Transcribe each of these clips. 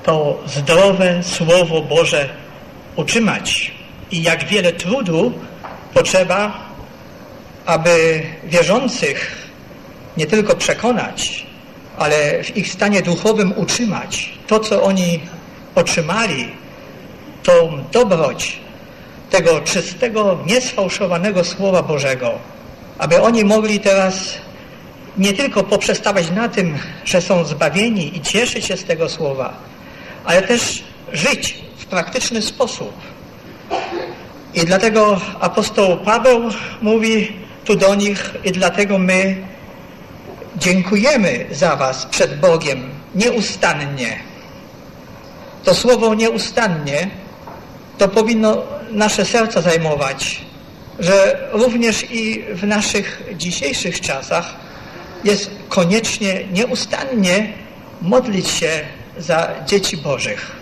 to zdrowe Słowo Boże utrzymać i jak wiele trudu potrzeba, aby wierzących nie tylko przekonać, ale w ich stanie duchowym utrzymać to, co oni otrzymali, tą dobroć tego czystego, niesfałszowanego Słowa Bożego, aby oni mogli teraz nie tylko poprzestawać na tym, że są zbawieni i cieszyć się z tego Słowa, ale też żyć w praktyczny sposób. I dlatego apostoł Paweł mówi tu do nich i dlatego my dziękujemy za was przed Bogiem nieustannie. To słowo nieustannie to powinno nasze serca zajmować, że również i w naszych dzisiejszych czasach jest koniecznie nieustannie modlić się za dzieci Bożych.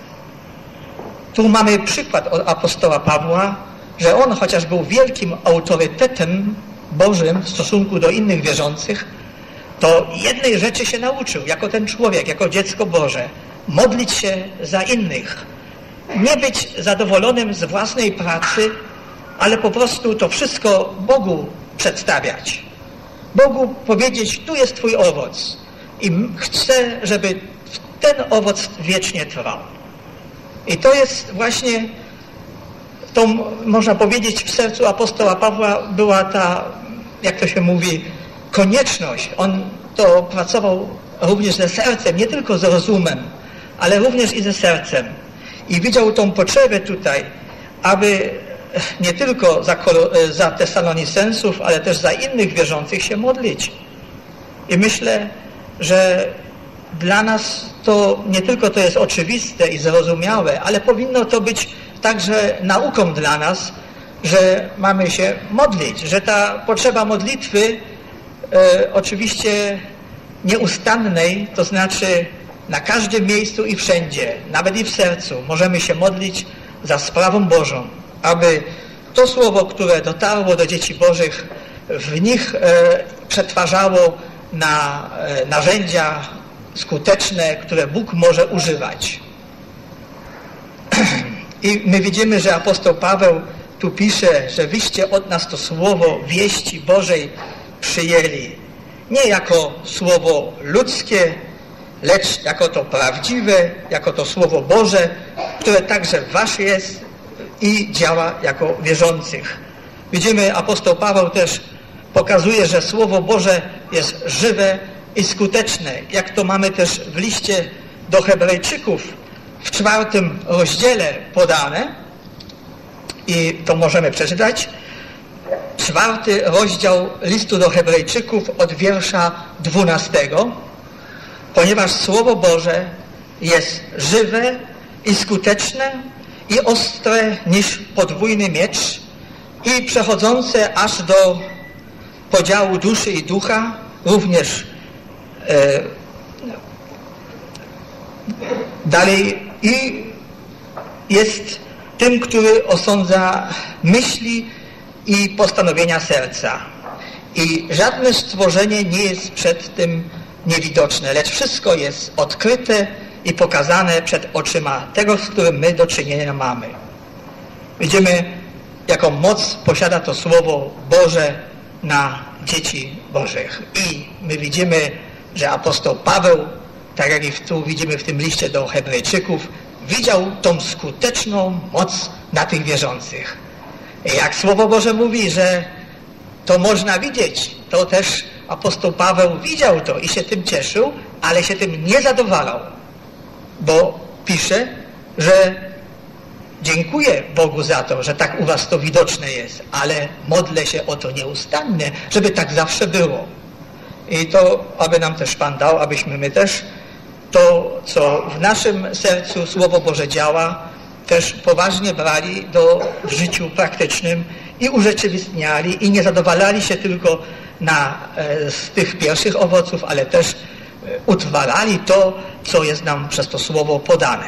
Tu mamy przykład od apostoła Pawła, że on chociaż był wielkim autorytetem Bożym w stosunku do innych wierzących, to jednej rzeczy się nauczył, jako ten człowiek, jako dziecko Boże, modlić się za innych. Nie być zadowolonym z własnej pracy, ale po prostu to wszystko Bogu przedstawiać. Bogu powiedzieć, tu jest Twój owoc i chcę, żeby ten owoc wiecznie trwał. I to jest właśnie, to można powiedzieć, w sercu apostoła Pawła była ta, jak to się mówi, konieczność. On to pracował również ze sercem, nie tylko z rozumem, ale również i ze sercem. I widział tą potrzebę tutaj, aby nie tylko za Tesalonicenów, ale też za innych wierzących się modlić. I myślę, że dla nas to nie tylko to jest oczywiste i zrozumiałe, ale powinno to być także nauką dla nas, że mamy się modlić, że ta potrzeba modlitwy oczywiście nieustannej, to znaczy na każdym miejscu i wszędzie, nawet i w sercu, możemy się modlić za sprawą Bożą, aby to słowo, które dotarło do dzieci Bożych, w nich przetwarzało na narzędzia skuteczne, które Bóg może używać. I my widzimy, że apostoł Paweł tu pisze, że wyście od nas to słowo wieści Bożej przyjęli. Nie jako słowo ludzkie, lecz jako to prawdziwe, jako to słowo Boże, które także wasze jest i działa jako wierzących. Widzimy, apostoł Paweł też pokazuje, że Słowo Boże jest żywe i skuteczne, jak to mamy też w liście do Hebrajczyków w 4 rozdziale podane i to możemy przeczytać. 4 rozdział listu do Hebrajczyków od wiersza 12. Ponieważ Słowo Boże jest żywe i skuteczne i ostre niż podwójny miecz i przechodzące aż do podziału duszy i ducha, również dalej i jest tym, który osądza myśli i postanowienia serca. I żadne stworzenie nie jest przed tym niewidoczne, lecz wszystko jest odkryte i pokazane przed oczyma tego, z którym my do czynienia mamy. Widzimy, jaką moc posiada to Słowo Boże na dzieci Bożych. I my widzimy, że apostoł Paweł, tak jak i tu widzimy w tym liście do Hebrajczyków, widział tą skuteczną moc na tych wierzących. I jak Słowo Boże mówi, że to można widzieć, to też apostoł Paweł widział to i się tym cieszył, ale się tym nie zadowalał, bo pisze, że dziękuję Bogu za to, że tak u was to widoczne jest, ale modlę się o to nieustannie, żeby tak zawsze było. I to, aby nam też Pan dał, abyśmy my też to, co w naszym sercu Słowo Boże działa, też poważnie brali w życiu praktycznym i urzeczywistniali i nie zadowalali się tylko z tych pierwszych owoców, ale też utrwalali to, co jest nam przez to Słowo podane.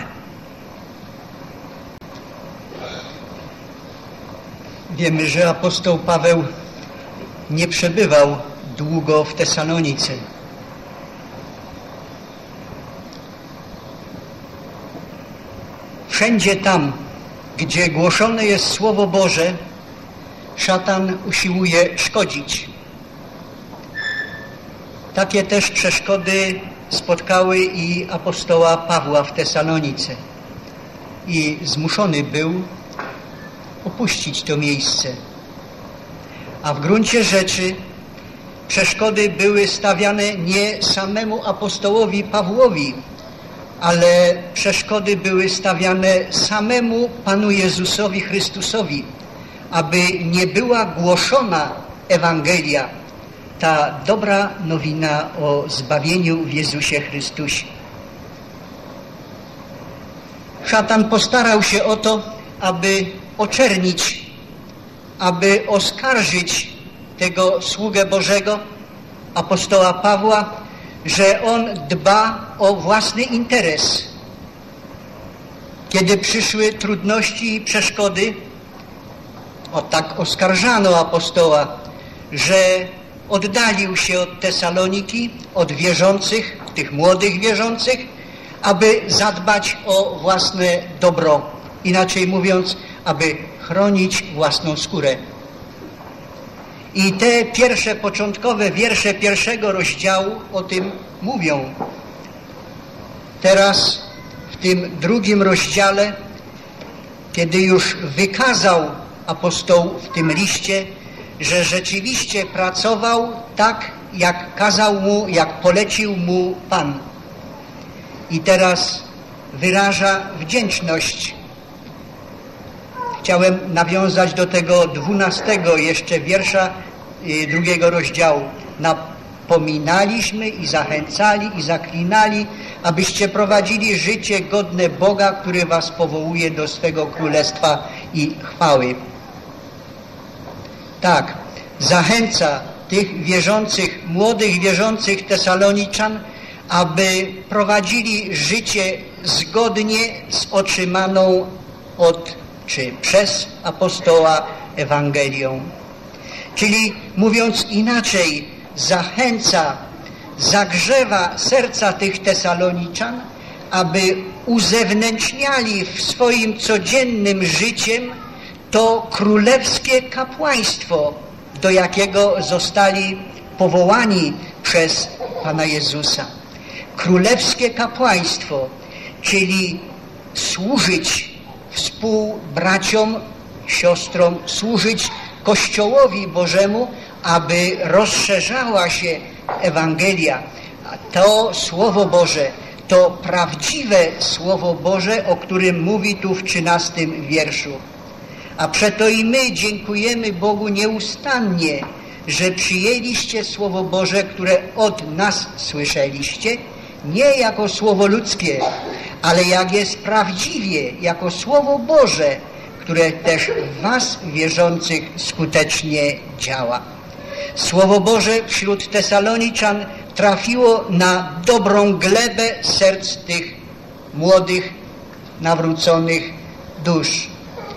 Wiemy, że apostoł Paweł nie przebywał długo w Tesalonice. wszędzie tam, gdzie głoszone jest Słowo Boże, szatan usiłuje szkodzić. Takie też przeszkody spotkały i apostoła Pawła w Tesalonice. I zmuszony był opuścić to miejsce. A w gruncie rzeczy przeszkody były stawiane nie samemu apostołowi Pawłowi, ale przeszkody były stawiane samemu Panu Jezusowi Chrystusowi, aby nie była głoszona Ewangelia, ta dobra nowina o zbawieniu w Jezusie Chrystusie. Szatan postarał się o to, aby oczernić, aby oskarżyć tego sługę Bożego, apostoła Pawła, że on dba o własny interes. Kiedy przyszły trudności i przeszkody, tak oskarżano apostoła, że oddalił się od Tesaloniki, od wierzących, tych młodych wierzących, aby zadbać o własne dobro. Inaczej mówiąc, aby chronić własną skórę. I te pierwsze, początkowe wiersze 1 rozdziału o tym mówią. Teraz w tym 2 rozdziale, kiedy już wykazał apostoł w tym liście, że rzeczywiście pracował tak, jak kazał mu, jak polecił mu Pan. I teraz wyraża wdzięczność. Chciałem nawiązać do tego 12 jeszcze wiersza 2 rozdziału. Napominaliśmy i zachęcali i zaklinali, abyście prowadzili życie godne Boga, który was powołuje do swego królestwa i chwały. Tak, zachęca tych wierzących, młodych wierzących Tesaloniczan, aby prowadzili życie zgodnie z otrzymaną czy przez apostoła Ewangelią. Czyli mówiąc inaczej, zachęca, zagrzewa serca tych Tesaloniczan, aby uzewnętrzniali w swoim codziennym życiem to królewskie kapłaństwo, do jakiego zostali powołani przez Pana Jezusa. Królewskie kapłaństwo, czyli służyć współbraciom, siostrom, służyć Kościołowi Bożemu, aby rozszerzała się Ewangelia. To Słowo Boże, to prawdziwe Słowo Boże, o którym mówi tu w 13 wierszu. A przeto i my dziękujemy Bogu nieustannie, że przyjęliście Słowo Boże, które od nas słyszeliście, nie jako słowo ludzkie, ale jak jest prawdziwie, jako Słowo Boże, które też w was wierzących skutecznie działa. Słowo Boże wśród Tesaloniczan trafiło na dobrą glebę serc tych młodych, nawróconych dusz.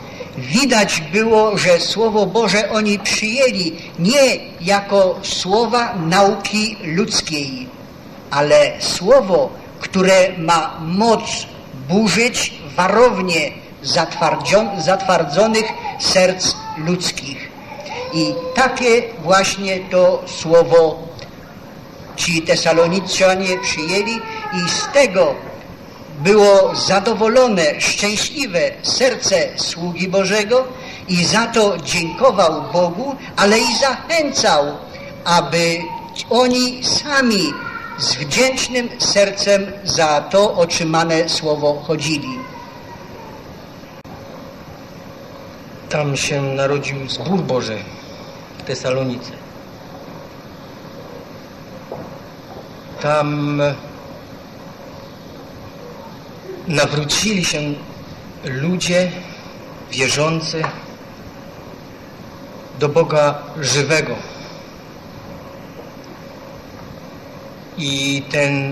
Widać było, że Słowo Boże oni przyjęli nie jako słowa nauki ludzkiej, ale słowo, które ma moc burzyć warownie zatwardzonych serc ludzkich. I takie właśnie to słowo ci Tesaloniczanie przyjęli i z tego było zadowolone, szczęśliwe serce sługi Bożego i za to dziękował Bogu, ale i zachęcał, aby oni sami z wdzięcznym sercem za to otrzymane słowo chodzili. Tam się narodził zbór Boży w Tesalonice. Tam nawrócili się ludzie wierzący do Boga żywego. I ten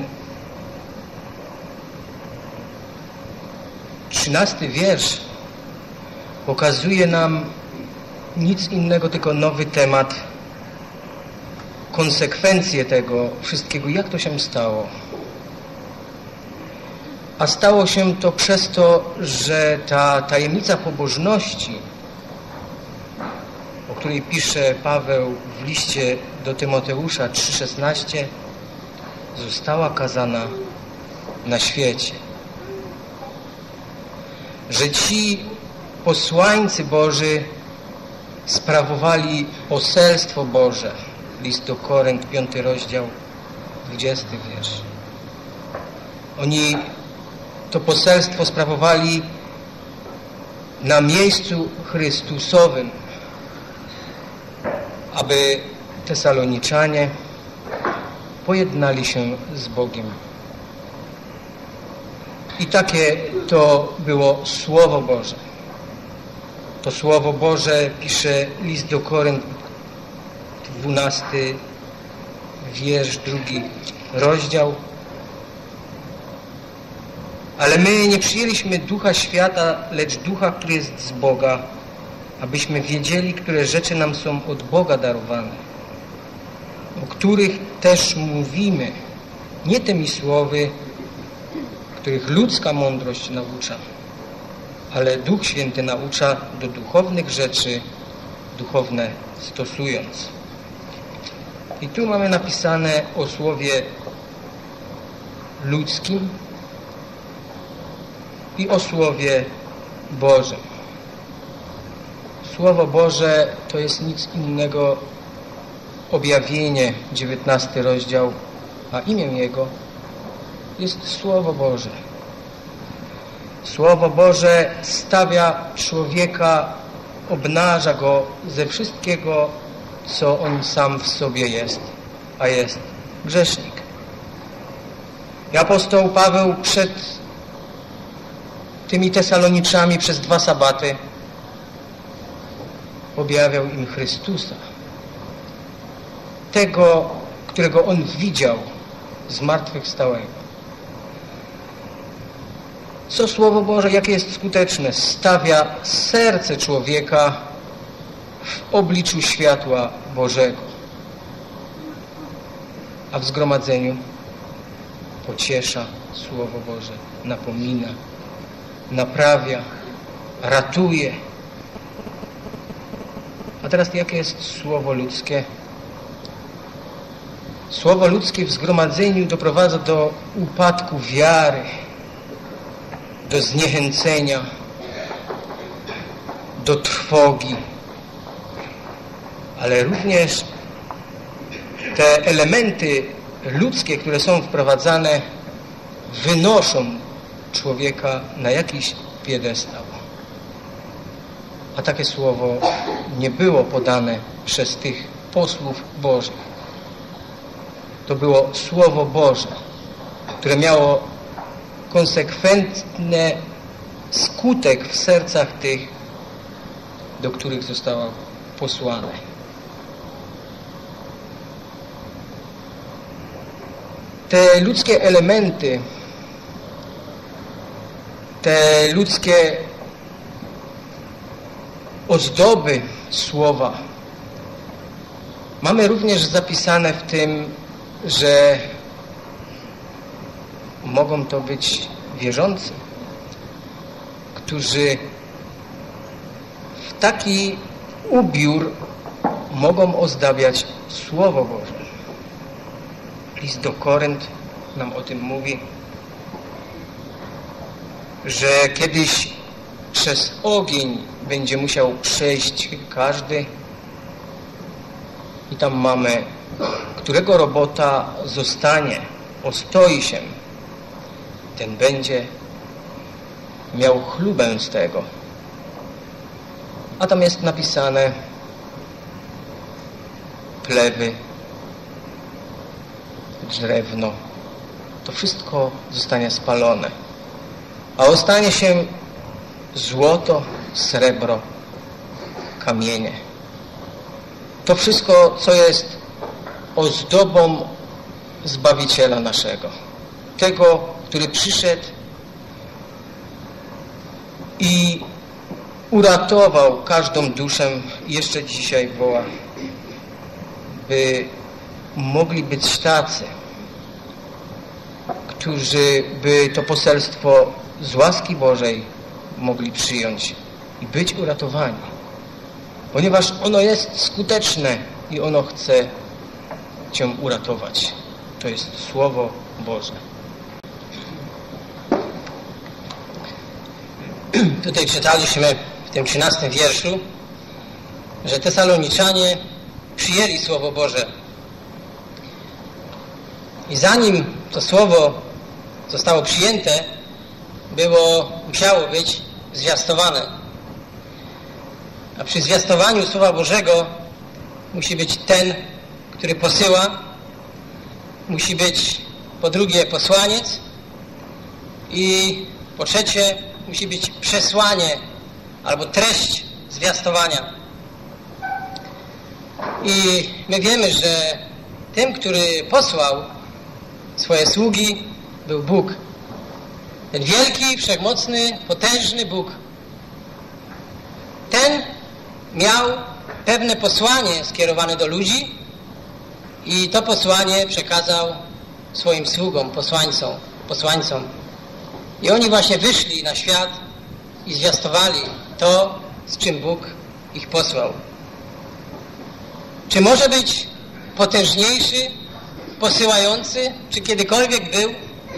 13 wiersz pokazuje nam nic innego, tylko nowy temat, konsekwencje tego wszystkiego, jak to się stało. A stało się to przez to, że ta tajemnica pobożności, o której pisze Paweł w liście do Tymoteusza 3,16, została kazana na świecie. Że ci posłańcy Boży sprawowali poselstwo Boże. List do Korynt, 5 rozdział, 20 wiersz. Oni to poselstwo sprawowali na miejscu Chrystusowym, aby Tesaloniczanie pojednali się z Bogiem. I takie to było Słowo Boże. To Słowo Boże, pisze list do Korynt, 12 wiersz, 2 rozdział. Ale my nie przyjęliśmy ducha świata, lecz ducha, który jest z Boga, abyśmy wiedzieli, które rzeczy nam są od Boga darowane, o których też mówimy, nie tymi słowy, których ludzka mądrość naucza, ale Duch Święty naucza do duchownych rzeczy, duchowne stosując. I tu mamy napisane o słowie ludzkim i o Słowie Bożym. Słowo Boże to jest nic innego, objawienie, 19 rozdział, a imię Jego jest Słowo Boże. Słowo Boże stawia człowieka, obnaża go ze wszystkiego, co on sam w sobie jest, a jest grzesznik. I apostoł Paweł przed tymi Tesaloniczami przez 2 sabaty objawiał im Chrystusa, tego, którego on widział zmartwychwstałego. Co Słowo Boże, jakie jest skuteczne? Stawia serce człowieka w obliczu światła Bożego. A w zgromadzeniu pociesza Słowo Boże, napomina, naprawia, ratuje. A teraz jakie jest Słowo ludzkie? Słowo ludzkie w zgromadzeniu doprowadza do upadku wiary, do zniechęcenia, do trwogi. Ale również te elementy ludzkie, które są wprowadzane, wynoszą człowieka na jakiś piedestał. A takie słowo nie było podane przez tych posłów Bożych. To było Słowo Boże, które miało konsekwentny skutek w sercach tych, do których zostało posłane. Te ludzkie elementy, te ludzkie ozdoby Słowa mamy również zapisane w tym, że mogą to być wierzący, którzy w taki ubiór mogą ozdabiać Słowo Boże. List do Korynt nam o tym mówi, że kiedyś przez ogień będzie musiał przejść każdy i tam mamy, którego robota zostanie, ostoi się, ten będzie miał chlubę z tego. A tam jest napisane plewy, drewno, to wszystko zostanie spalone, a ostanie się złoto, srebro, kamienie. To wszystko, co jest ozdobą Zbawiciela naszego, tego, który przyszedł i uratował każdą duszę, jeszcze dzisiaj woła, by mogli być tacy, którzy by to poselstwo z łaski Bożej mogli przyjąć i być uratowani. Ponieważ ono jest skuteczne i ono chce Cię uratować. To jest Słowo Boże. Tutaj czytaliśmy w tym 13 wierszu, że Tesaloniczanie przyjęli Słowo Boże. I zanim to Słowo zostało przyjęte, musiało być zwiastowane. A przy zwiastowaniu Słowa Bożego musi być ten, który posyła, musi być po drugie posłaniec i po trzecie musi być przesłanie albo treść zwiastowania. I my wiemy, że tym, który posłał swoje sługi, był Bóg. Ten wielki, wszechmocny, potężny Bóg. Ten miał pewne posłanie skierowane do ludzi i to posłanie przekazał swoim sługom, posłańcom. I oni właśnie wyszli na świat i zwiastowali to, z czym Bóg ich posłał. Czy może być potężniejszy, posyłający, czy kiedykolwiek był?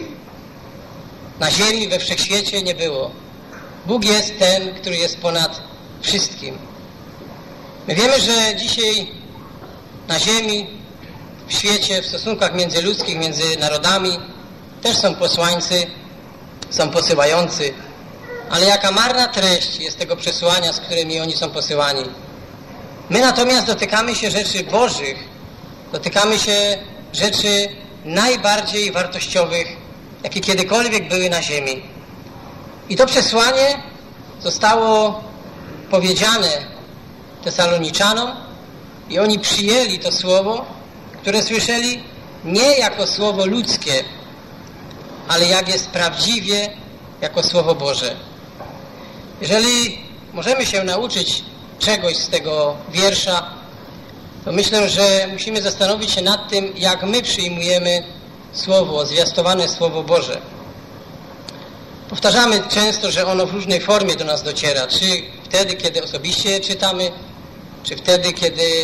Na ziemi, we wszechświecie nie było. Bóg jest ten, który jest ponad wszystkim. My wiemy, że dzisiaj na ziemi, w świecie, w stosunkach międzyludzkich, między narodami też są posłańcy, są posyłający. Ale jaka marna treść jest tego przesłania, z którymi oni są posyłani. My natomiast dotykamy się rzeczy Bożych, dotykamy się rzeczy najbardziej wartościowych, jakie kiedykolwiek były na ziemi. I to przesłanie zostało powiedziane Tesaloniczanom i oni przyjęli to słowo, które słyszeli nie jako słowo ludzkie, ale jak jest prawdziwie jako Słowo Boże. Jeżeli możemy się nauczyć czegoś z tego wiersza, to myślę, że musimy zastanowić się nad tym, jak my przyjmujemy Słowo, zwiastowane Słowo Boże. Powtarzamy często, że ono w różnej formie do nas dociera. Czy wtedy, kiedy osobiście je czytamy, czy wtedy, kiedy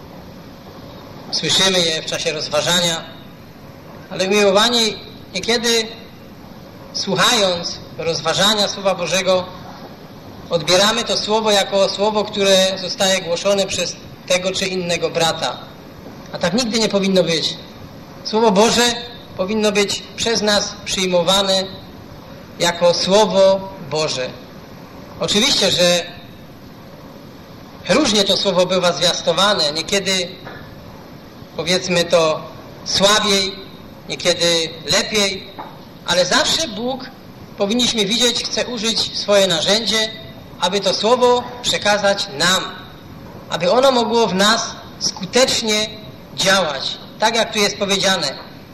słyszymy je w czasie rozważania. Ale umiłowani, niekiedy słuchając rozważania Słowa Bożego, odbieramy to Słowo jako Słowo, które zostaje głoszone przez tego czy innego brata. A tak nigdy nie powinno być. Słowo Boże powinno być przez nas przyjmowane jako Słowo Boże. Oczywiście, że różnie to Słowo bywa zwiastowane. Niekiedy, powiedzmy to, słabiej, niekiedy lepiej, ale zawsze Bóg, powinniśmy widzieć, chce użyć swoje narzędzie, aby to Słowo przekazać nam, aby ono mogło w nas skutecznie działać, tak jak tu jest powiedziane.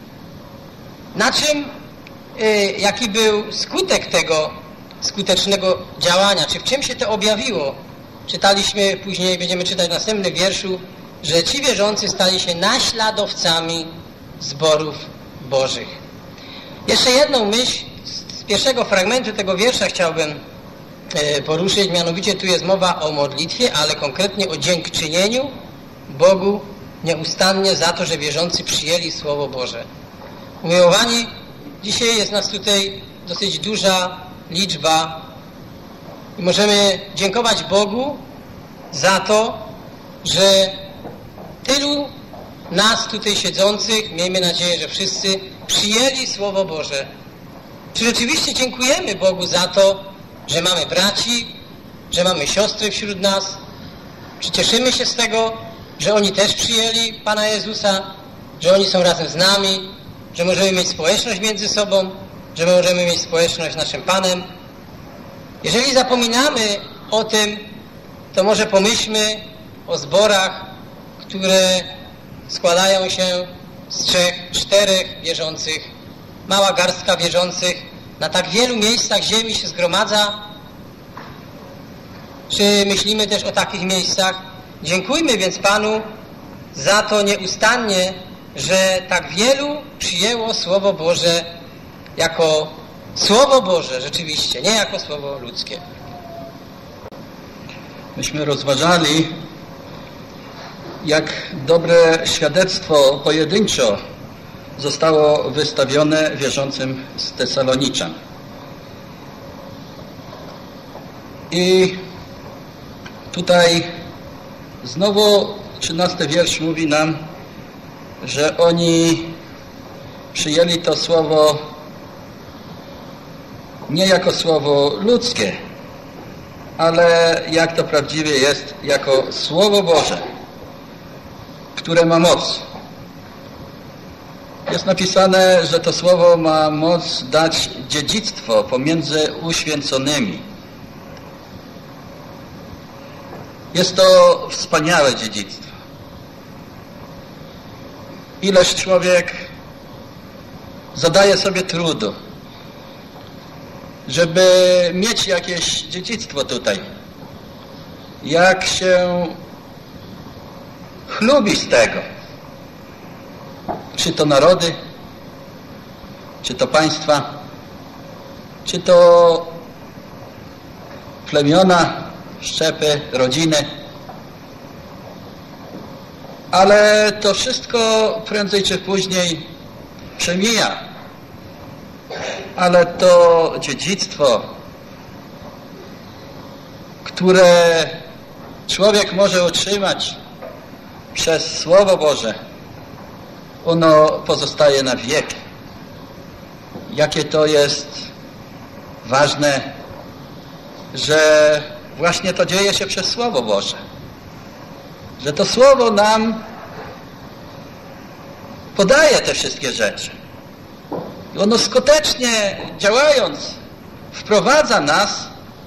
Na czym, jaki był skutek tego skutecznego działania, czy w czym się to objawiło? Czytaliśmy później, będziemy czytać w następnym wierszu, że ci wierzący stali się naśladowcami zborów Bożych. Jeszcze jedną myśl z pierwszego fragmentu tego wiersza chciałbym poruszyć, mianowicie tu jest mowa o modlitwie, ale konkretnie o dziękczynieniu Bogu nieustannie za to, że wierzący przyjęli Słowo Boże. Umiłowani, dzisiaj jest nas tutaj dosyć duża liczba i możemy dziękować Bogu za to, że tylu nas tutaj siedzących, miejmy nadzieję, że wszyscy przyjęli Słowo Boże. Czy rzeczywiście dziękujemy Bogu za to, że mamy braci, że mamy siostry wśród nas? Czy cieszymy się z tego, że oni też przyjęli Pana Jezusa, że oni są razem z nami, że możemy mieć społeczność między sobą, że możemy mieć społeczność z naszym Panem? Jeżeli zapominamy o tym, to może pomyślmy o zborach, które składają się z 3, 4 wierzących, mała garstka wierzących, na tak wielu miejscach ziemi się zgromadza. Czy myślimy też o takich miejscach? Dziękujmy więc Panu za to nieustannie, że tak wielu przyjęło Słowo Boże jako Słowo Boże rzeczywiście, nie jako słowo ludzkie. Myśmy rozważali, jak dobre świadectwo pojedynczo zostało wystawione wierzącym z Tesaloniczan. I tutaj znowu 13 wiersz mówi nam, że oni przyjęli to słowo nie jako słowo ludzkie, ale jak to prawdziwie jest, jako Słowo Boże, które ma moc. Jest napisane, że to słowo ma moc dać dziedzictwo pomiędzy uświęconymi. Jest to wspaniałe dziedzictwo. Ileż człowiek zadaje sobie trudu, żeby mieć jakieś dziedzictwo tutaj. Jak się chlubi z tego. Czy to narody, czy to państwa, czy to plemiona, szczepy, rodziny. Ale to wszystko prędzej czy później przemija. Ale to dziedzictwo, które człowiek może otrzymać przez Słowo Boże, ono pozostaje na wieki. Jakie to jest ważne, że właśnie to dzieje się przez Słowo Boże. Że to Słowo nam podaje te wszystkie rzeczy. I ono skutecznie działając wprowadza nas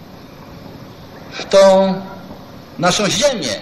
w tą naszą ziemię,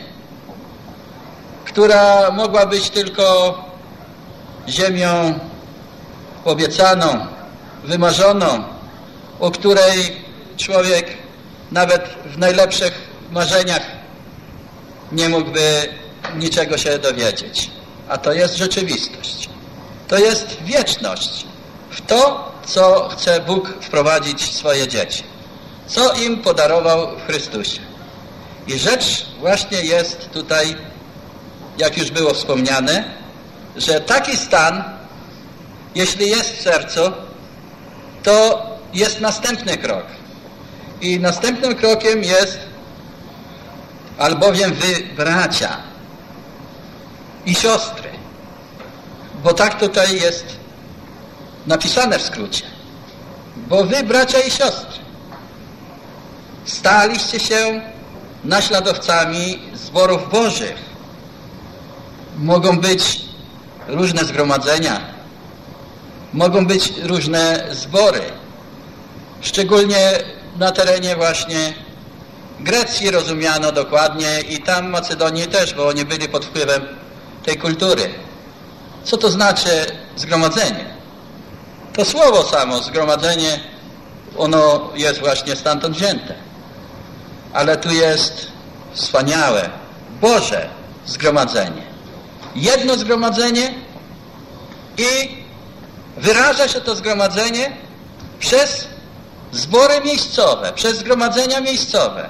która mogła być tylko ziemią obiecaną, wymarzoną, o której człowiek nawet w najlepszych marzeniach nie mógłby niczego się dowiedzieć. A to jest rzeczywistość. To jest wieczność w to, co chce Bóg wprowadzić w swoje dzieci. Co im podarował w Chrystusie. I rzecz właśnie jest tutaj, jak już było wspomniane, że taki stan, jeśli jest w sercu, to jest następny krok. I następnym krokiem jest albowiem wy, bracia i siostry. Bo tak tutaj jest napisane w skrócie. Bo wy, bracia i siostry, staliście się naśladowcami zborów Bożych. Mogą być różne zgromadzenia, mogą być różne zbory, szczególnie na terenie właśnie Grecji rozumiano dokładnie i tam Macedonii też, bo oni byli pod wpływem tej kultury. Co to znaczy zgromadzenie? To słowo samo, zgromadzenie, ono jest właśnie stamtąd wzięte. Ale tu jest wspaniałe, Boże zgromadzenie. Jedno zgromadzenie i wyraża się to zgromadzenie przez zbory miejscowe, przez zgromadzenia miejscowe.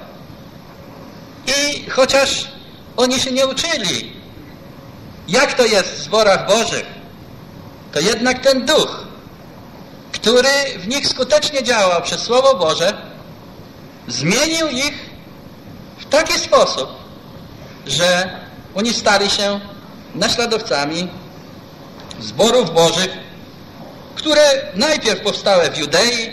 I chociaż oni się nie uczyli, jak to jest w zborach Bożych, to jednak ten duch, który w nich skutecznie działał przez Słowo Boże, zmienił ich w taki sposób, że oni stali się naśladowcami zborów Bożych, które najpierw powstały w Judei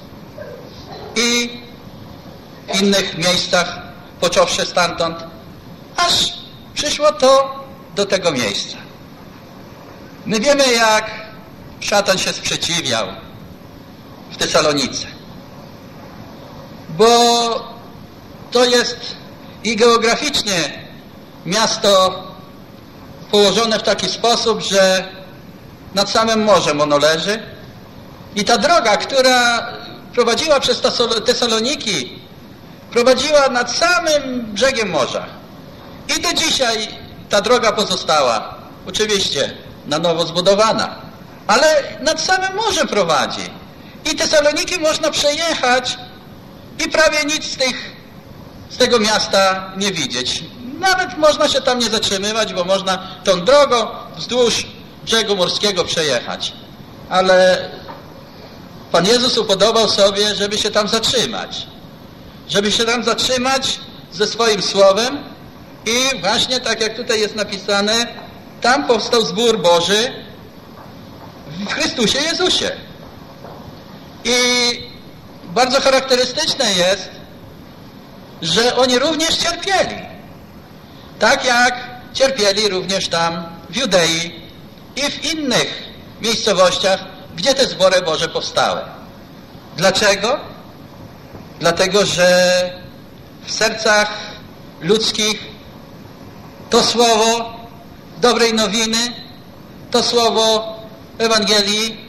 i w innych miejscach, począwszy stamtąd, aż przyszło to do tego miejsca. My wiemy, jak szatan się sprzeciwiał w Tesalonice, bo to jest i geograficznie miasto położone w taki sposób, że nad samym morzem ono leży i ta droga, która prowadziła przez Tesaloniki, prowadziła nad samym brzegiem morza. I do dzisiaj ta droga pozostała, oczywiście na nowo zbudowana, ale nad samym morzem prowadzi. I Tesaloniki można przejechać i prawie nic z tego miasta nie widzieć. Nawet można się tam nie zatrzymywać, bo można tą drogą wzdłuż brzegu morskiego przejechać. Ale Pan Jezus upodobał sobie, żeby się tam zatrzymać. Żeby się tam zatrzymać ze swoim słowem i właśnie tak jak tutaj jest napisane, tam powstał zbór Boży w Chrystusie Jezusie. I bardzo charakterystyczne jest, że oni również cierpieli. Tak jak cierpieli również tam w Judei i w innych miejscowościach, gdzie te zbory Boże powstały. Dlaczego? Dlatego, że w sercach ludzkich to słowo dobrej nowiny, to słowo Ewangelii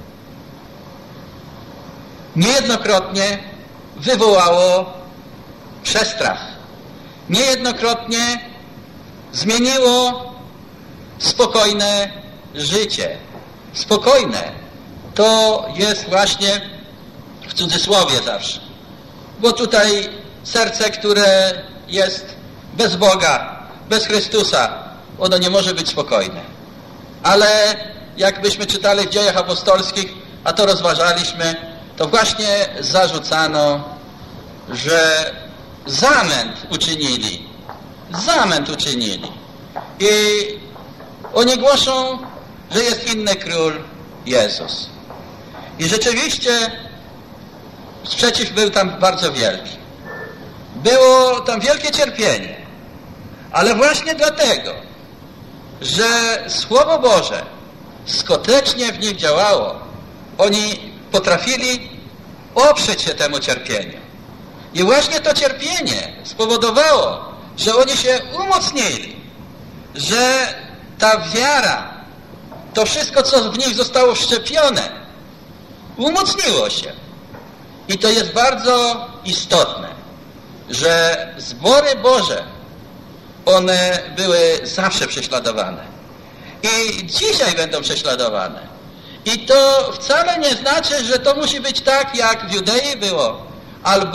niejednokrotnie wywołało przestrach. Niejednokrotnie zmieniło spokojne życie. Spokojne to jest właśnie w cudzysłowie zawsze. Bo tutaj serce, które jest bez Boga, bez Chrystusa, ono nie może być spokojne. Ale jakbyśmy czytali w Dziejach Apostolskich, a to rozważaliśmy, to właśnie zarzucano, że zamęt uczynili. Zamęt uczynili. I oni głoszą, że jest inny król Jezus. I rzeczywiście sprzeciw był tam bardzo wielki. Było tam wielkie cierpienie. Ale właśnie dlatego, że Słowo Boże skutecznie w nich działało, oni potrafili oprzeć się temu cierpieniu. I właśnie to cierpienie spowodowało, że oni się umocnili, że ta wiara, to wszystko, co w nich zostało wszczepione, umocniło się. I to jest bardzo istotne, że zbory Boże, one były zawsze prześladowane. I dzisiaj będą prześladowane. I to wcale nie znaczy, że to musi być tak, jak w Judei było, albo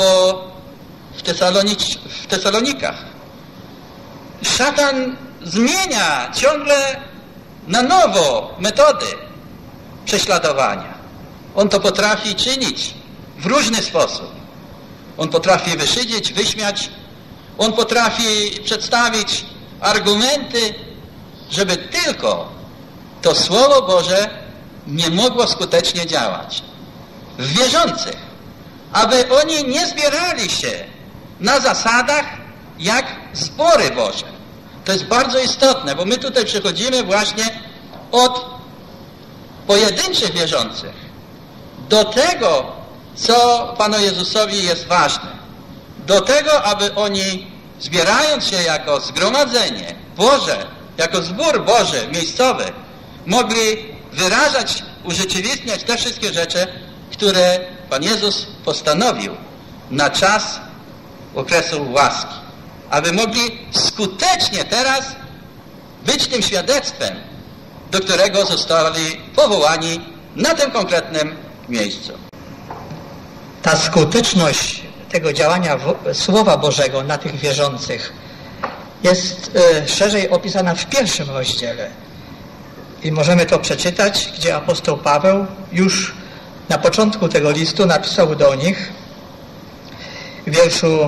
w Tesalonikach. Szatan zmienia ciągle na nowo metody prześladowania. On to potrafi czynić w różny sposób. On potrafi wyszydzić, wyśmiać. On potrafi przedstawić argumenty, żeby tylko to Słowo Boże nie mogło skutecznie działać. W wierzących, aby oni nie zbierali się na zasadach jak zbory Boże. To jest bardzo istotne, bo my tutaj przechodzimy właśnie od pojedynczych wierzących do tego, co Panu Jezusowi jest ważne. Do tego, aby oni, zbierając się jako zgromadzenie Boże, jako zbór Boży miejscowy, mogli wyrażać, urzeczywistniać te wszystkie rzeczy, które Pan Jezus postanowił na czas okresu łaski. Aby mogli skutecznie teraz być tym świadectwem, do którego zostali powołani na tym konkretnym miejscu. Ta skuteczność tego działania Słowa Bożego na tych wierzących jest szerzej opisana w 1 rozdziale. I możemy to przeczytać, gdzie apostoł Paweł już na początku tego listu napisał do nich w wierszu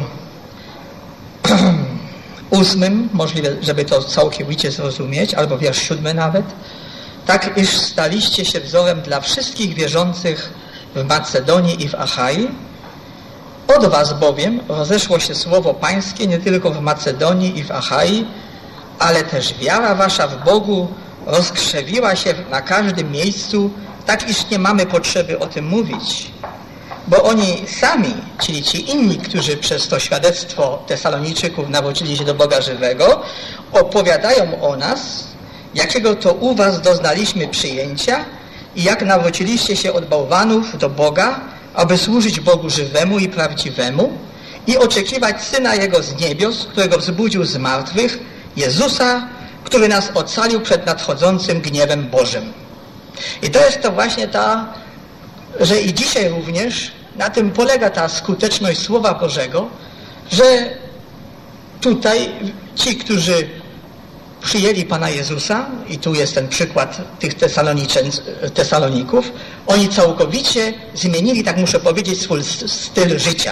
8, możliwe, żeby to całkowicie zrozumieć, albo wiersz 7 nawet, tak iż staliście się wzorem dla wszystkich wierzących w Macedonii i w Achai. Od was bowiem rozeszło się słowo pańskie nie tylko w Macedonii i w Achai, ale też wiara wasza w Bogu rozkrzewiła się na każdym miejscu, tak iż nie mamy potrzeby o tym mówić. Bo oni sami, czyli ci inni, którzy przez to świadectwo Tesaloniczyków nawrócili się do Boga żywego, opowiadają o nas, jakiego to u was doznaliśmy przyjęcia i jak nawróciliście się od bałwanów do Boga, aby służyć Bogu żywemu i prawdziwemu i oczekiwać Syna Jego z niebios, którego wzbudził z martwych, Jezusa, który nas ocalił przed nadchodzącym gniewem Bożym. I to jest to właśnie ta że i dzisiaj również na tym polega ta skuteczność Słowa Bożego, że tutaj ci, którzy przyjęli Pana Jezusa, i tu jest ten przykład tych Tesaloników, oni całkowicie zmienili, tak muszę powiedzieć, swój styl życia.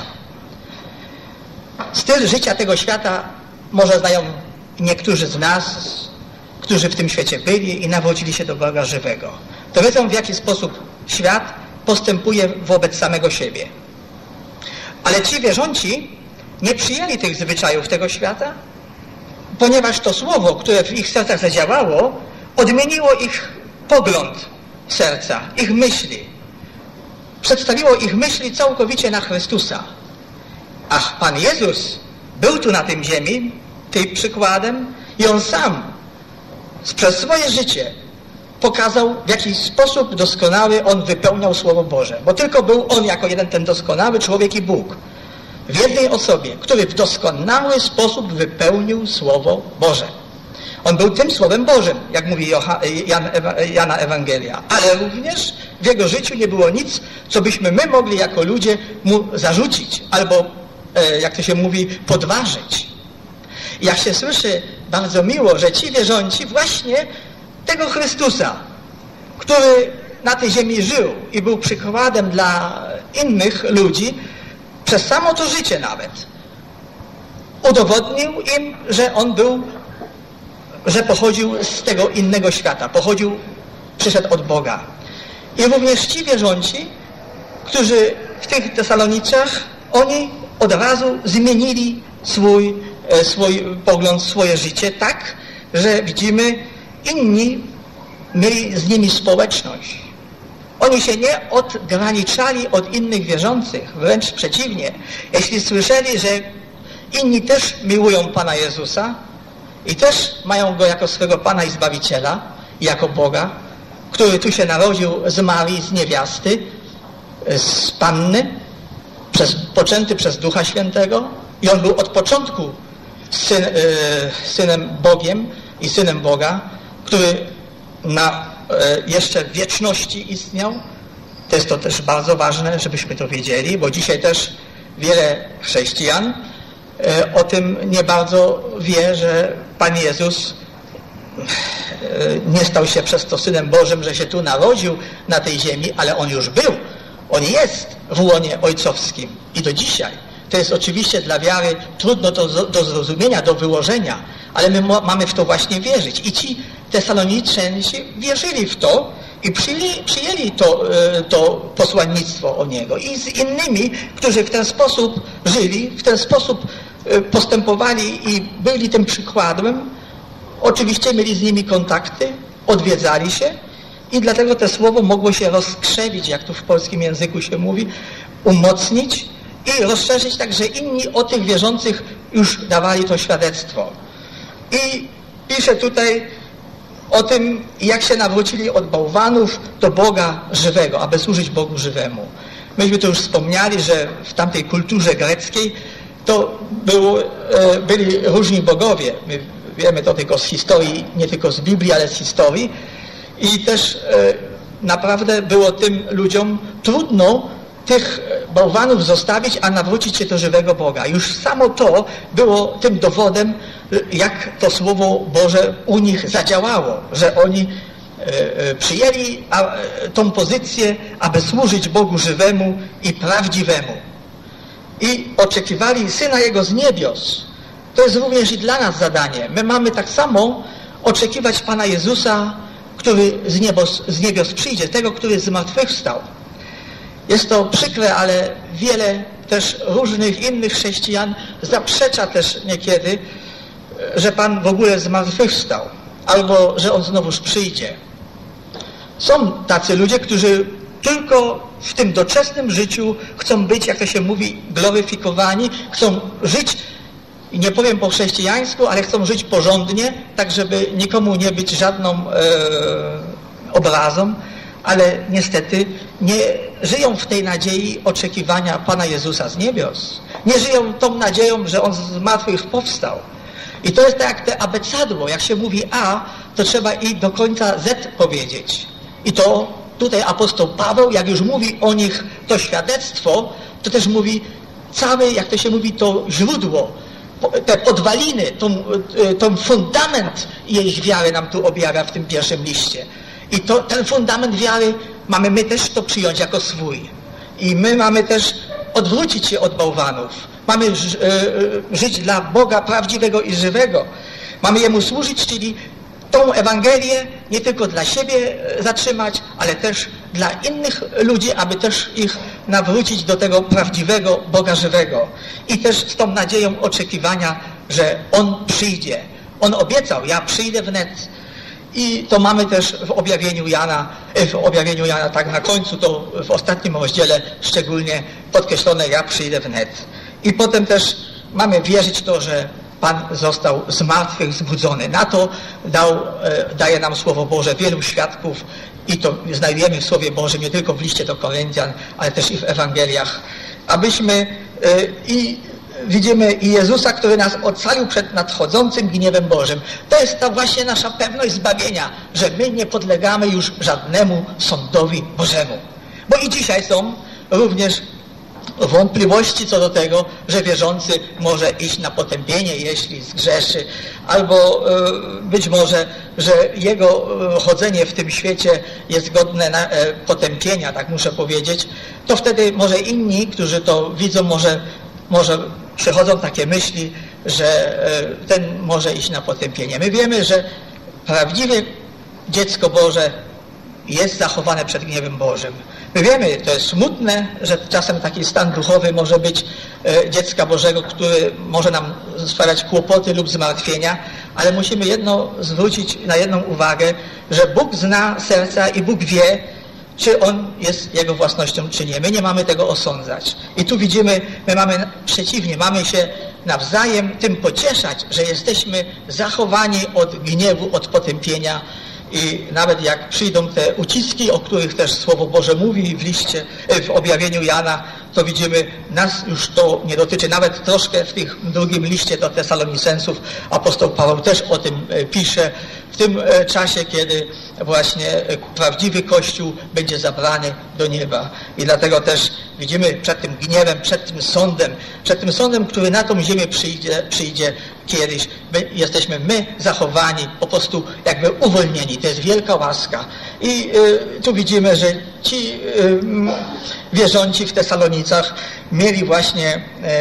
Styl życia tego świata może znają niektórzy z nas, którzy w tym świecie byli i nawrócili się do Boga żywego. To wiedzą, w jaki sposób świat postępuje wobec samego siebie. Ale ci wierzący nie przyjęli tych zwyczajów tego świata, ponieważ to słowo, które w ich sercach zadziałało, odmieniło ich pogląd serca, ich myśli. Przedstawiło ich myśli całkowicie na Chrystusa. Ach, Pan Jezus był tu na tym ziemi, tym przykładem, i On sam przez swoje życie pokazał, w jaki sposób doskonały On wypełniał Słowo Boże. Bo tylko był On jako jeden ten doskonały człowiek i Bóg w jednej osobie, który w doskonały sposób wypełnił Słowo Boże. On był tym Słowem Bożym, jak mówi Jana Ewangelia. Ale również w Jego życiu nie było nic, co byśmy my mogli jako ludzie Mu zarzucić, albo, jak to się mówi, podważyć. Jak się słyszy bardzo miło, że ci wierzący właśnie tego Chrystusa, który na tej ziemi żył i był przykładem dla innych ludzi, przez samo to życie nawet, udowodnił im, że on był, że pochodził z tego innego świata, przyszedł od Boga. I również ci wierzący, którzy w tych Tesalonicach, oni od razu zmienili swój pogląd, swoje życie tak, że widzimy, inni mieli z nimi społeczność. Oni się nie odgraniczali od innych wierzących, wręcz przeciwnie. Jeśli słyszeli, że inni też miłują Pana Jezusa i też mają Go jako swego Pana i Zbawiciela, jako Boga, który tu się narodził z Marii, z niewiasty, z Panny, poczęty przez Ducha Świętego, i On był od początku Synem Bogiem i Synem Boga, który jeszcze w wieczności istniał. To jest to też bardzo ważne, żebyśmy to wiedzieli, bo dzisiaj też wiele chrześcijan o tym nie bardzo wie, że Pan Jezus nie stał się przez to Synem Bożym, że się tu narodził na tej ziemi, ale On już był. On jest w łonie ojcowskim i do dzisiaj. To jest oczywiście dla wiary trudno do zrozumienia, do wyłożenia, ale my mamy w to właśnie wierzyć. I ci Tesaloniczęcy wierzyli w to i przyjęli to posłannictwo o Niego. I z innymi, którzy w ten sposób żyli, w ten sposób postępowali i byli tym przykładem, oczywiście mieli z nimi kontakty, odwiedzali się i dlatego to słowo mogło się rozkrzewić, jak tu w polskim języku się mówi, umocnić i rozszerzyć tak, że inni o tych wierzących już dawali to świadectwo. I pisze tutaj o tym, jak się nawrócili od bałwanów do Boga żywego, aby służyć Bogu żywemu. Myśmy to już wspomniali, że w tamtej kulturze greckiej to byli różni bogowie. My wiemy to tylko z historii, nie tylko z Biblii, ale z historii. I też naprawdę było tym ludziom trudno tych bałwanów zostawić, a nawrócić się do żywego Boga. Już samo to było tym dowodem, jak to Słowo Boże u nich zadziałało, że oni przyjęli tą pozycję, aby służyć Bogu żywemu i prawdziwemu. I oczekiwali Syna Jego z niebios. To jest również i dla nas zadanie. My mamy tak samo oczekiwać Pana Jezusa, który z niebios przyjdzie, tego, który zmartwychwstał. Jest to przykre, ale wiele też różnych innych chrześcijan zaprzecza też niekiedy, że Pan w ogóle zmartwychwstał, albo że On znowuż przyjdzie. Są tacy ludzie, którzy tylko w tym doczesnym życiu chcą być, jak to się mówi, gloryfikowani, chcą żyć, nie powiem po chrześcijańsku, ale chcą żyć porządnie, tak żeby nikomu nie być żadną obrazą, ale niestety nie żyją w tej nadziei oczekiwania Pana Jezusa z niebios. Nie żyją tą nadzieją, że On z martwych powstał. I to jest tak jak te abecadło. Jak się mówi A, to trzeba i do końca Z powiedzieć. I to tutaj apostoł Paweł, jak już mówi o nich to świadectwo, to też mówi całe, jak to się mówi, to źródło, te podwaliny, ten fundament jej wiary nam tu objawia w tym pierwszym liście. I ten fundament wiary mamy my też to przyjąć jako swój. I my mamy też odwrócić się od bałwanów. Mamy żyć dla Boga prawdziwego i żywego. Mamy Jemu służyć, czyli tą Ewangelię nie tylko dla siebie zatrzymać, ale też dla innych ludzi, aby też ich nawrócić do tego prawdziwego Boga żywego. I też z tą nadzieją oczekiwania, że On przyjdzie. On obiecał, ja przyjdę wnet. I to mamy też w objawieniu Jana, tak na końcu, to w ostatnim rozdziale szczególnie podkreślone, ja przyjdę wnet. I potem też mamy wierzyć to, że Pan został z martwych zbudzony. Na to daje nam Słowo Boże wielu świadków i to znajdujemy w Słowie Bożym nie tylko w liście do Koryntian, ale też i w Ewangeliach. Abyśmy widzimy i Jezusa, który nas ocalił przed nadchodzącym gniewem Bożym. To jest ta właśnie nasza pewność zbawienia, że my nie podlegamy już żadnemu sądowi Bożemu. Bo i dzisiaj są również wątpliwości co do tego, że wierzący może iść na potępienie, jeśli zgrzeszy, albo być może, że jego chodzenie w tym świecie jest godne potępienia, tak muszę powiedzieć, to wtedy może inni, którzy to widzą, może przychodzą takie myśli, że ten może iść na potępienie. My wiemy, że prawdziwe dziecko Boże jest zachowane przed gniewem Bożym. My wiemy, to jest smutne, że czasem taki stan duchowy może być dziecka Bożego, który może nam sprawiać kłopoty lub zmartwienia, ale musimy zwrócić na jedną uwagę, że Bóg zna serca i Bóg wie, czy on jest jego własnością, czy nie. My nie mamy tego osądzać. I tu widzimy, my mamy przeciwnie, mamy się nawzajem tym pocieszać, że jesteśmy zachowani od gniewu, od potępienia. I nawet jak przyjdą te uciski, o których też Słowo Boże mówi w objawieniu Jana, to widzimy, nas już to nie dotyczy. Nawet troszkę w tym drugim liście do Tesalonicenów apostoł Paweł też o tym pisze, w tym czasie, kiedy właśnie prawdziwy Kościół będzie zabrany do nieba. I dlatego też widzimy przed tym gniewem, przed tym sądem, który na tą ziemię przyjdzie kiedyś. Jesteśmy my zachowani, po prostu jakby uwolnieni. To jest wielka łaska. I tu widzimy, że ci wierzący w Tesalonicach mieli właśnie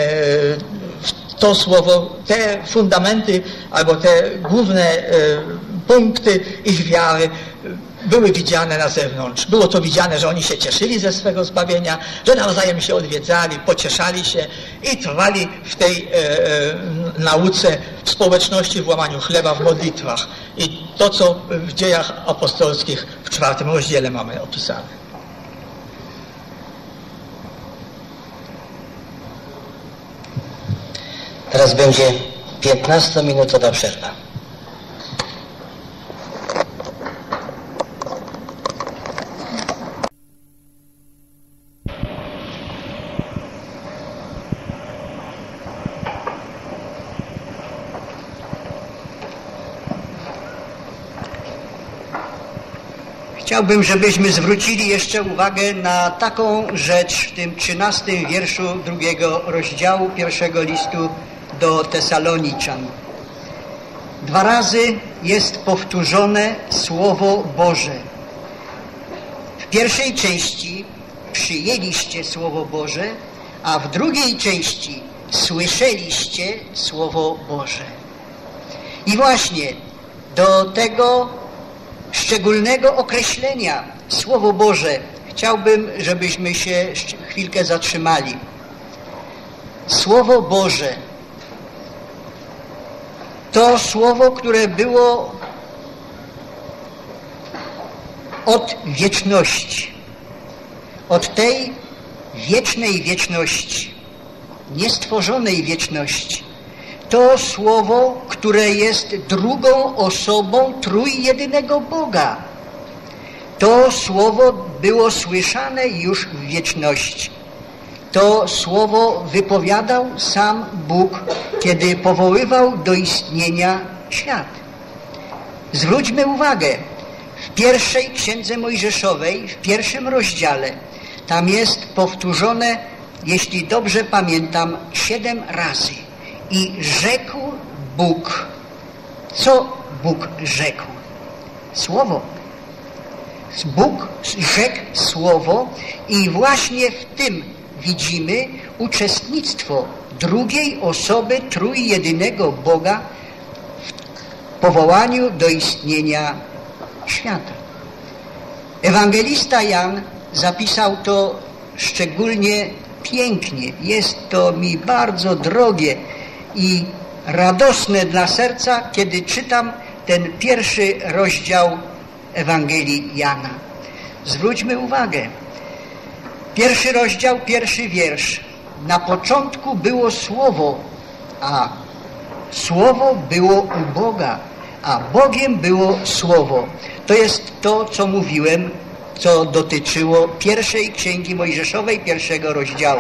to słowo, te fundamenty albo te główne punkty ich wiary były widziane na zewnątrz. Było to widziane, że oni się cieszyli ze swego zbawienia, że nawzajem się odwiedzali, pocieszali się i trwali w tej nauce, w społeczności, w łamaniu chleba, w modlitwach. I to, co w Dziejach Apostolskich w 4 rozdziale mamy opisane. Teraz będzie 15-minutowa przerwa. Chciałbym, żebyśmy zwrócili jeszcze uwagę na taką rzecz w tym 13 wierszu 2 rozdziału 1 listu do Tesaloniczan. 2 razy jest powtórzone Słowo Boże. W pierwszej części przyjęliście Słowo Boże, a w drugiej części słyszeliście Słowo Boże. I właśnie do tego szczególnego określenia Słowo Boże chciałbym, żebyśmy się chwilkę zatrzymali. Słowo Boże to słowo, które było od wieczności, od tej wiecznej wieczności, niestworzonej wieczności. To słowo, które jest drugą osobą trójjedynego Boga. To słowo było słyszane już w wieczności. To słowo wypowiadał sam Bóg, kiedy powoływał do istnienia świat. Zwróćmy uwagę, W pierwszej Księdze Mojżeszowej, w 1 rozdziale, tam jest powtórzone, jeśli dobrze pamiętam, 7 razy. I rzekł Bóg. Co Bóg rzekł? Słowo. Bóg rzekł słowo i właśnie w tym widzimy uczestnictwo drugiej osoby trójjedynego Boga w powołaniu do istnienia świata. Ewangelista Jan zapisał to szczególnie pięknie. Jest to mi bardzo drogie i radosne dla serca, kiedy czytam ten 1 rozdział Ewangelii Jana. Zwróćmy uwagę. 1 rozdział, 1 wiersz. Na początku było Słowo, a Słowo było u Boga, a Bogiem było Słowo. To jest to, co mówiłem, co dotyczyło pierwszej Księgi Mojżeszowej, 1 rozdziału.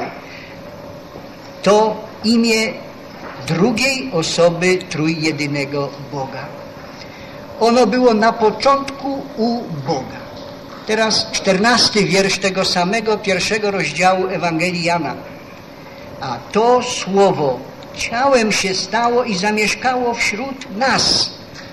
To imię drugiej osoby trójjedynego Boga. Ono było na początku u Boga. Teraz 14 wiersz tego samego 1 rozdziału Ewangelii Jana. A to Słowo ciałem się stało i zamieszkało wśród nas.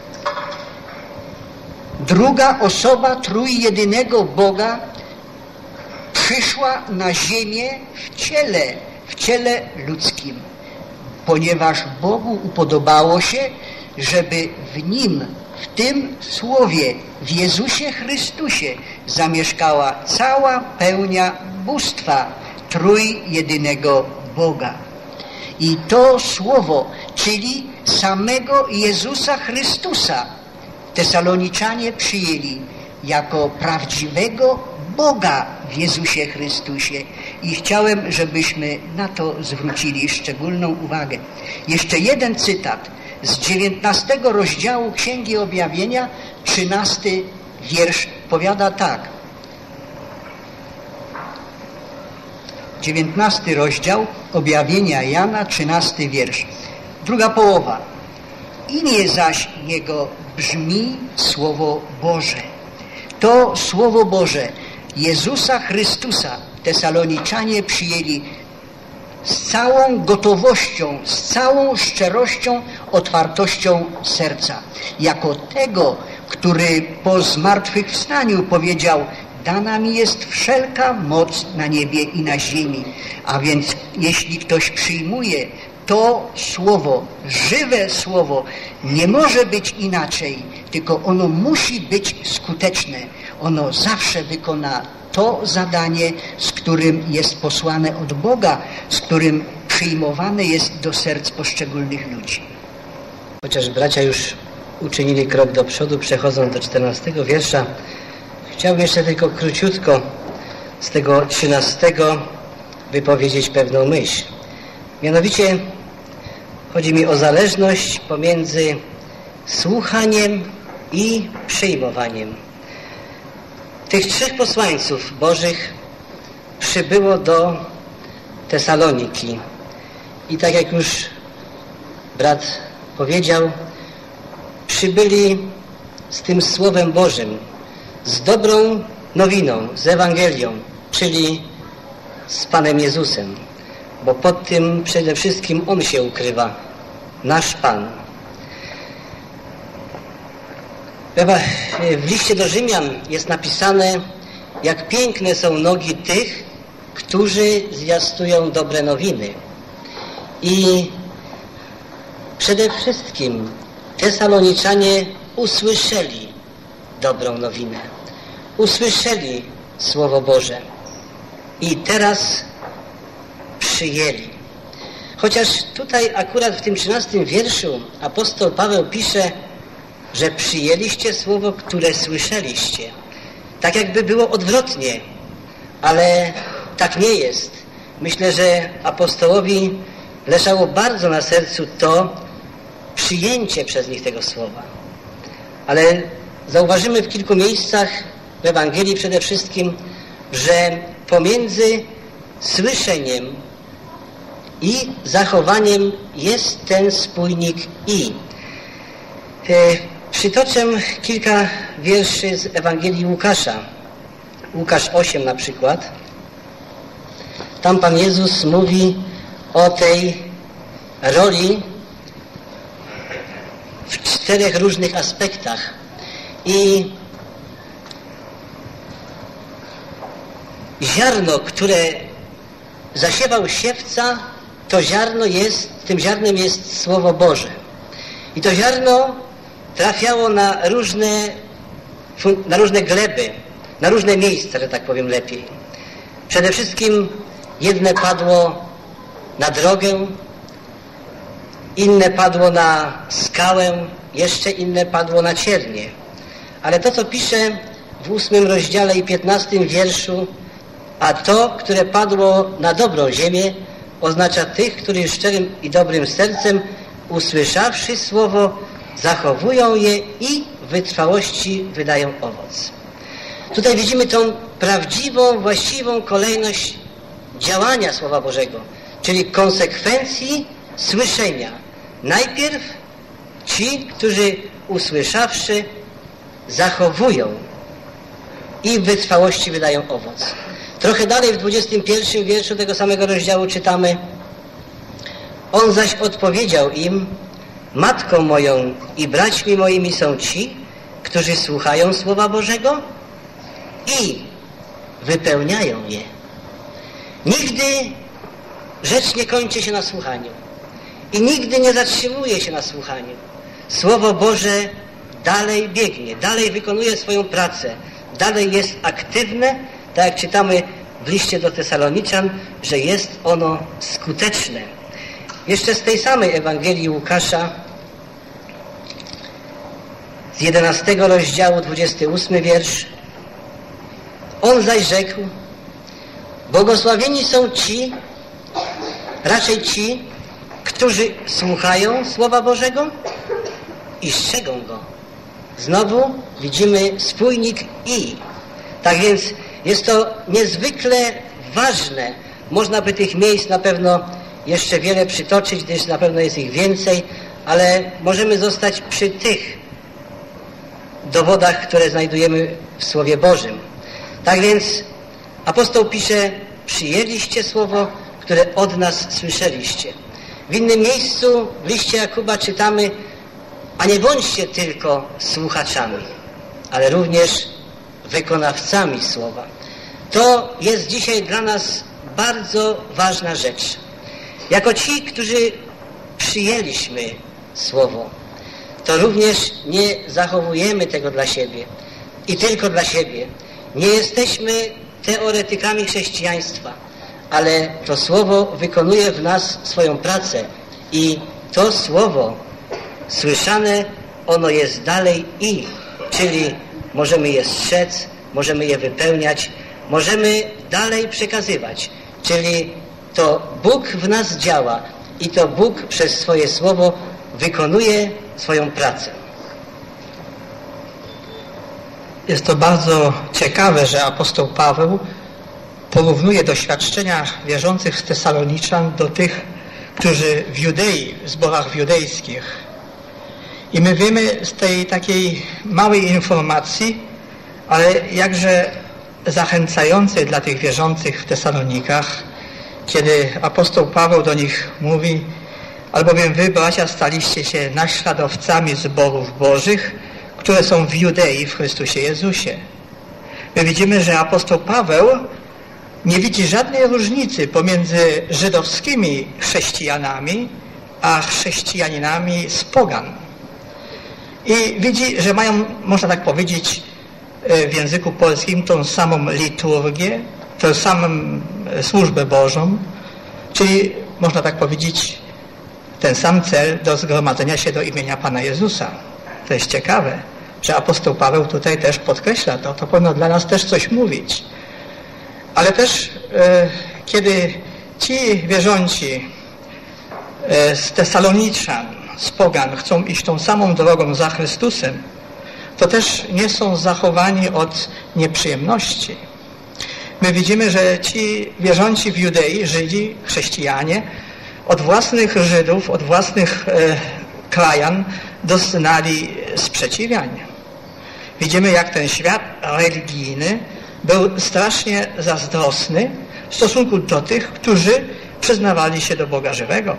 Druga osoba trójjedynego Boga przyszła na ziemię w ciele ludzkim, ponieważ Bogu upodobało się, żeby w Nim, w tym Słowie, w Jezusie Chrystusie zamieszkała cała pełnia bóstwa trójjedynego Boga. I to Słowo, czyli samego Jezusa Chrystusa, Tesaloniczanie przyjęli jako prawdziwego Boga w Jezusie Chrystusie. I chciałem, żebyśmy na to zwrócili szczególną uwagę. Jeszcze jeden cytat z 19 rozdziału Księgi Objawienia, 13 wiersz powiada tak. 19 rozdział Objawienia Jana, 13 wiersz. Druga połowa. Imię zaś Jego brzmi Słowo Boże. To Słowo Boże Jezusa Chrystusa Tesaloniczanie przyjęli z całą gotowością, z całą szczerością, otwartością serca. Jako tego, który po zmartwychwstaniu powiedział: dana mi jest wszelka moc na niebie i na ziemi. A więc jeśli ktoś przyjmuje to Słowo, żywe Słowo, nie może być inaczej, tylko ono musi być skuteczne. Ono zawsze wykona to zadanie, z którym jest posłane od Boga, z którym przyjmowane jest do serc poszczególnych ludzi. Chociaż bracia już uczynili krok do przodu, przechodząc do 14 wiersza, chciałbym jeszcze tylko króciutko z tego 13 wypowiedzieć pewną myśl. Mianowicie chodzi mi o zależność pomiędzy słuchaniem i przyjmowaniem. Tych 3 posłańców Bożych przybyło do Tesaloniki i tak jak już brat powiedział, przybyli z tym Słowem Bożym, z dobrą nowiną, z Ewangelią, czyli z Panem Jezusem, bo pod tym przede wszystkim On się ukrywa, nasz Pan. W liście do Rzymian jest napisane, jak piękne są nogi tych, którzy zwiastują dobre nowiny. I przede wszystkim Tesaloniczanie usłyszeli dobrą nowinę. Usłyszeli Słowo Boże. I teraz przyjęli. Chociaż tutaj akurat w tym 13 wierszu apostoł Paweł pisze, że przyjęliście Słowo, które słyszeliście. Tak jakby było odwrotnie, ale tak nie jest. Myślę, że apostołowi leżało bardzo na sercu to przyjęcie przez nich tego Słowa. Ale zauważymy w kilku miejscach w Ewangelii przede wszystkim, że pomiędzy słyszeniem i zachowaniem jest ten spójnik i. Przytoczę kilka wierszy z Ewangelii Łukasza. Łukasz 8 na przykład. Tam Pan Jezus mówi o tej roli w 4 różnych aspektach. I ziarno, które zasiewał siewca, to ziarno tym ziarnem jest Słowo Boże. I to ziarno trafiało na różne gleby, na różne miejsca, że tak powiem lepiej. Przede wszystkim jedne padło na drogę, inne padło na skałę, jeszcze inne padło na ciernie. Ale to, co pisze w 8 rozdziale i 15 wierszu, a to, które padło na dobrą ziemię, oznacza tych, którzy szczerym i dobrym sercem, usłyszawszy słowo, zachowują je i w wytrwałości wydają owoc. Tutaj widzimy tą prawdziwą, właściwą kolejność działania Słowa Bożego, czyli konsekwencji słyszenia. Najpierw ci, którzy usłyszawszy, zachowują i w wytrwałości wydają owoc. Trochę dalej w 21 wierszu tego samego rozdziału czytamy: On zaś odpowiedział im: Matką moją i braćmi moimi są ci, którzy słuchają Słowa Bożego i wypełniają je. Nigdy rzecz nie kończy się na słuchaniu i nigdy nie zatrzymuje się na słuchaniu. Słowo Boże dalej biegnie, dalej wykonuje swoją pracę, dalej jest aktywne, tak jak czytamy w liście do Tesaloniczan, że jest ono skuteczne. Jeszcze z tej samej Ewangelii Łukasza, z 11 rozdziału, 28 wiersz. On zaś rzekł: Błogosławieni są ci, raczej ci, którzy słuchają Słowa Bożego i strzegą go. Znowu widzimy spójnik i. Tak więc jest to niezwykle ważne. Można by tych miejsc na pewno jeszcze wiele przytoczyć, gdyż na pewno jest ich więcej, ale możemy zostać przy tych dowodach, które znajdujemy w Słowie Bożym. Tak więc apostoł pisze: przyjęliście słowo, które od nas słyszeliście. W innym miejscu w liście Jakuba czytamy: a nie bądźcie tylko słuchaczami, ale również wykonawcami słowa. To jest dzisiaj dla nas bardzo ważna rzecz. Jako ci, którzy przyjęliśmy słowo, to również nie zachowujemy tego dla siebie i tylko dla siebie. Nie jesteśmy teoretykami chrześcijaństwa, ale to słowo wykonuje w nas swoją pracę i to słowo słyszane, ono jest dalej i, czyli możemy je strzec, możemy je wypełniać, możemy dalej przekazywać, czyli to Bóg w nas działa i to Bóg przez swoje słowo wykonuje swoją pracę. Jest to bardzo ciekawe, że apostoł Paweł porównuje doświadczenia wierzących z Tesaloniczan do tych, którzy w Judei, w zborach judejskich. I my wiemy z tej takiej małej informacji, ale jakże zachęcającej dla tych wierzących w Tesalonikach, kiedy apostoł Paweł do nich mówi: albowiem wy, bracia, staliście się naśladowcami zborów bożych, które są w Judei w Chrystusie Jezusie. My widzimy, że apostoł Paweł nie widzi żadnej różnicy pomiędzy żydowskimi chrześcijanami a chrześcijaninami z pogan. I widzi, że mają, można tak powiedzieć, w języku polskim tą samą liturgię, tą samą służbę Bożą, czyli można tak powiedzieć ten sam cel do zgromadzenia się do imienia Pana Jezusa. To jest ciekawe, że apostoł Paweł tutaj też podkreśla to. To powinno dla nas też coś mówić. Ale też kiedy ci wierzący z Tesaloniczan, z pogan chcą iść tą samą drogą za Chrystusem, to też nie są zachowani od nieprzyjemności. My widzimy, że ci wierzący w Judei, Żydzi, chrześcijanie, od własnych Żydów, od własnych krajan doznali sprzeciwiań. Widzimy, jak ten świat religijny był strasznie zazdrosny w stosunku do tych, którzy przyznawali się do Boga żywego.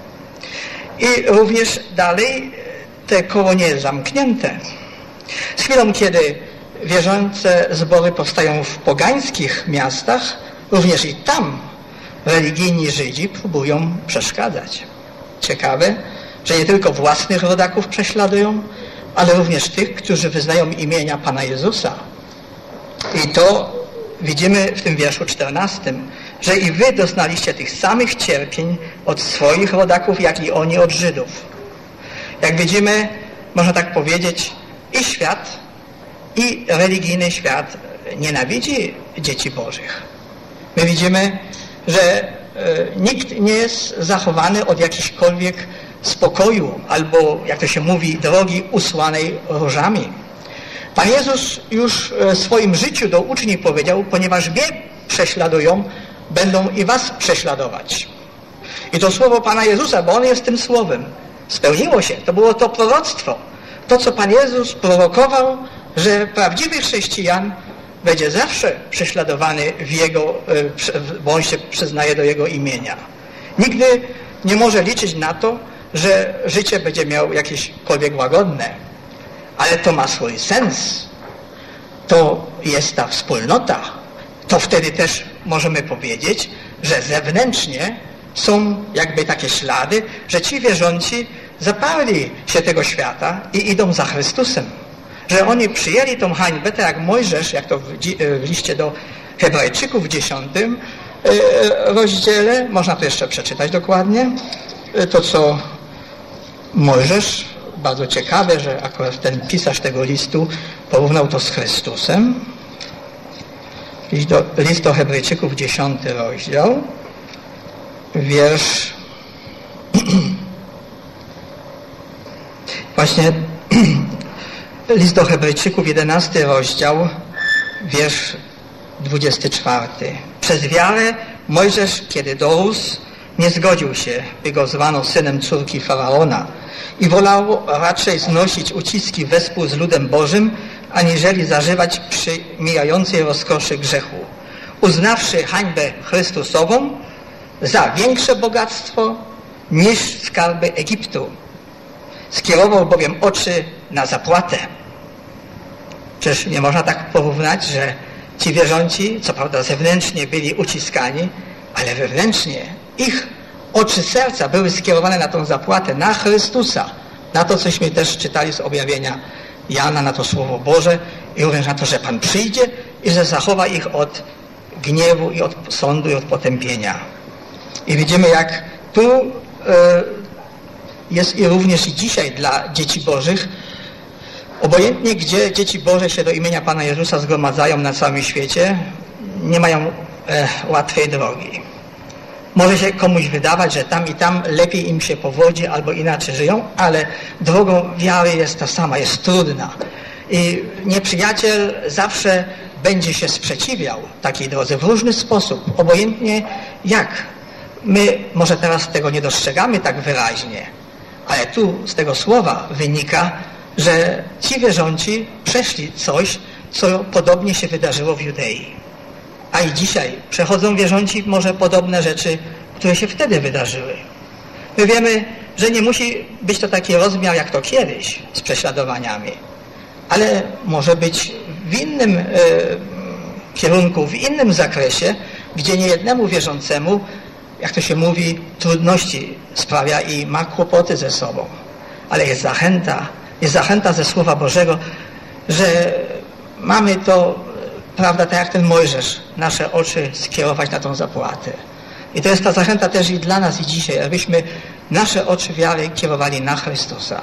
I również dalej te koło nie jest zamknięte. Z chwilą, kiedy wierzące zbory powstają w pogańskich miastach, również i tam religijni Żydzi próbują przeszkadzać. Ciekawe, że nie tylko własnych rodaków prześladują, ale również tych, którzy wyznają imienia Pana Jezusa. I to widzimy w tym wierszu 14, że i wy doznaliście tych samych cierpień od swoich rodaków, jak i oni od Żydów. Jak widzimy, można tak powiedzieć, i świat, i religijny świat nienawidzi dzieci Bożych. My widzimy, że nikt nie jest zachowany od jakichkolwiek spokoju, albo, jak to się mówi, drogi usłanej różami. Pan Jezus już w swoim życiu do uczniów powiedział, ponieważ mnie prześladują, będą i was prześladować. I to słowo Pana Jezusa, bo On jest tym słowem, spełniło się. To było to proroctwo. To, co Pan Jezus prorokował, że prawdziwy chrześcijan będzie zawsze prześladowany w Jego, bo On się przyznaje do Jego imienia. Nigdy nie może liczyć na to, że życie będzie miał jakiekolwiek łagodne. Ale to ma swój sens. To jest ta wspólnota. To wtedy też możemy powiedzieć, że zewnętrznie są jakby takie ślady, że ci wierzący zaparli się tego świata i idą za Chrystusem. Że oni przyjęli tą hańbę, tak jak Mojżesz, jak to w liście do Hebrajczyków w 10 rozdziale, można to jeszcze przeczytać dokładnie, to co Mojżesz, bardzo ciekawe, że akurat ten pisarz tego listu porównał to z Chrystusem. List do Hebrajczyków, 10 rozdział, wiersz właśnie list do Hebrajczyków, 11 rozdział, wiersz 24. Przez wiarę Mojżesz, kiedy dorósł, nie zgodził się, by go zwano synem córki Faraona i wolał raczej znosić uciski wespół z ludem Bożym, aniżeli zażywać przymijającej rozkoszy grzechu. Uznawszy hańbę Chrystusową za większe bogactwo niż skarby Egiptu. Skierował bowiem oczy na zapłatę. Czyż nie można tak porównać, że ci wierzący, co prawda zewnętrznie byli uciskani, ale wewnętrznie ich oczy serca były skierowane na tą zapłatę, na Chrystusa, na to, cośmy też czytali z objawienia Jana, na to Słowo Boże i również na to, że Pan przyjdzie i że zachowa ich od gniewu i od sądu i od potępienia. I widzimy, jak tu jest i również i dzisiaj dla dzieci Bożych, obojętnie gdzie dzieci Boże się do imienia Pana Jezusa zgromadzają na całym świecie, nie mają łatwej drogi. Może się komuś wydawać, że tam i tam lepiej im się powodzi albo inaczej żyją, ale drogą wiary jest ta sama, jest trudna. I nieprzyjaciel zawsze będzie się sprzeciwiał takiej drodze w różny sposób, obojętnie jak. My może teraz tego nie dostrzegamy tak wyraźnie, ale tu z tego słowa wynika, że ci wierzący przeszli coś, co podobnie się wydarzyło w Judei. A i dzisiaj przechodzą wierzący może podobne rzeczy, które się wtedy wydarzyły. My wiemy, że nie musi być to taki rozmiar jak to kiedyś z prześladowaniami, ale może być w innym kierunku, w innym zakresie, gdzie niejednemu wierzącemu, jak to się mówi, trudności sprawia i ma kłopoty ze sobą. Ale jest zachęta ze Słowa Bożego, że mamy to, prawda, tak jak ten Mojżesz, nasze oczy skierować na tą zapłatę. I to jest ta zachęta też i dla nas i dzisiaj, abyśmy nasze oczy wiary kierowali na Chrystusa.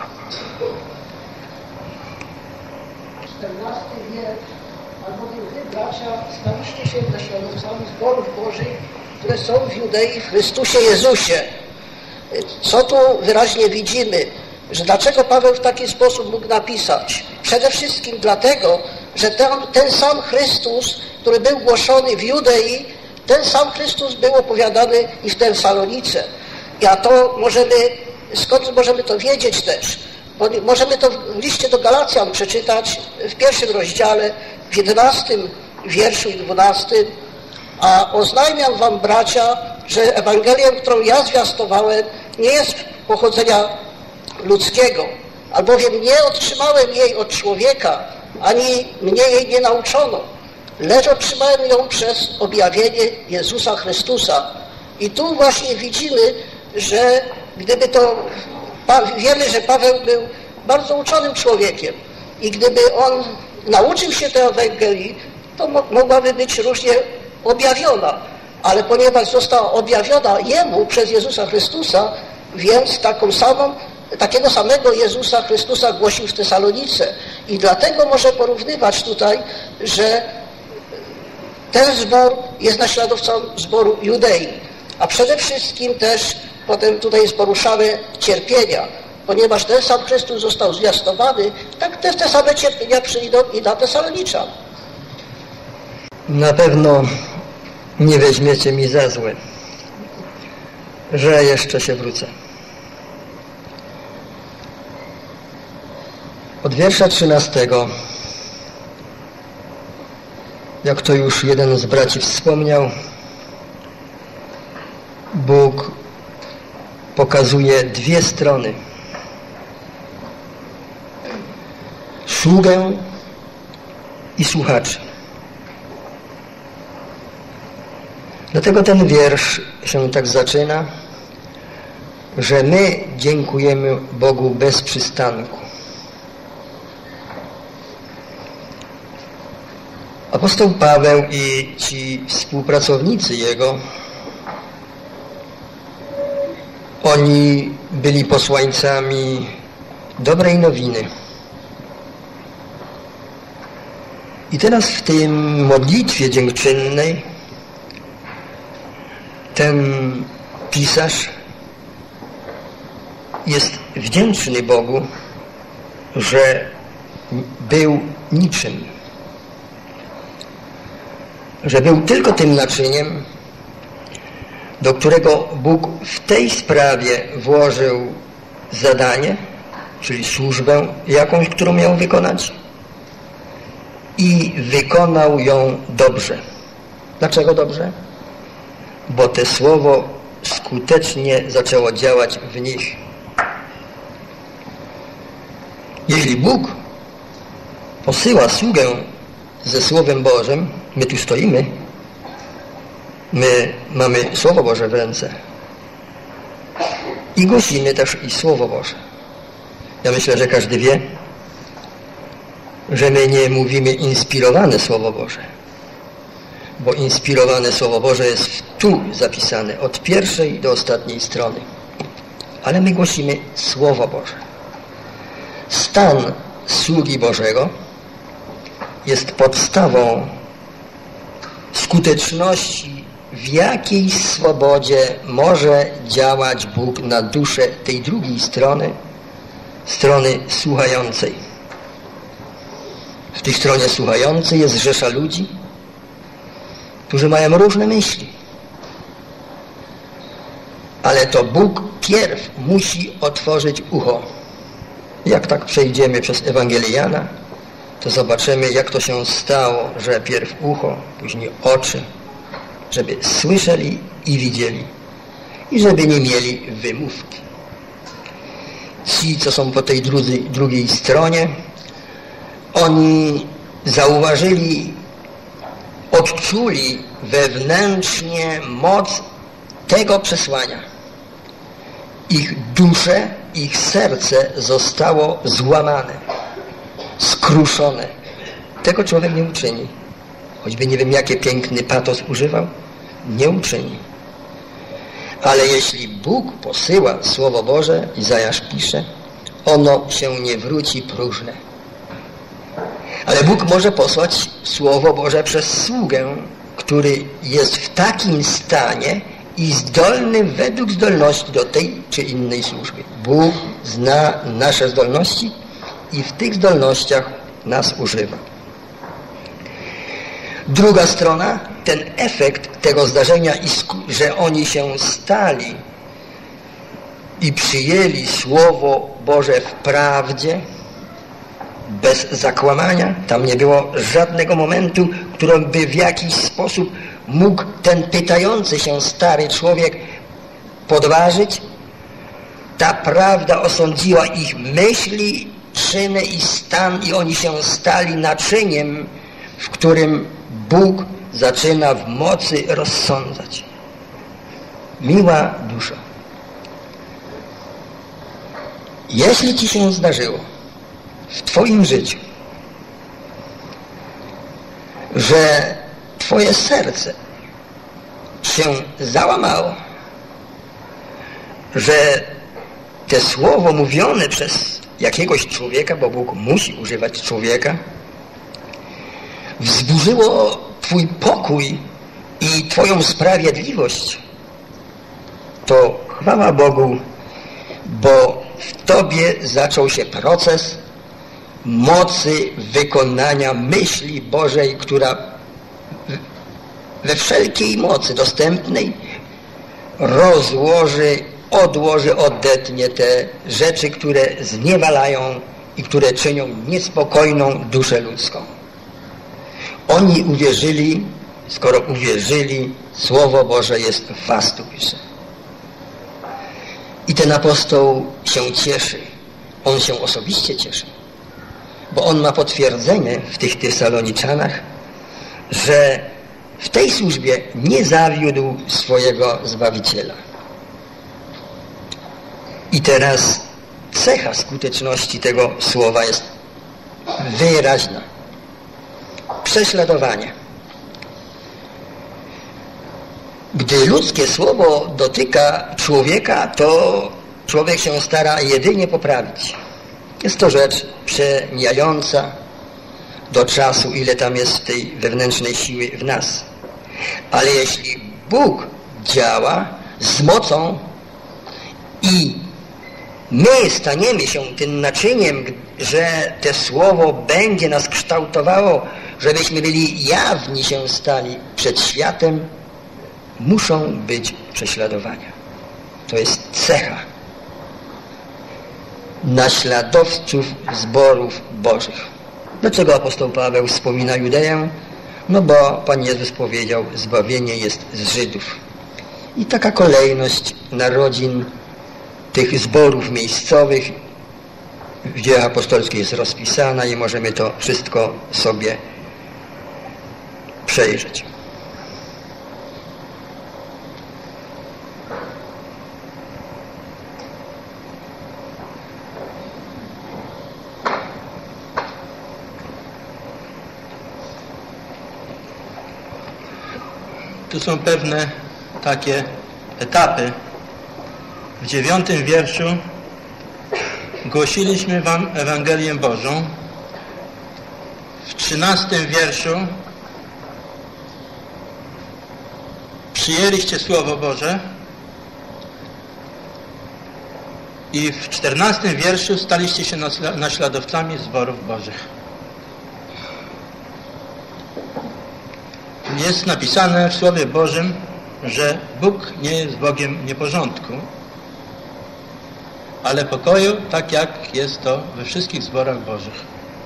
14 wiersz, albowiem wy, bracia, staliście się naśladowcami zborów Bożych, które są w Judei w Chrystusie Jezusie. Co tu wyraźnie widzimy, że dlaczego Paweł w taki sposób mógł napisać? Przede wszystkim dlatego, że ten sam Chrystus, który był głoszony w Judei, ten sam Chrystus był opowiadany i w Tessalonice. A to skąd możemy to wiedzieć też? Możemy to w liście do Galacjan przeczytać w 1 rozdziale, w 11 wierszu i 12. A oznajmiam wam, bracia, że Ewangelię, którą ja zwiastowałem, nie jest pochodzenia ludzkiego, albowiem nie otrzymałem jej od człowieka, ani mnie jej nie nauczono, lecz otrzymałem ją przez objawienie Jezusa Chrystusa. I tu właśnie widzimy, że gdyby to, wiemy, że Paweł był bardzo uczonym człowiekiem i gdyby on nauczył się tej Ewangelii, to mogłaby być różnie objawiona, ale ponieważ została objawiona jemu przez Jezusa Chrystusa, więc takiego samego Jezusa Chrystusa głosił w Tesalonice. I dlatego może porównywać tutaj, że ten zbór jest naśladowcą zboru Judei, a przede wszystkim też potem tutaj jest poruszane cierpienia, ponieważ ten sam Chrystus został zwiastowany, tak te same cierpienia przyjdą i na Tesaloniczan. Na pewno nie weźmiecie mi za złe, że jeszcze się wrócę. Od wiersza 13, jak to już jeden z braci wspomniał, Bóg pokazuje dwie strony. Sługę i słuchaczy. Dlatego ten wiersz się tak zaczyna, że my dziękujemy Bogu bez przystanku. Apostoł Paweł i ci współpracownicy jego, oni byli posłańcami dobrej nowiny. I teraz w tym modlitwie dziękczynnej ten pisarz jest wdzięczny Bogu, że był niczym, że był tylko tym naczyniem, do którego Bóg w tej sprawie włożył zadanie, czyli służbę jakąś, którą miał wykonać, i wykonał ją dobrze. Dlaczego dobrze? Bo to słowo skutecznie zaczęło działać w nich. Jeśli Bóg posyła sługę ze Słowem Bożym, my tu stoimy, my mamy Słowo Boże w ręce i głosimy też i Słowo Boże. Ja myślę, że każdy wie, że my nie mówimy inspirowane Słowo Boże, bo inspirowane Słowo Boże jest tu zapisane od pierwszej do ostatniej strony, ale my głosimy Słowo Boże. Stan sługi Bożego jest podstawą skuteczności, w jakiej swobodzie może działać Bóg na duszę tej drugiej strony, strony słuchającej. W tej stronie słuchającej jest rzesza ludzi, którzy mają różne myśli. Ale to Bóg pierw musi otworzyć ucho. Jak tak przejdziemy przez Ewangelię Jana, to zobaczymy, jak to się stało, że pierw ucho, później oczy, żeby słyszeli i widzieli i żeby nie mieli wymówki. Ci, co są po tej drugiej stronie, oni zauważyli, odczuli wewnętrznie moc tego przesłania. Ich dusze, ich serce zostało złamane, skruszone. Tego człowiek nie uczyni. Choćby nie wiem, jakie piękny patos używał, nie uczyni. Ale jeśli Bóg posyła Słowo Boże, Izajasz pisze, ono się nie wróci próżne. Ale Bóg może posłać Słowo Boże przez sługę, który jest w takim stanie i zdolny według zdolności do tej czy innej służby. Bóg zna nasze zdolności i w tych zdolnościach nas używa. Druga strona, ten efekt tego zdarzenia, że oni się stali i przyjęli Słowo Boże w prawdzie, bez zakłamania. Tam nie było żadnego momentu, którym by w jakiś sposób mógł ten pytający się stary człowiek podważyć. Ta prawda osądziła ich myśli, czyny i stan i oni się stali naczyniem, w którym Bóg zaczyna w mocy rozsądzać. Miła dusza, jeśli ci się zdarzyło w twoim życiu, że twoje serce się załamało, że te słowo mówione przez jakiegoś człowieka, bo Bóg musi używać człowieka, wzburzyło twój pokój i twoją sprawiedliwość, to chwała Bogu, bo w tobie zaczął się proces mocy wykonania myśli Bożej, która we wszelkiej mocy dostępnej rozłoży, odłoży, odetnie te rzeczy, które zniewalają i które czynią niespokojną duszę ludzką. Oni uwierzyli, skoro uwierzyli, Słowo Boże jest w was, tu pisze. I ten apostoł się cieszy. On się osobiście cieszy. Bo on ma potwierdzenie w tych Tesaloniczanach, że w tej służbie nie zawiódł swojego Zbawiciela. I teraz cecha skuteczności tego słowa jest wyraźna. Prześladowanie. Gdy ludzkie słowo dotyka człowieka, to człowiek się stara jedynie poprawić. Jest to rzecz przemijająca do czasu, ile tam jest tej wewnętrznej siły w nas. Ale jeśli Bóg działa z mocą i my staniemy się tym naczyniem, że to słowo będzie nas kształtowało, żebyśmy byli jawni się stali przed światem, muszą być prześladowania. To jest cecha naśladowców zborów Bożych. Dlaczego apostoł Paweł wspomina Judeję? No bo Pan Jezus powiedział, zbawienie jest z Żydów. I taka kolejność narodzin tych zborów miejscowych w Dziejach Apostolskich jest rozpisana i możemy to wszystko sobie przejrzeć. Tu są pewne takie etapy. W 9 wierszu głosiliśmy wam Ewangelię Bożą. W 13 wierszu przyjęliście Słowo Boże i w 14 wierszu staliście się naśladowcami zborów Bożych. Jest napisane w Słowie Bożym, że Bóg nie jest Bogiem nieporządku, ale pokoju, tak jak jest to we wszystkich zborach Bożych.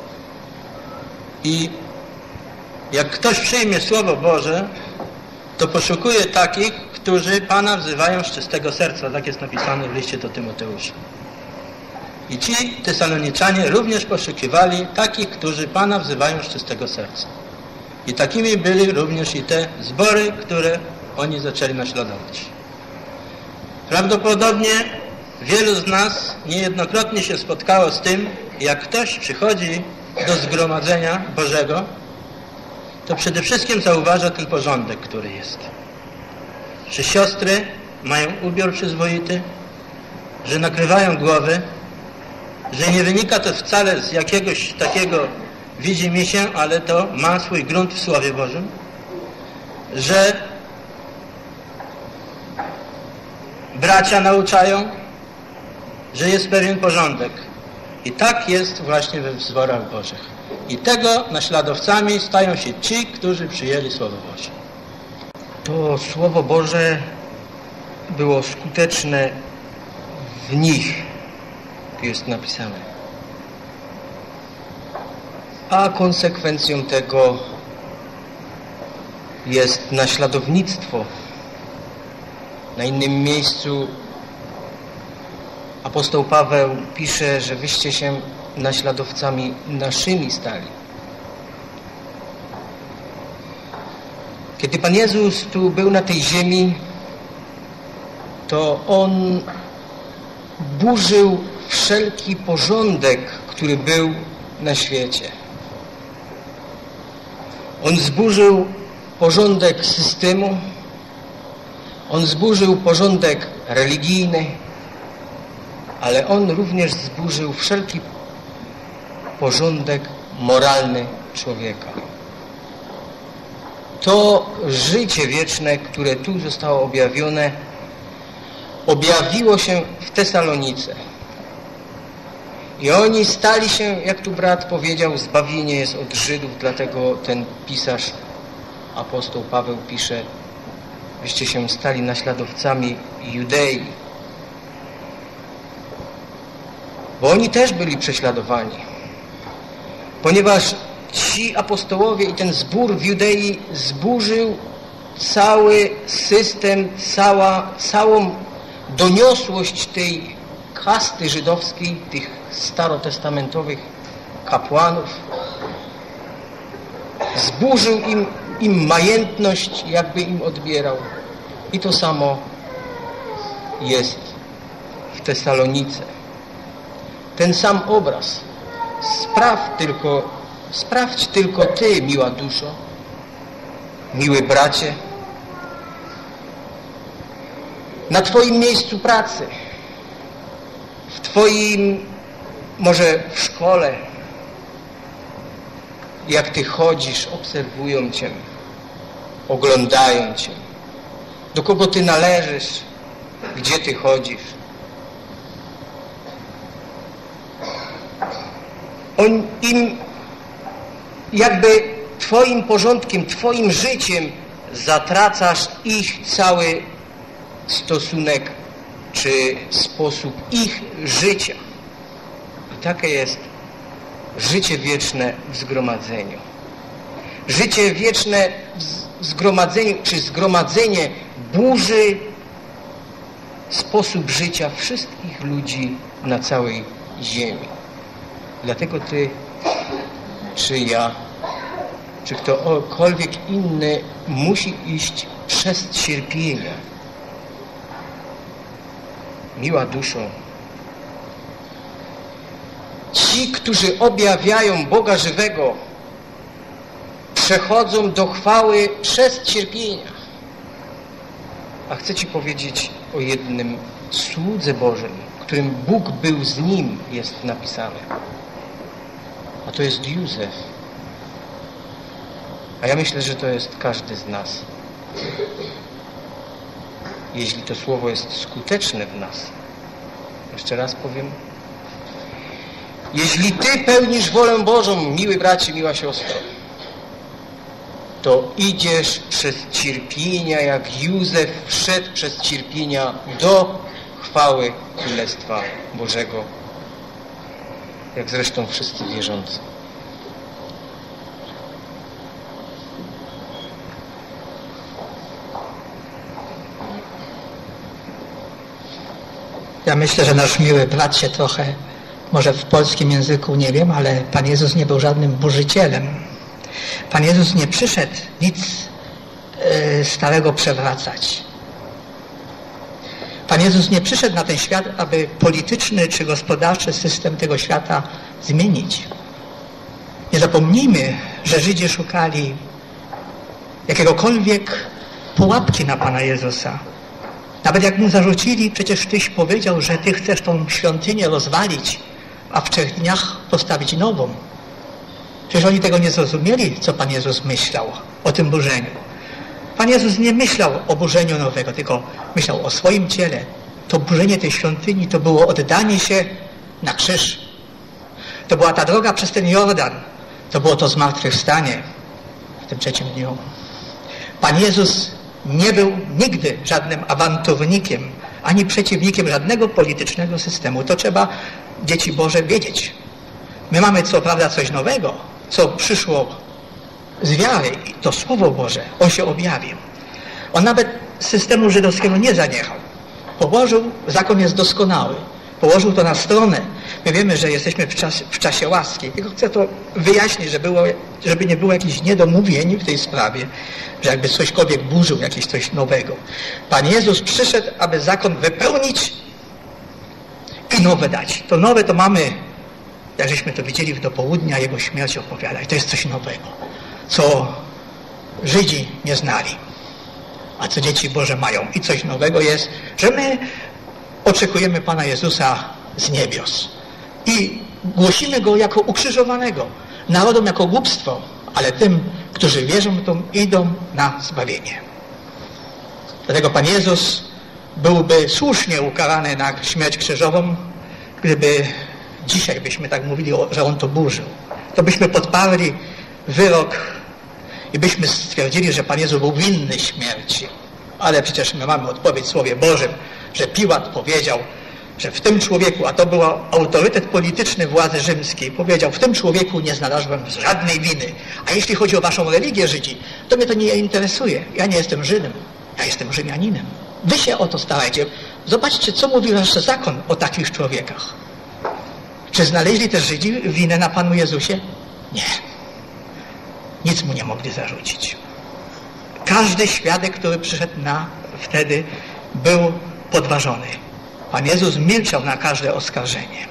I jak ktoś przyjmie Słowo Boże, to poszukuje takich, którzy Pana wzywają z czystego serca. Tak jest napisane w liście do Tymoteusza. I ci Tesaloniczanie również poszukiwali takich, którzy Pana wzywają z czystego serca. I takimi byli również i te zbory, które oni zaczęli naśladować. Prawdopodobnie wielu z nas niejednokrotnie się spotkało z tym, jak ktoś przychodzi do zgromadzenia Bożego, to przede wszystkim zauważa ten porządek, który jest. Że siostry mają ubiór przyzwoity, że nakrywają głowy, że nie wynika to wcale z jakiegoś takiego widzi się, ale to ma swój grunt w Słowie Bożym, że bracia nauczają, że jest pewien porządek. I tak jest właśnie we zborach Bożych. I tego naśladowcami stają się ci, którzy przyjęli Słowo Boże. To Słowo Boże było skuteczne w nich, tu jest napisane. A konsekwencją tego jest naśladownictwo. Na innym miejscu apostoł Paweł pisze, że wyście się naśladowcami naszymi stali. Kiedy Pan Jezus tu był na tej ziemi, to On burzył wszelki porządek, który był na świecie. On zburzył porządek systemu, On zburzył porządek religijny, ale On również zburzył wszelki porządek moralny człowieka. To życie wieczne, które tu zostało objawione, objawiło się w Tesalonice. I oni stali się, jak tu brat powiedział, zbawienie jest od Żydów, dlatego ten pisarz, apostoł Paweł pisze, wyście się stali naśladowcami Judei. Bo oni też byli prześladowani. Ponieważ ci apostołowie i ten zbór w Judei zburzył cały system, całą doniosłość tej kasty żydowskiej, tych starotestamentowych kapłanów. Zburzył im majętność, jakby im odbierał. I to samo jest w Tesalonice. Ten sam obraz. Sprawdź tylko ty, miła duszo, miły bracie, na twoim miejscu pracy, w twoim, może w szkole, jak ty chodzisz, obserwują cię, oglądają cię, do kogo ty należysz, gdzie ty chodzisz. Im jakby twoim porządkiem, twoim życiem zatracasz ich cały stosunek czy sposób ich życia. I takie jest życie wieczne w zgromadzeniu. Życie wieczne w zgromadzeniu, czy zgromadzenie burzy sposób życia wszystkich ludzi na całej ziemi. Dlatego ty, czy ja, czy ktokolwiek inny musi iść przez cierpienia. Miła duszo, ci, którzy objawiają Boga żywego, przechodzą do chwały przez cierpienia. A chcę ci powiedzieć o jednym słudze Bożym, którym Bóg był z nim, jest napisane. A to jest Józef. A ja myślę, że to jest każdy z nas. Jeśli to słowo jest skuteczne w nas. Jeszcze raz powiem. Jeśli ty pełnisz wolę Bożą, miły bracie, miła siostro, to idziesz przez cierpienia, jak Józef wszedł przez cierpienia do chwały Królestwa Bożego. Jak zresztą wszyscy wierzący. Ja myślę, że nasz miły brat się trochę, może w polskim języku nie wiem, ale Pan Jezus nie był żadnym burzycielem. Pan Jezus nie przyszedł nic starego przewracać. Pan Jezus nie przyszedł na ten świat, aby polityczny czy gospodarczy system tego świata zmienić. Nie zapomnijmy, że Żydzi szukali jakiegokolwiek pułapki na Pana Jezusa. Nawet jak mu zarzucili, przecież tyś powiedział, że ty chcesz tą świątynię rozwalić, a w 3 dniach postawić nową. Przecież oni tego nie zrozumieli, co Pan Jezus myślał o tym burzeniu. Pan Jezus nie myślał o burzeniu nowego, tylko myślał o swoim ciele. To burzenie tej świątyni to było oddanie się na krzyż. To była ta droga przez ten Jordan. To było to zmartwychwstanie w tym 3 dniu. Pan Jezus nie był nigdy żadnym awanturnikiem, ani przeciwnikiem żadnego politycznego systemu. To trzeba, dzieci Boże, wiedzieć. My mamy co prawda coś nowego, co przyszło z wiary, i to Słowo Boże, On się objawił. On nawet systemu żydowskiego nie zaniechał. Położył, zakon jest doskonały. Położył to na stronę. My wiemy, że jesteśmy w czasie łaski. Tylko chcę to wyjaśnić, żeby nie było jakichś niedomówień w tej sprawie, że jakby cośkolwiek burzył, jakieś coś nowego. Pan Jezus przyszedł, aby zakon wypełnić i nowe dać. To nowe to mamy, jak żeśmy to widzieli do południa, Jego śmierć opowiada. I to jest coś nowego, co Żydzi nie znali, a co dzieci Boże mają. I coś nowego jest, że my oczekujemy Pana Jezusa z niebios i głosimy Go jako ukrzyżowanego, narodom jako głupstwo, ale tym, którzy wierzą, to idą na zbawienie. Dlatego Pan Jezus byłby słusznie ukarany na śmierć krzyżową, gdyby dzisiaj byśmy tak mówili, że On to burzył. To byśmy podparli wyrok i byśmy stwierdzili, że Pan Jezus był winny śmierci. Ale przecież my mamy odpowiedź w Słowie Bożym, że Piłat powiedział, że w tym człowieku, a to był autorytet polityczny władzy rzymskiej, powiedział, w tym człowieku nie znalazłem żadnej winy. A jeśli chodzi o waszą religię, Żydzi, to mnie to nie interesuje. Ja nie jestem Żydem, ja jestem Rzymianinem. Wy się o to starajcie. Zobaczcie, co mówi nasz zakon o takich człowiekach. Czy znaleźli też Żydzi winę na Panu Jezusie? Nie. Nic mu nie mogli zarzucić. Każdy świadek, który przyszedł wtedy, był podważony. Pan Jezus milczał na każde oskarżenie.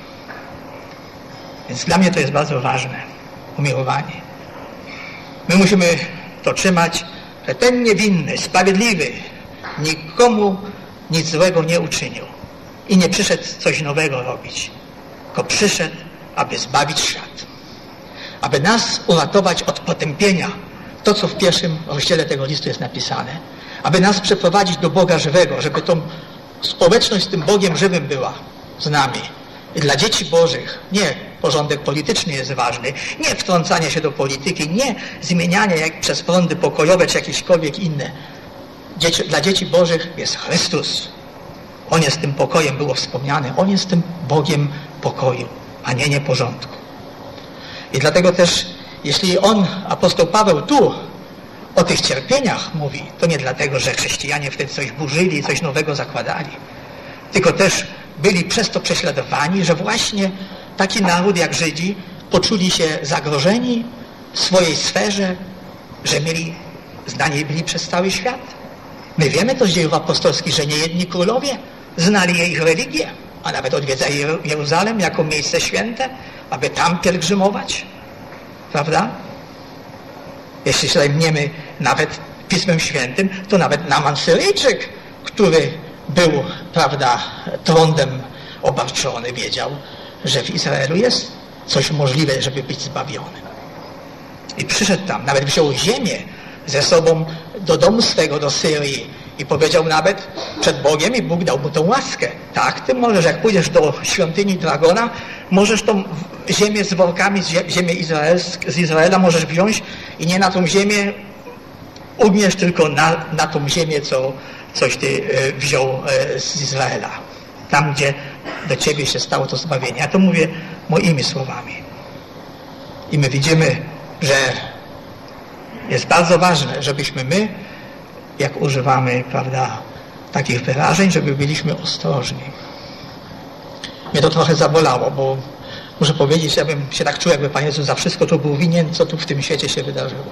Więc dla mnie to jest bardzo ważne. Umiłowanie. My musimy to trzymać, że ten niewinny, sprawiedliwy nikomu nic złego nie uczynił. I nie przyszedł coś nowego robić. Tylko przyszedł, aby zbawić świat. Aby nas uratować od potępienia. To, co w pierwszym rozdziale tego listu jest napisane. Aby nas przeprowadzić do Boga żywego, żeby tą społeczność z tym Bogiem żywym była z nami. I dla dzieci Bożych nie porządek polityczny jest ważny, nie wtrącanie się do polityki, nie zmienianie jak przez prądy pokojowe czy jakiekolwiek inne. Dla dzieci Bożych jest Chrystus. On jest tym pokojem, było wspomniane. On jest tym Bogiem pokoju, a nie nieporządku. I dlatego też, jeśli apostoł Paweł tu o tych cierpieniach mówi, to nie dlatego, że chrześcijanie wtedy coś burzyli, coś nowego zakładali, tylko też byli przez to prześladowani, że właśnie taki naród jak Żydzi poczuli się zagrożeni w swojej sferze, że znani byli przez cały świat. My wiemy to z dziejów apostolskich, że niejedni królowie znali ich religię, a nawet odwiedzali Jeruzalem jako miejsce święte, aby tam pielgrzymować. Prawda? Jeśli zajmiemy nawet Pismem Świętym, to nawet Naaman Syryjczyk, który był, prawda, trądem obarczony, wiedział, że w Izraelu jest coś możliwe, żeby być zbawionym. I przyszedł tam, nawet wziął ziemię ze sobą do domu swego, do Syrii i powiedział nawet przed Bogiem i Bóg dał mu tą łaskę. Tak, ty możesz, jak pójdziesz do świątyni Dragona, możesz tą ziemię z workami, ziemię z Izraela możesz wziąć i nie na tą ziemię ugniesz, tylko na tą ziemię, coś ty wziął z Izraela. Tam, gdzie do ciebie się stało to zbawienie. Ja to mówię moimi słowami. I my widzimy, że jest bardzo ważne, żebyśmy my, jak używamy, prawda, takich wyrażeń, żeby byliśmy ostrożni. Mnie to trochę zabolało, bo muszę powiedzieć, ja bym się tak czuł, jakby Pan Jezus za wszystko to był winien, co tu w tym świecie się wydarzyło.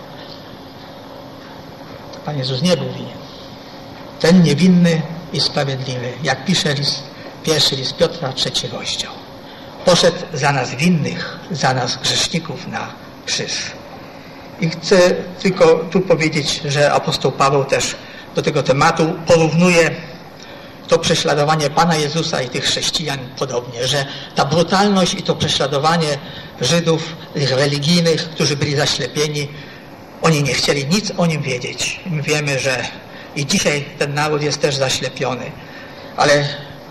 Pan Jezus nie był winien. Ten niewinny i sprawiedliwy, jak pisze pierwszy list Piotra, 3 rozdział. Poszedł za nas winnych, za nas grzeszników na krzyż. I chcę tylko tu powiedzieć, że apostoł Paweł też do tego tematu porównuje to prześladowanie Pana Jezusa i tych chrześcijan podobnie, że ta brutalność i to prześladowanie Żydów, tych religijnych, którzy byli zaślepieni, oni nie chcieli nic o nim wiedzieć. My wiemy, że i dzisiaj ten naród jest też zaślepiony, ale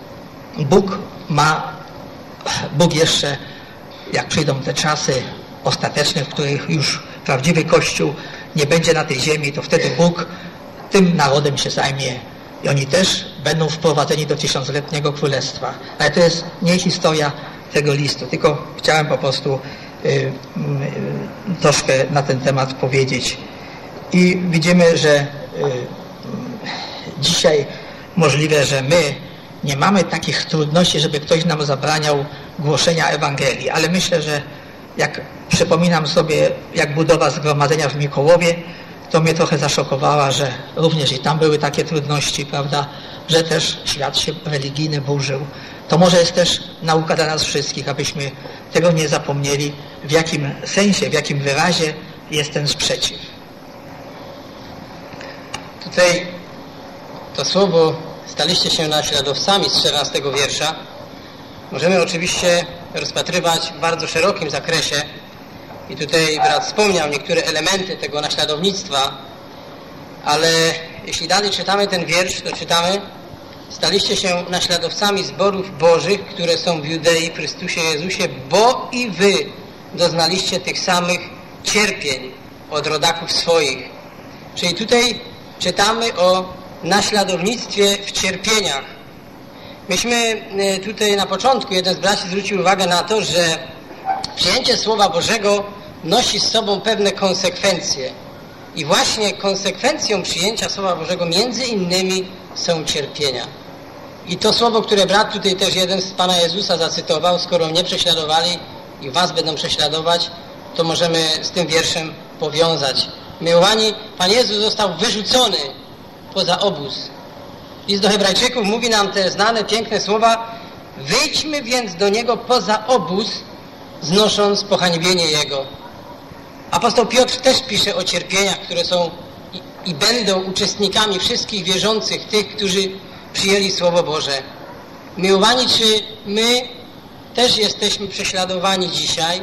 Bóg jeszcze, jak przyjdą te czasy ostateczne, w których już prawdziwy Kościół nie będzie na tej ziemi, to wtedy Bóg tym narodem się zajmie i oni też będą wprowadzeni do 1000-letniego królestwa. Ale to jest nie historia tego listu, tylko chciałem po prostu troszkę na ten temat powiedzieć. I widzimy, że dzisiaj możliwe, że my nie mamy takich trudności, żeby ktoś nam zabraniał głoszenia Ewangelii, ale myślę, że jak przypominam sobie, jak budowa zgromadzenia w Mikołowie, to mnie trochę zaszokowała, że również i tam były takie trudności, prawda, że też świat się religijny burzył. To może jest też nauka dla nas wszystkich, abyśmy tego nie zapomnieli, w jakim sensie, w jakim wyrazie jest ten sprzeciw. Tutaj to słowo staliście się naśladowcami z 14 wiersza. Możemy oczywiście rozpatrywać w bardzo szerokim zakresie i tutaj brat wspomniał niektóre elementy tego naśladownictwa, ale jeśli dalej czytamy ten wiersz, to czytamy: staliście się naśladowcami zborów bożych, które są w Judei, w Chrystusie Jezusie, bo i wy doznaliście tych samych cierpień od rodaków swoich. Czyli tutaj czytamy o naśladownictwie w cierpieniach. Myśmy tutaj na początku, jeden z braci zwrócił uwagę na to, że przyjęcie Słowa Bożego nosi z sobą pewne konsekwencje. I właśnie konsekwencją przyjęcia Słowa Bożego między innymi są cierpienia. I to słowo, które brat tutaj też jeden z Pana Jezusa zacytował: skoro mnie prześladowali i was będą prześladować, to możemy z tym wierszem powiązać. Miłowani, Pan Jezus został wyrzucony poza obóz. List do Hebrajczyków mówi nam te znane, piękne słowa: wyjdźmy więc do Niego poza obóz, znosząc pohańbienie Jego. Apostoł Piotr też pisze o cierpieniach, które są i będą uczestnikami wszystkich wierzących, tych, którzy przyjęli Słowo Boże. Miłowani, czy my też jesteśmy prześladowani dzisiaj?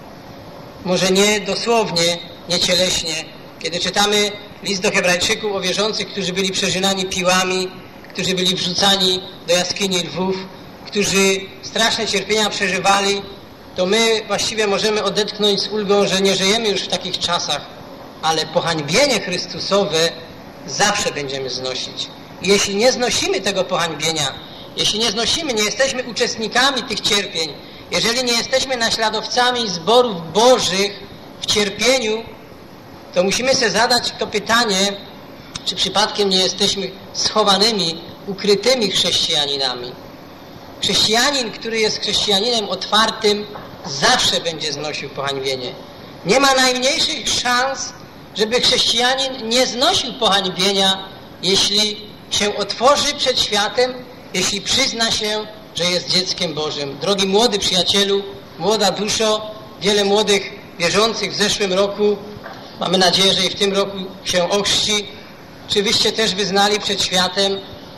Może nie dosłownie, nie cieleśnie. Kiedy czytamy list do Hebrajczyków o wierzących, którzy byli przerzynani piłami, którzy byli wrzucani do jaskini lwów, którzy straszne cierpienia przeżywali, to my właściwie możemy odetchnąć z ulgą, że nie żyjemy już w takich czasach, ale pohańbienie Chrystusowe zawsze będziemy znosić. I jeśli nie znosimy tego pohańbienia, jeśli nie znosimy, nie jesteśmy uczestnikami tych cierpień, jeżeli nie jesteśmy naśladowcami zborów bożych w cierpieniu, to musimy sobie zadać to pytanie, czy przypadkiem nie jesteśmy schowanymi, ukrytymi chrześcijaninami. Chrześcijanin, który jest chrześcijaninem otwartym, zawsze będzie znosił pohańbienie. Nie ma najmniejszych szans, żeby chrześcijanin nie znosił pohańbienia, jeśli się otworzy przed światem, jeśli przyzna się, że jest dzieckiem Bożym. Drogi młody przyjacielu, młoda duszo, wiele młodych wierzących w zeszłym roku, mamy nadzieję, że i w tym roku się ochrzci. Czy wyście też wyznali przed światem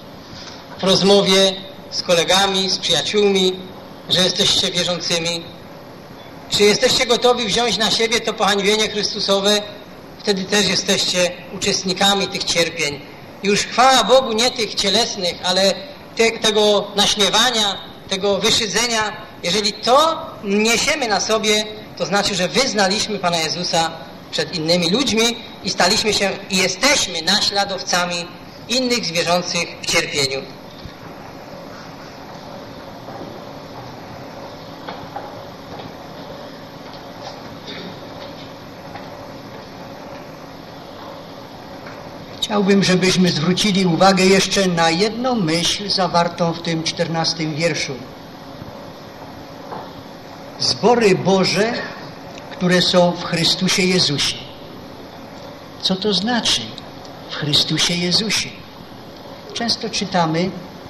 w rozmowie z kolegami, z przyjaciółmi, że jesteście wierzącymi? Czy jesteście gotowi wziąć na siebie to pohańbienie Chrystusowe? Wtedy też jesteście uczestnikami tych cierpień. Już chwała Bogu nie tych cielesnych, ale tego naśmiewania, tego wyszydzenia. Jeżeli to niesiemy na sobie, to znaczy, że wyznaliśmy Pana Jezusa przed innymi ludźmi i staliśmy się i jesteśmy naśladowcami innych zwierzących w cierpieniu. Chciałbym, żebyśmy zwrócili uwagę jeszcze na jedną myśl zawartą w tym 14 wierszu. Zbory Boże, które są w Chrystusie Jezusie. Co to znaczy w Chrystusie Jezusie? Często czytamy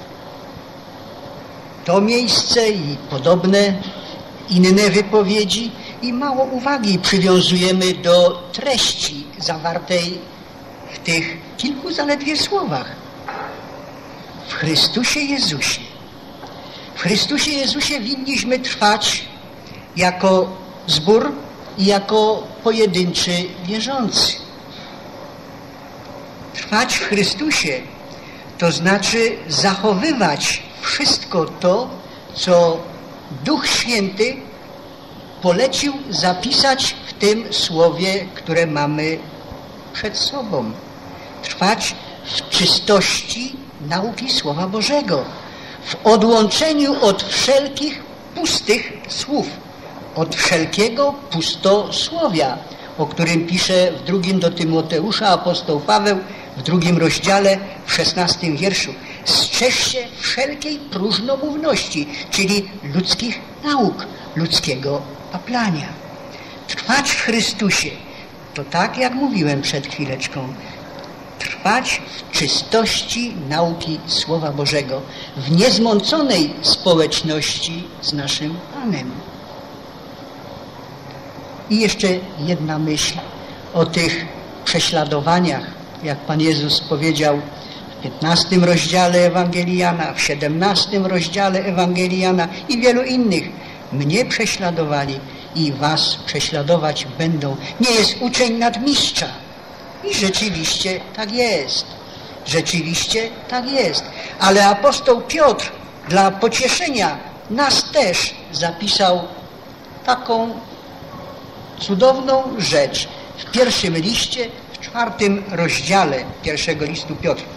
to miejsce i podobne inne wypowiedzi i mało uwagi przywiązujemy do treści zawartej w tych kilku zaledwie słowach. W Chrystusie Jezusie. W Chrystusie Jezusie winniśmy trwać jako zbór i jako pojedynczy wierzący. Trwać w Chrystusie to znaczy zachowywać wszystko to, co Duch Święty polecił zapisać w tym słowie, które mamy przed sobą. Trwać w czystości nauki Słowa Bożego, w odłączeniu od wszelkich pustych słów, od wszelkiego pustosłowia, o którym pisze w 2 do Tymoteusza apostoł Paweł w 2 rozdziale, w 16 wierszu. Strzeż się wszelkiej próżnomówności, czyli ludzkich nauk, ludzkiego paplania. Trwać w Chrystusie, to tak jak mówiłem przed chwileczką, trwać w czystości nauki Słowa Bożego, w niezmąconej społeczności z naszym Panem. I jeszcze jedna myśl o tych prześladowaniach, jak Pan Jezus powiedział w 15 rozdziale Ewangelii Jana, w 17 rozdziale Ewangelii Jana i wielu innych. Mnie prześladowali i was prześladować będą. Nie jest uczeń nadmistrza. I rzeczywiście tak jest. Rzeczywiście tak jest. Ale apostoł Piotr dla pocieszenia nas też zapisał taką cudowną rzecz w pierwszym liście, w 4 rozdziale pierwszego listu Piotra.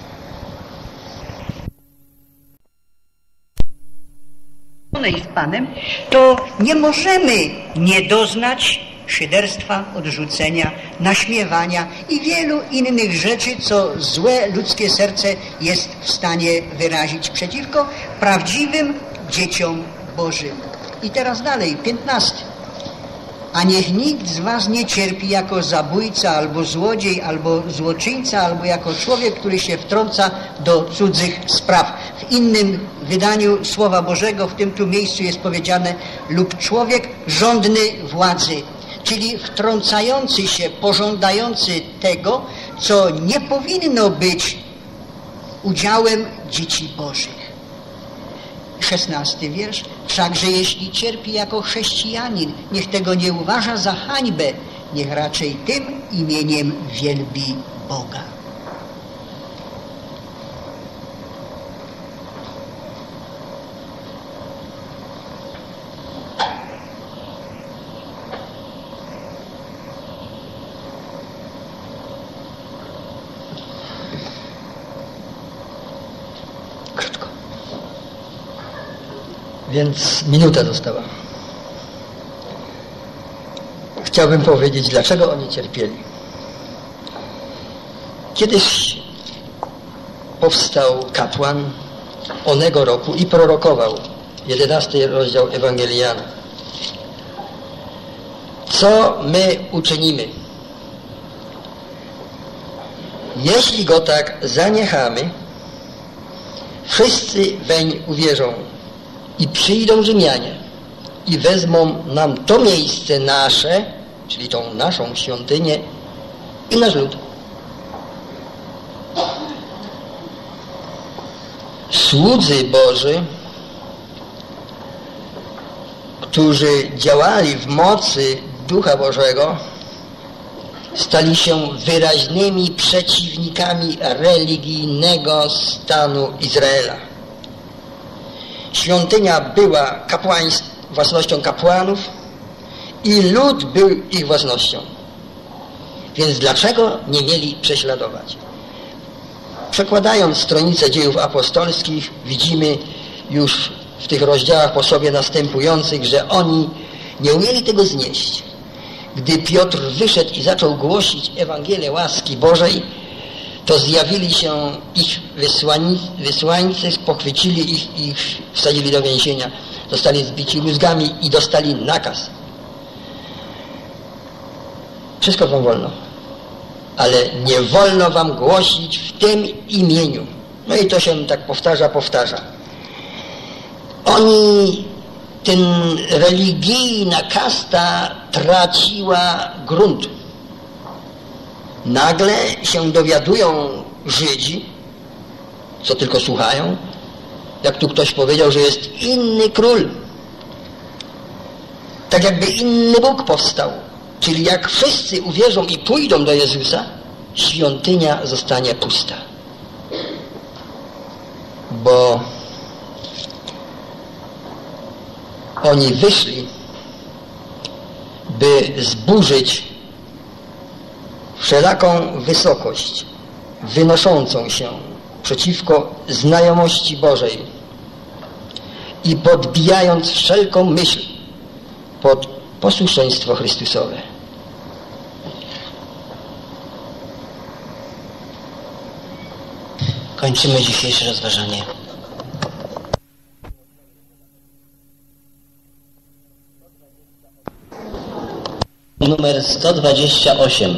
Z Panem, to nie możemy nie doznać szyderstwa, odrzucenia, naśmiewania i wielu innych rzeczy, co złe ludzkie serce jest w stanie wyrazić przeciwko prawdziwym dzieciom Bożym. I teraz dalej, 15. A niech nikt z was nie cierpi jako zabójca, albo złodziej, albo złoczyńca, albo jako człowiek, który się wtrąca do cudzych spraw. W innym wydaniu Słowa Bożego, w tym tu miejscu jest powiedziane, lub człowiek żądny władzy, czyli wtrącający się, pożądający tego, co nie powinno być udziałem dzieci Bożych. 16 wiersz. Wszakże jeśli cierpi jako chrześcijanin, niech tego nie uważa za hańbę, niech raczej tym imieniem wielbi Boga. Więc minuta została. Chciałbym powiedzieć, dlaczego oni cierpieli. Kiedyś powstał kapłan onego roku i prorokował 11 rozdział Ewangelii Jana. Co my uczynimy? Jeśli go tak zaniechamy, wszyscy weń uwierzą. I przyjdą Rzymianie i wezmą nam to miejsce nasze, czyli tą naszą świątynię i nasz lud. Słudzy Boży, którzy działali w mocy Ducha Bożego, stali się wyraźnymi przeciwnikami religijnego stanu Izraela. Świątynia była własnością kapłanów i lud był ich własnością. Więc dlaczego nie mieli prześladować? Przekładając stronicę Dziejów Apostolskich, widzimy już w tych rozdziałach po sobie następujących, że oni nie umieli tego znieść. Gdy Piotr wyszedł i zaczął głosić Ewangelię łaski Bożej, to zjawili się ich wysłańcy, pochwycili ich i wsadzili do więzienia. Zostali zbici rózgami i dostali nakaz. Wszystko wam wolno, ale nie wolno wam głosić w tym imieniu. No i to się tak powtarza. Ten religijna kasta traciła grunt. Nagle się dowiadują Żydzi, co tylko słuchają, jak tu ktoś powiedział, że jest inny król. Tak jakby inny Bóg powstał. Czyli jak wszyscy uwierzą i pójdą do Jezusa, świątynia zostanie pusta. Bo oni wyszli, by zburzyć wszelaką wysokość wynoszącą się przeciwko znajomości Bożej i podbijając wszelką myśl pod posłuszeństwo Chrystusowe. Kończymy dzisiejsze rozważanie. Numer 128.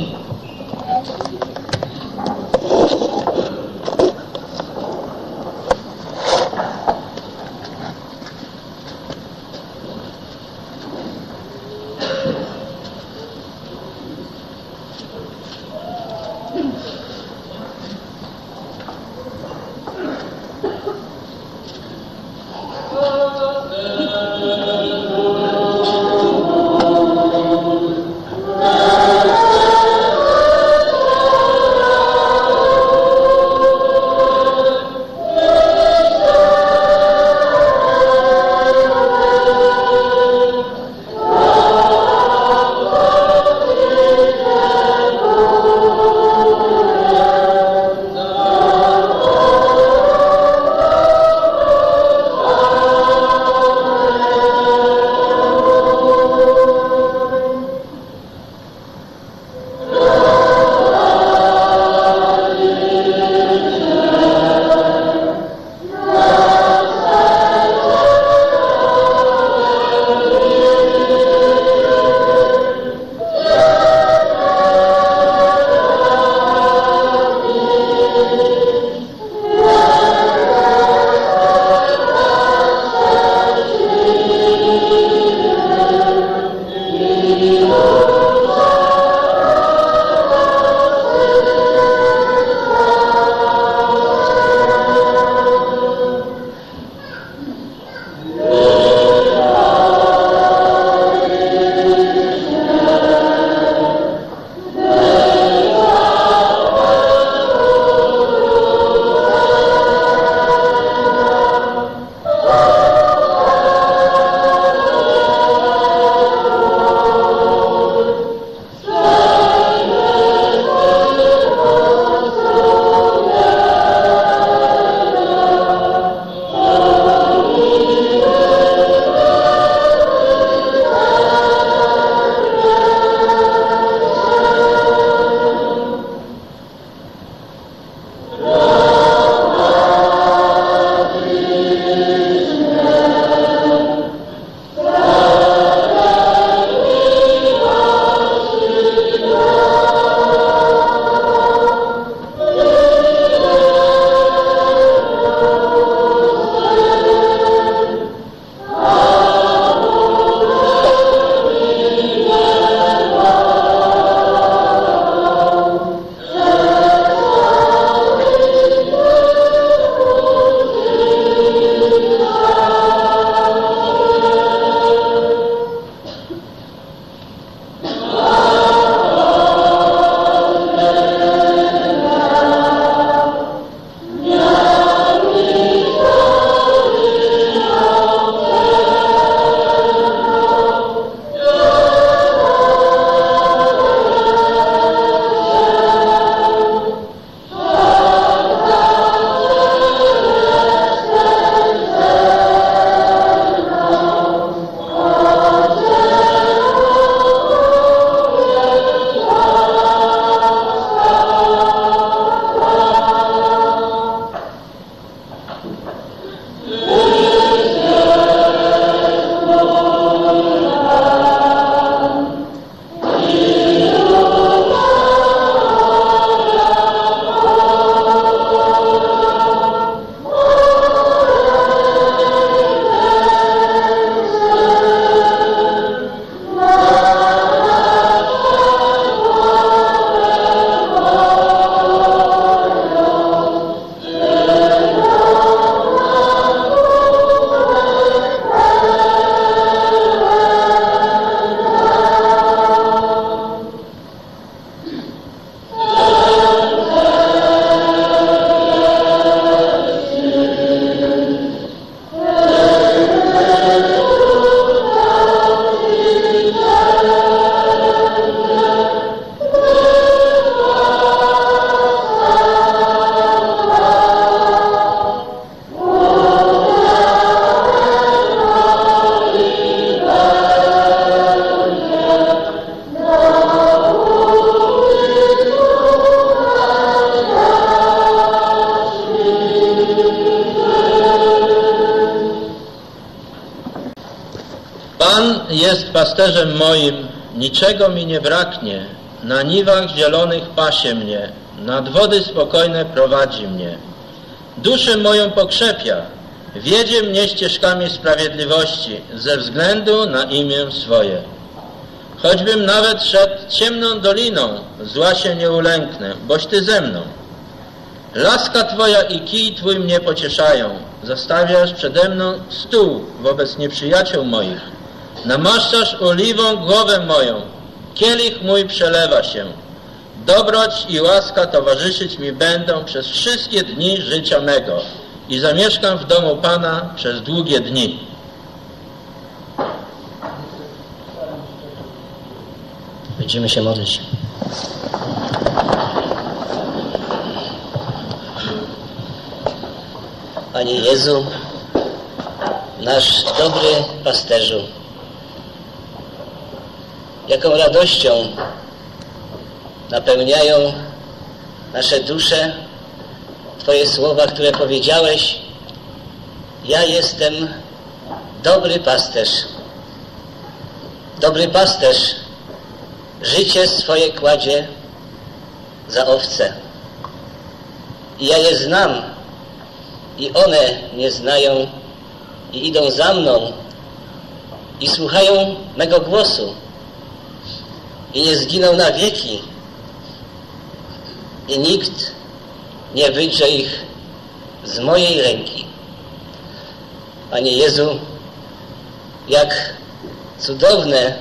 Pan jest pasterzem moim, niczego mi nie braknie. Na niwach zielonych pasie mnie, nad wody spokojne prowadzi mnie. Duszę moją pokrzepia, wiedzie mnie ścieżkami sprawiedliwości, ze względu na imię swoje. Choćbym nawet szedł ciemną doliną, zła się nie ulęknę, boś Ty ze mną. Laska Twoja i kij Twój mnie pocieszają. Zostawiasz przede mną stół wobec nieprzyjaciół moich. Namaszczasz oliwą głowę moją. Kielich mój przelewa się. Dobroć i łaska towarzyszyć mi będą przez wszystkie dni życia mego i zamieszkam w domu Pana przez długie dni. Będziemy się modlić. Panie Jezu, nasz dobry pasterzu, jaką radością napełniają nasze dusze Twoje słowa, które powiedziałeś: ja jestem dobry pasterz. Dobry pasterz życie swoje kładzie za owce. I ja je znam i one mnie znają i idą za mną i słuchają mego głosu i nie zginą na wieki i nikt nie wydrze ich z mojej ręki. Panie Jezu, jak cudowne,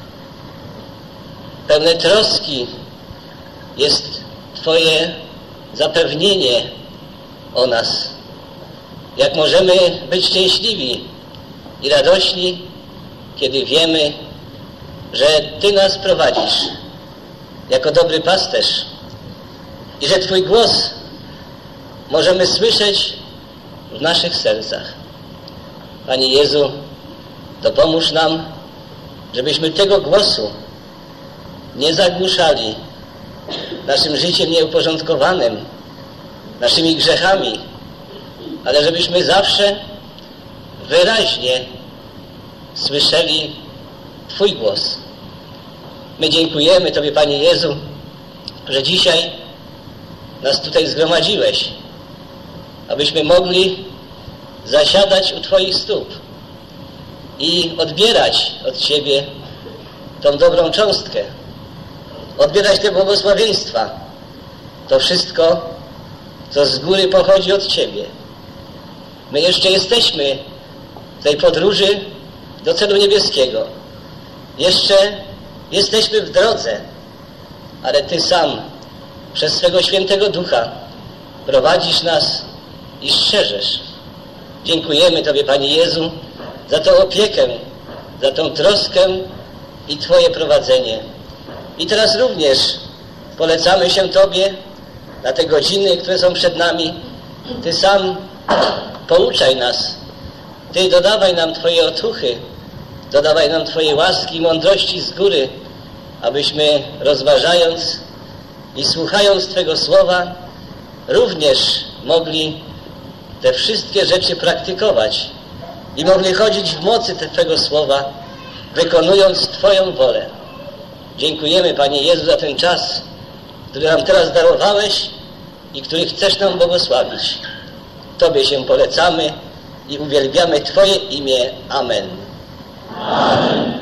pełne troski jest Twoje zapewnienie o nas. Jak możemy być szczęśliwi i radośni, kiedy wiemy, że Ty nas prowadzisz jako dobry pasterz i że Twój głos możemy słyszeć w naszych sercach. Panie Jezu, dopomóż nam, żebyśmy tego głosu nie zagłuszali naszym życiem nieuporządkowanym, naszymi grzechami, ale żebyśmy zawsze wyraźnie słyszeli Twój głos. My dziękujemy Tobie, Panie Jezu, że dzisiaj nas tutaj zgromadziłeś, abyśmy mogli zasiadać u Twoich stóp i odbierać od Ciebie tą dobrą cząstkę, odbierać te błogosławieństwa, to wszystko, co z góry pochodzi od Ciebie. My jeszcze jesteśmy w tej podróży do celu niebieskiego. Jeszcze jesteśmy w drodze, ale Ty sam przez swego Świętego Ducha prowadzisz nas i strzeżesz. Dziękujemy Tobie, Panie Jezu, za tą opiekę, za tą troskę i Twoje prowadzenie. I teraz również polecamy się Tobie na te godziny, które są przed nami. Ty sam pouczaj nas. Ty dodawaj nam Twoje otuchy, dodawaj nam Twojej łaski i mądrości z góry, abyśmy rozważając i słuchając Twego słowa również mogli te wszystkie rzeczy praktykować i mogli chodzić w mocy Twego słowa, wykonując Twoją wolę. Dziękujemy, Panie Jezu, za ten czas, który nam teraz darowałeś i który chcesz nam błogosławić. Tobie się polecamy i uwielbiamy Twoje imię. Amen. Amen.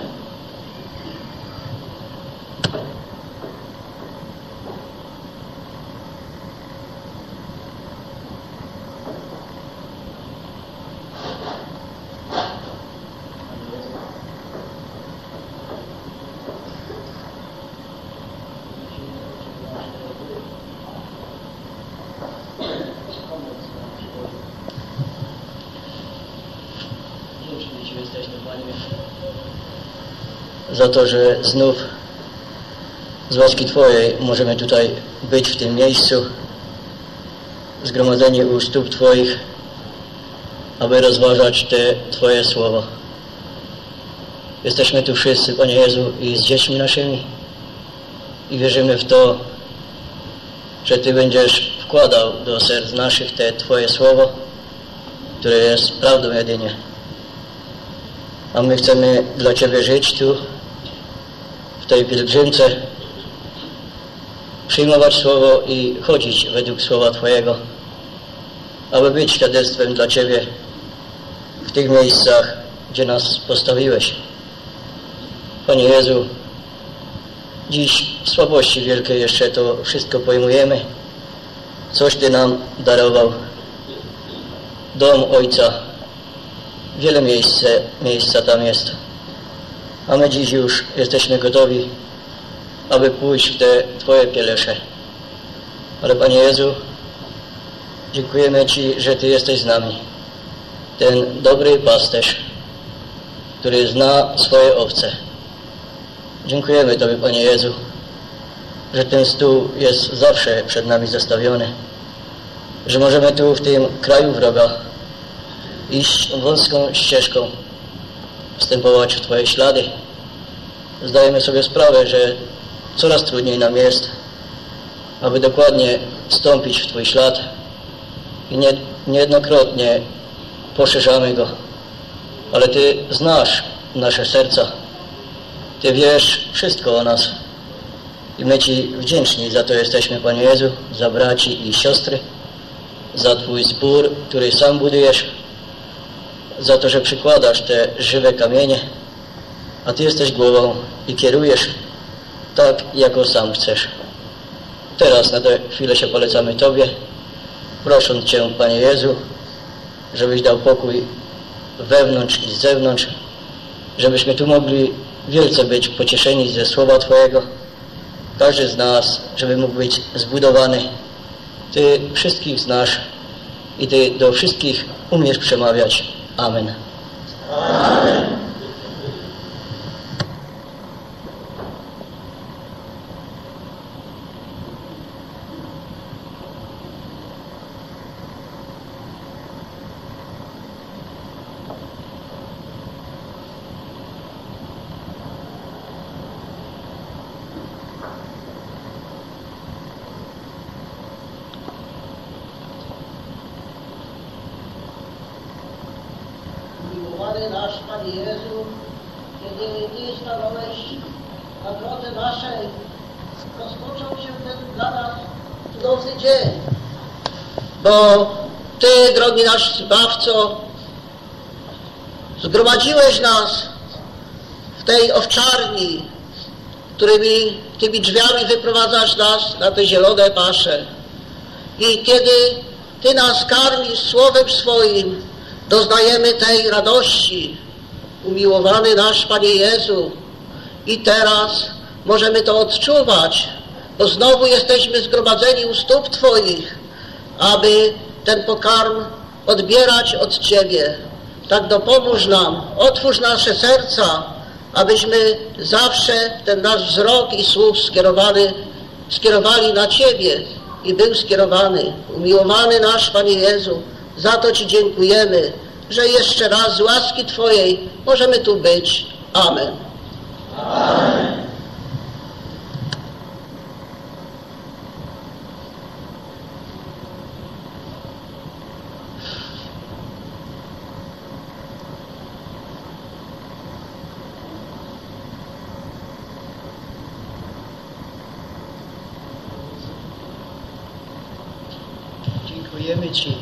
Za to, że znów z łaski Twojej możemy tutaj być w tym miejscu, zgromadzeni u stóp Twoich, aby rozważać te Twoje słowa. Jesteśmy tu wszyscy, Panie Jezu, i z dziećmi naszymi i wierzymy w to, że Ty będziesz wkładał do serc naszych te Twoje słowo, które jest prawdą jedynie. a my chcemy dla Ciebie żyć tu, w tej pielgrzymce, przyjmować Słowo i chodzić według Słowa Twojego, aby być świadectwem dla Ciebie w tych miejscach, gdzie nas postawiłeś. Panie Jezu, dziś w słabości wielkiej jeszcze to wszystko pojmujemy. Coś Ty nam darował. Dom Ojca. Wiele miejsca tam jest. A my dziś już jesteśmy gotowi, aby pójść w te Twoje pielesze. Ale Panie Jezu, dziękujemy Ci, że Ty jesteś z nami. Ten dobry pasterz, który zna swoje owce. Dziękujemy Tobie, Panie Jezu, że ten stół jest zawsze przed nami zastawiony, że możemy tu w tym kraju wroga iść wąską ścieżką, wstępować w Twoje ślady. Zdajemy sobie sprawę, że coraz trudniej nam jest, aby dokładnie wstąpić w Twój ślad i niejednokrotnie poszerzamy go. Ale Ty znasz nasze serca. Ty wiesz wszystko o nas. I my Ci wdzięczni za to jesteśmy, Panie Jezu, za braci i siostry, za Twój zbór, który sam budujesz, za to, że przykładasz te żywe kamienie, a Ty jesteś głową i kierujesz tak, jako sam chcesz. Teraz na tę chwilę się polecamy Tobie, prosząc Cię, Panie Jezu, żebyś dał pokój wewnątrz i z zewnątrz, żebyśmy tu mogli wielce być pocieszeni ze Słowa Twojego. Każdy z nas, żeby mógł być zbudowany. Ty wszystkich znasz i Ty do wszystkich umiesz przemawiać. Amen. Amen. Nasz Panie Jezu, kiedy Ty stanąłeś na drodze naszej, rozpoczął się ten dla nas cudowny dzień. Bo Ty, drogi nasz Zbawco, zgromadziłeś nas w tej owczarni, tymi drzwiami wyprowadzasz nas na te zielone pasze. I kiedy Ty nas karmisz Słowem swoim, doznajemy tej radości, umiłowany nasz Panie Jezu. I teraz możemy to odczuwać, bo znowu jesteśmy zgromadzeni u stóp Twoich, aby ten pokarm odbierać od Ciebie. Tak dopomóż nam, otwórz nasze serca, abyśmy zawsze ten nasz wzrok i słuch skierowali na Ciebie i był skierowany. Umiłowany nasz Panie Jezu, za to Ci dziękujemy, że jeszcze raz z łaski Twojej możemy tu być. Amen. Amen. Dziękujemy Ci,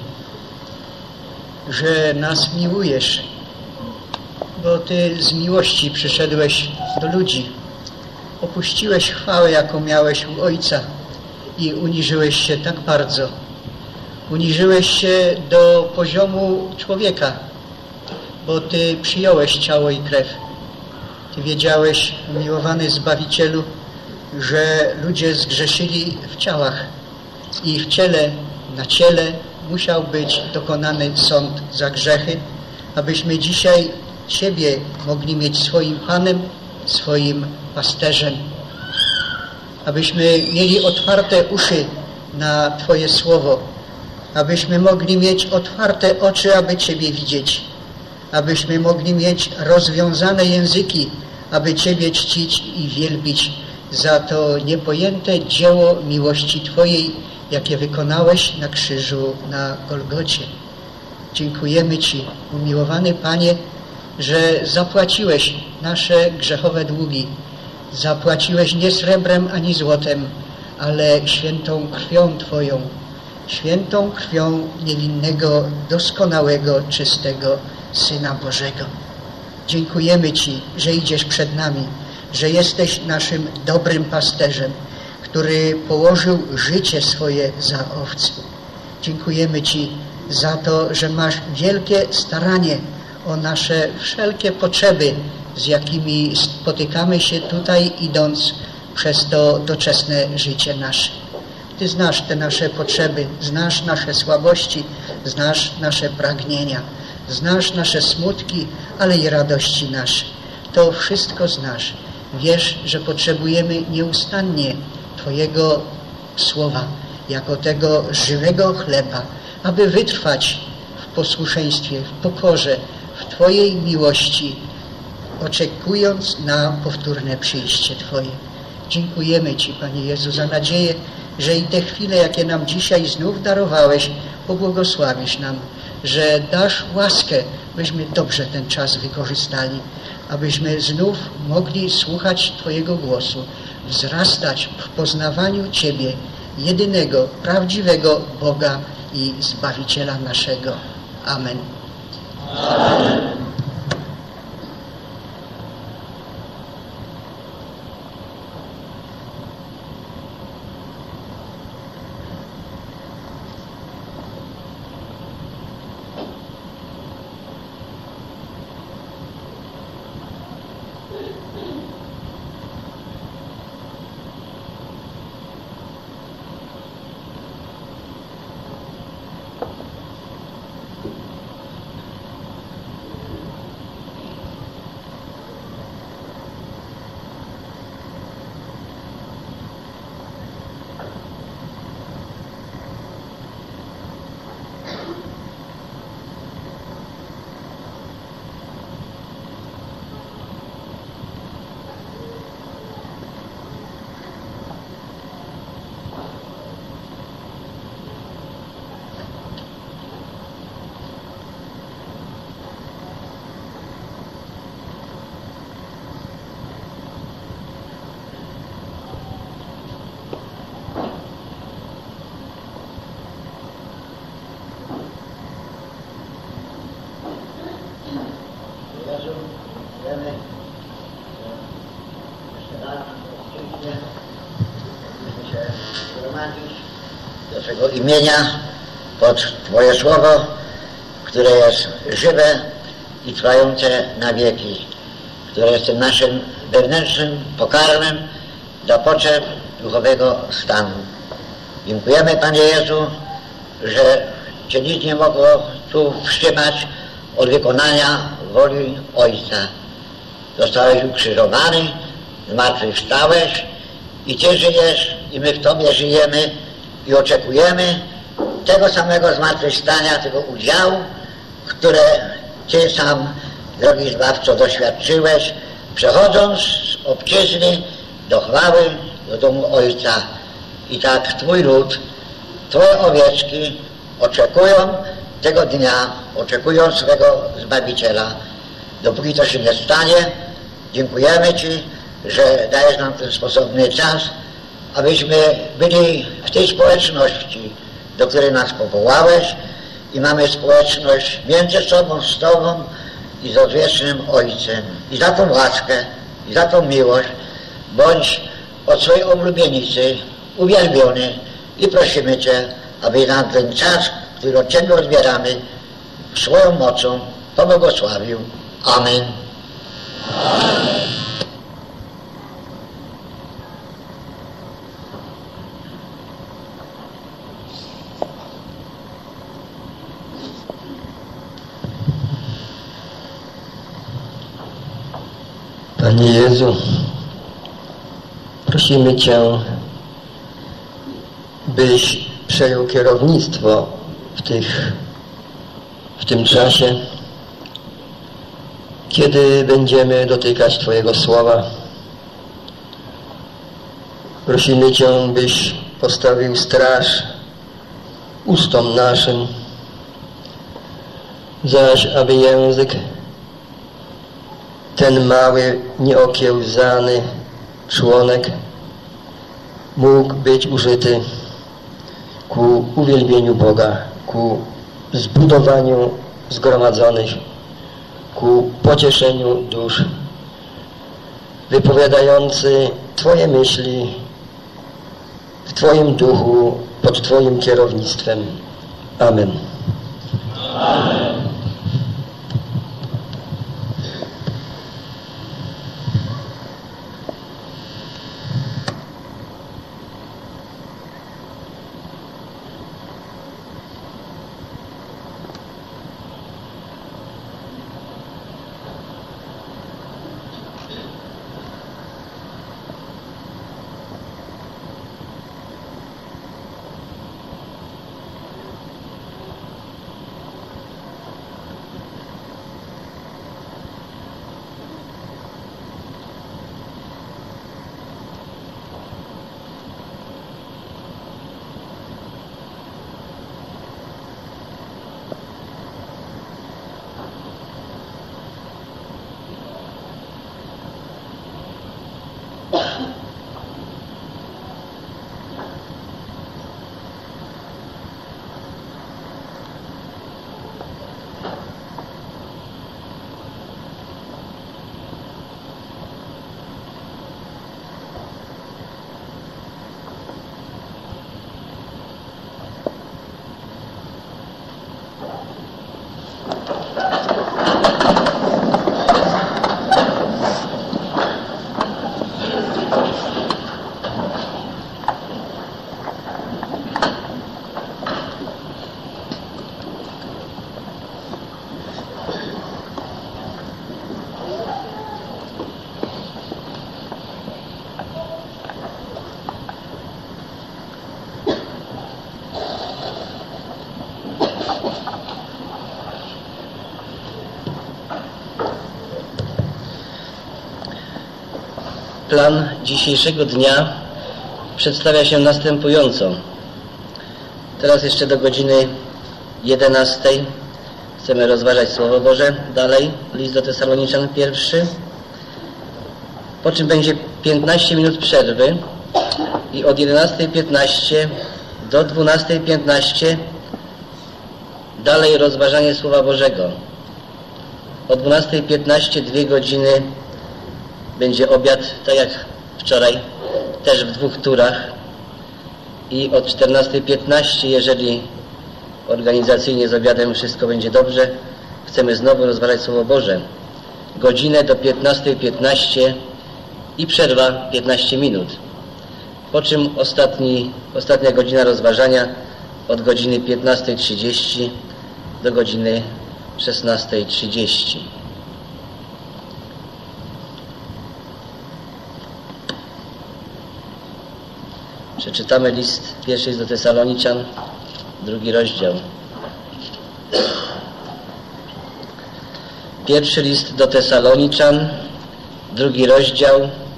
że nas miłujesz, bo Ty z miłości przyszedłeś do ludzi. Opuściłeś chwałę, jaką miałeś u Ojca i uniżyłeś się tak bardzo. Uniżyłeś się do poziomu człowieka, bo Ty przyjąłeś ciało i krew. Ty wiedziałeś, umiłowany Zbawicielu, że ludzie zgrzeszyli w ciałach i w ciele, na ciele musiał być dokonany sąd za grzechy, abyśmy dzisiaj Ciebie mogli mieć swoim Panem, swoim pasterzem. Abyśmy mieli otwarte uszy na Twoje słowo, abyśmy mogli mieć otwarte oczy, aby Ciebie widzieć, abyśmy mogli mieć rozwiązane języki, aby Ciebie czcić i wielbić za to niepojęte dzieło miłości Twojej, jakie wykonałeś na krzyżu na Golgocie. Dziękujemy Ci, umiłowany Panie, że zapłaciłeś nasze grzechowe długi. Zapłaciłeś nie srebrem ani złotem, ale świętą krwią Twoją, świętą krwią niewinnego, doskonałego, czystego Syna Bożego. Dziękujemy Ci, że idziesz przed nami, że jesteś naszym dobrym pasterzem, który położył życie swoje za owce. Dziękujemy Ci za to, że masz wielkie staranie o nasze wszelkie potrzeby, z jakimi spotykamy się tutaj, idąc przez to doczesne życie nasze. Ty znasz te nasze potrzeby, znasz nasze słabości, znasz nasze pragnienia, znasz nasze smutki, ale i radości nasze. To wszystko znasz. Wiesz, że potrzebujemy nieustannie Twojego słowa, jako tego żywego chleba, aby wytrwać w posłuszeństwie, w pokorze, w Twojej miłości, oczekując na powtórne przyjście Twoje. Dziękujemy Ci, Panie Jezu, za nadzieję, że i te chwile, jakie nam dzisiaj znów darowałeś, pobłogosławisz nam, że dasz łaskę, byśmy dobrze ten czas wykorzystali, abyśmy znów mogli słuchać Twojego głosu, wzrastać w poznawaniu Ciebie, jedynego, prawdziwego Boga i Zbawiciela naszego. Amen. Amen. Do Twego imienia pod Twoje słowo, które jest żywe i trwające na wieki, które jest tym naszym wewnętrznym pokarmem dla potrzeb duchowego stanu. Dziękujemy, Panie Jezu, że Cię nic nie mogło tu wstrzymać od wykonania woli Ojca. Zostałeś ukrzyżowany, zmartwychwstałeś i Ty żyjesz i my w Tobie żyjemy i oczekujemy tego samego zmartwychwstania, tego udziału, które Ty sam, drogi Zbawco, doświadczyłeś, przechodząc z obczyzny do chwały, do domu Ojca. I tak Twój lud, Twoje owieczki oczekują tego dnia, oczekują swego Zbawiciela. Dopóki to się nie stanie, dziękujemy Ci, że dajesz nam ten sposobny czas, abyśmy byli w tej społeczności, do której nas powołałeś, i mamy społeczność między sobą, z Tobą i z odwiecznym Ojcem. I za tą łaskę, i za tą miłość bądź od swojej oblubienicy uwielbiony i prosimy Cię, aby nam ten czas, który od Ciebie odbieramy, swoją mocą pobłogosławił. Amen. Amen. Panie Jezu, prosimy Cię, byś przejął kierownictwo w tym czasie, kiedy będziemy dotykać Twojego słowa. Prosimy Cię, byś postawił straż ustom naszym, zaś aby język ten mały, nieokiełzany członek mógł być użyty ku uwielbieniu Boga, ku zbudowaniu zgromadzonych, ku pocieszeniu dusz, wypowiadający Twoje myśli w Twoim duchu, pod Twoim kierownictwem. Amen. Amen. Plan dzisiejszego dnia przedstawia się następująco. Teraz jeszcze do godziny 11 chcemy rozważać Słowo Boże. Dalej list do Tesaloniczan 1. Po czym będzie 15 minut przerwy i od 11:15 do 12:15 dalej rozważanie Słowa Bożego. O 12:15 2 godziny będzie obiad, tak jak wczoraj, też w 2 turach. I od 14:15, jeżeli organizacyjnie z obiadem wszystko będzie dobrze, chcemy znowu rozważać Słowo Boże. Godzinę do 15:15 i przerwa 15 minut. Po czym ostatnia godzina rozważania od godziny 15:30 do godziny 16:30. Przeczytamy list pierwszy do Tesaloniczan, 2 rozdział. Pierwszy list do Tesaloniczan, 2 rozdział,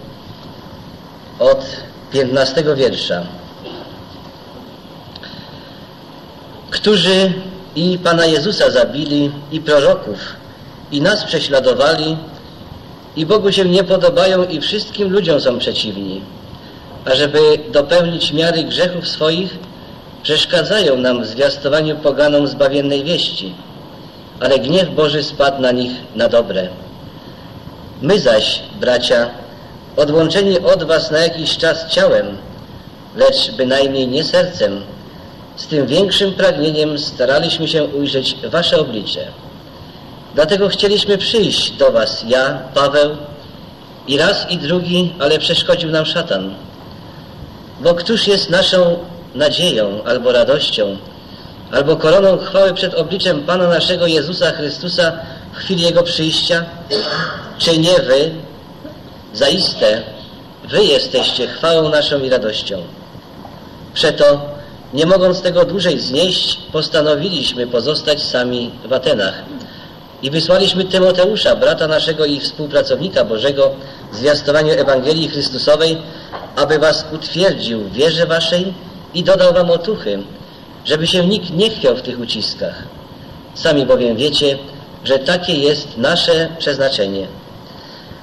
od 15 wiersza. Którzy i Pana Jezusa zabili, i proroków, i nas prześladowali, i Bogu się nie podobają, i wszystkim ludziom są przeciwni, ażeby dopełnić miary grzechów swoich, przeszkadzają nam w zwiastowaniu poganom zbawiennej wieści, ale gniew Boży spadł na nich na dobre. My zaś, bracia, odłączeni od was na jakiś czas ciałem, lecz bynajmniej nie sercem, z tym większym pragnieniem staraliśmy się ujrzeć wasze oblicze. Dlatego chcieliśmy przyjść do was, ja, Paweł, i raz i drugi, ale przeszkodził nam szatan. Bo któż jest naszą nadzieją, albo radością, albo koroną chwały przed obliczem Pana naszego Jezusa Chrystusa w chwili Jego przyjścia? Czy nie wy? Zaiste, wy jesteście chwałą naszą i radością. Przeto, nie mogąc tego dłużej znieść, postanowiliśmy pozostać sami w Atenach i wysłaliśmy Tymoteusza, brata naszego i współpracownika Bożego w zwiastowaniu Ewangelii Chrystusowej, aby was utwierdził w wierze waszej i dodał wam otuchy, żeby się nikt nie chwiał w tych uciskach. Sami bowiem wiecie, że takie jest nasze przeznaczenie.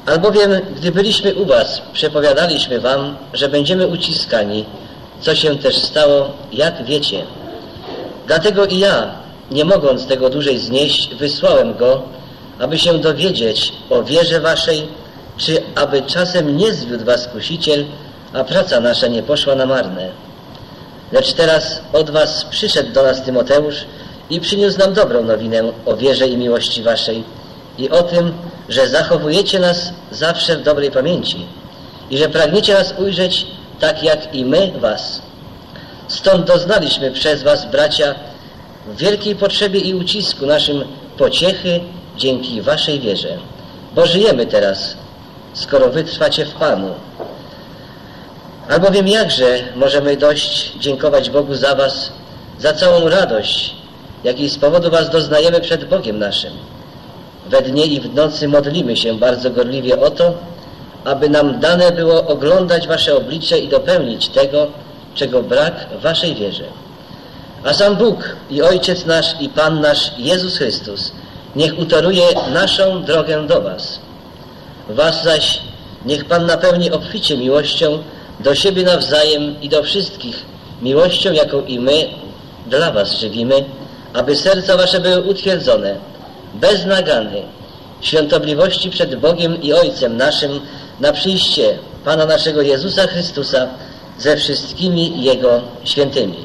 Albowiem, gdy byliśmy u was, przepowiadaliśmy wam, że będziemy uciskani, co się też stało, jak wiecie. Dlatego i ja, nie mogąc tego dłużej znieść, wysłałem go, aby się dowiedzieć o wierze waszej, czy aby czasem nie zwiódł was kusiciel, a praca nasza nie poszła na marne. Lecz teraz od was przyszedł do nas Tymoteusz i przyniósł nam dobrą nowinę o wierze i miłości waszej i o tym, że zachowujecie nas zawsze w dobrej pamięci i że pragniecie nas ujrzeć tak jak i my was. Stąd doznaliśmy przez was, bracia, w wielkiej potrzebie i ucisku naszym pociechy dzięki waszej wierze. Bo żyjemy teraz, skoro wy trwacie w Panu. Albowiem jakże możemy dość dziękować Bogu za was, za całą radość, jakiej z powodu was doznajemy przed Bogiem naszym. We dnie i w nocy modlimy się bardzo gorliwie o to, aby nam dane było oglądać wasze oblicze i dopełnić tego, czego brak w waszej wierze. A sam Bóg i Ojciec nasz i Pan nasz Jezus Chrystus niech utoruje naszą drogę do was. Was zaś niech Pan napełni obficie miłością do siebie nawzajem i do wszystkich, miłością, jaką i my dla was żywimy, aby serca wasze były utwierdzone, bez nagany, w świątobliwości przed Bogiem i Ojcem naszym na przyjście Pana naszego Jezusa Chrystusa ze wszystkimi Jego świętymi.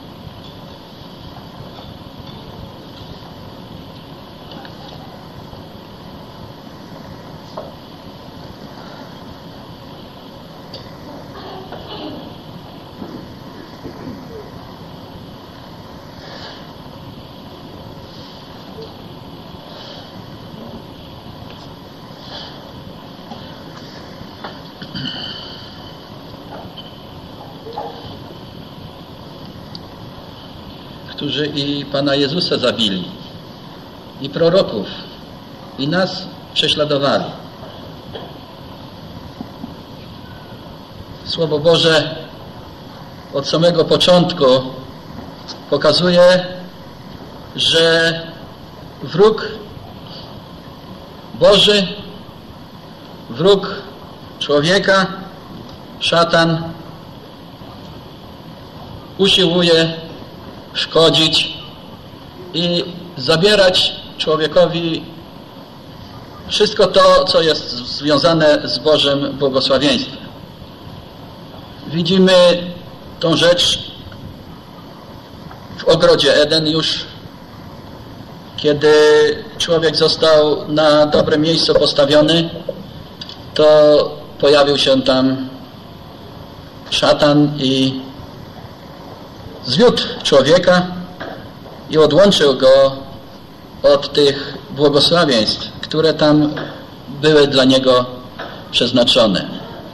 Którzy i Pana Jezusa zabili, i proroków, i nas prześladowali. Słowo Boże od samego początku pokazuje, że wróg Boży, wróg człowieka, szatan, usiłuje szkodzić i zabierać człowiekowi wszystko to, co jest związane z Bożym błogosławieństwem. Widzimy tą rzecz w ogrodzie Eden już, kiedy człowiek został na dobre miejsce postawiony, to pojawił się tam szatan i zwiódł człowieka i odłączył go od tych błogosławieństw, które tam były dla niego przeznaczone.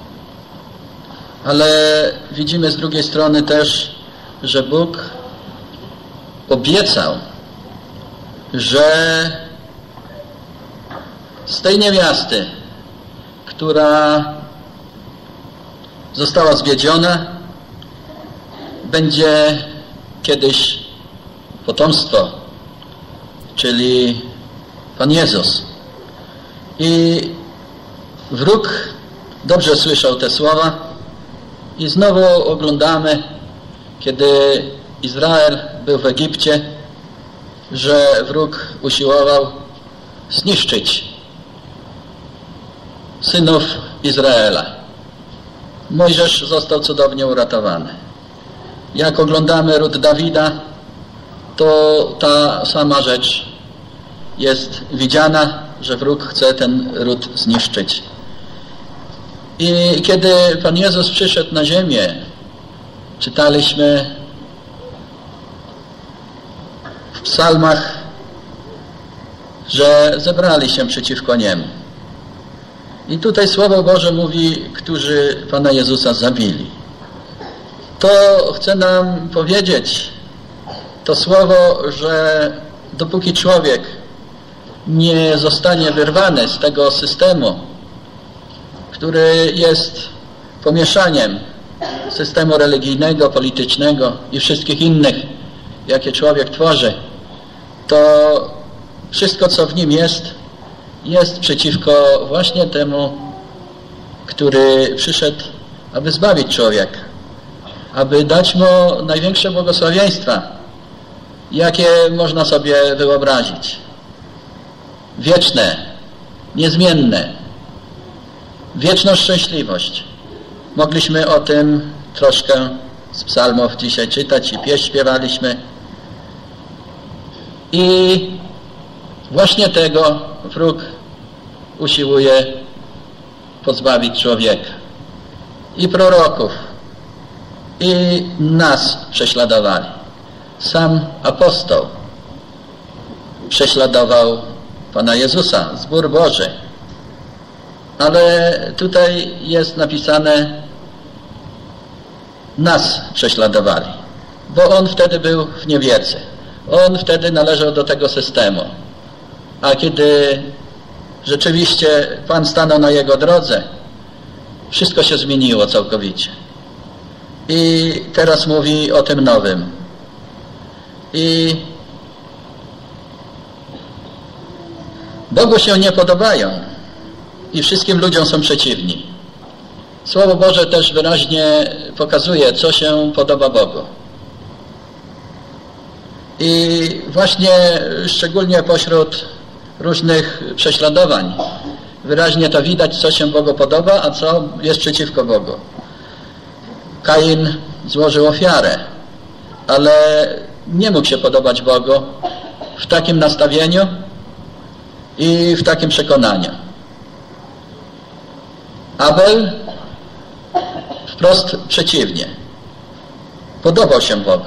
Ale widzimy z drugiej strony też, że Bóg obiecał, że z tej niewiasty, która została zwiedziona, będzie kiedyś potomstwo, czyli Pan Jezus. I wróg dobrze słyszał te słowa i znowu oglądamy, kiedy Izrael był w Egipcie, że wróg usiłował zniszczyć synów Izraela. Mojżesz został cudownie uratowany. Jak oglądamy ród Dawida, to ta sama rzecz jest widziana, że wróg chce ten ród zniszczyć. I kiedy Pan Jezus przyszedł na ziemię, czytaliśmy w psalmach, że zebrali się przeciwko Niemu. I tutaj Słowo Boże mówi, którzy Pana Jezusa zabili. To chce nam powiedzieć to słowo, że dopóki człowiek nie zostanie wyrwany z tego systemu, który jest pomieszaniem systemu religijnego, politycznego i wszystkich innych, jakie człowiek tworzy, to wszystko, co w nim jest, jest przeciwko właśnie temu, który przyszedł, aby zbawić człowieka, aby dać mu największe błogosławieństwa, jakie można sobie wyobrazić. Wieczne, niezmienne, wieczną szczęśliwość. Mogliśmy o tym troszkę z psalmów dzisiaj czytać i pieśń śpiewaliśmy. I właśnie tego wróg usiłuje pozbawić człowieka. I proroków, i nas prześladowali. Sam apostoł prześladował Pana Jezusa, zbór Boży. Ale tutaj jest napisane, nas prześladowali, bo on wtedy był w niewierce. On wtedy należał do tego systemu. A kiedy rzeczywiście Pan stanął na jego drodze, wszystko się zmieniło całkowicie. I teraz mówi o tym nowym. I Bogu się nie podobają i wszystkim ludziom są przeciwni. Słowo Boże też wyraźnie pokazuje, co się podoba Bogu. I właśnie szczególnie pośród różnych prześladowań wyraźnie to widać, co się Bogu podoba, a co jest przeciwko Bogu. Kain złożył ofiarę, ale nie mógł się podobać Bogu w takim nastawieniu i w takim przekonaniu. Abel wprost przeciwnie. Podobał się Bogu.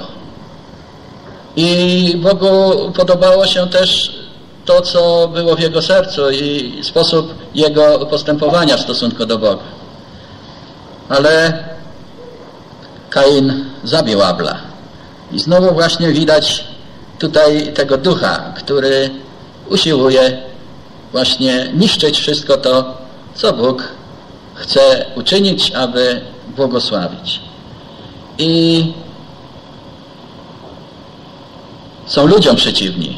I Bogu podobało się też to, co było w jego sercu i sposób jego postępowania w stosunku do Boga. Ale Kain zabił Abla. I znowu właśnie widać tutaj tego ducha, który usiłuje właśnie niszczyć wszystko to, co Bóg chce uczynić, aby błogosławić. I są ludziom przeciwni.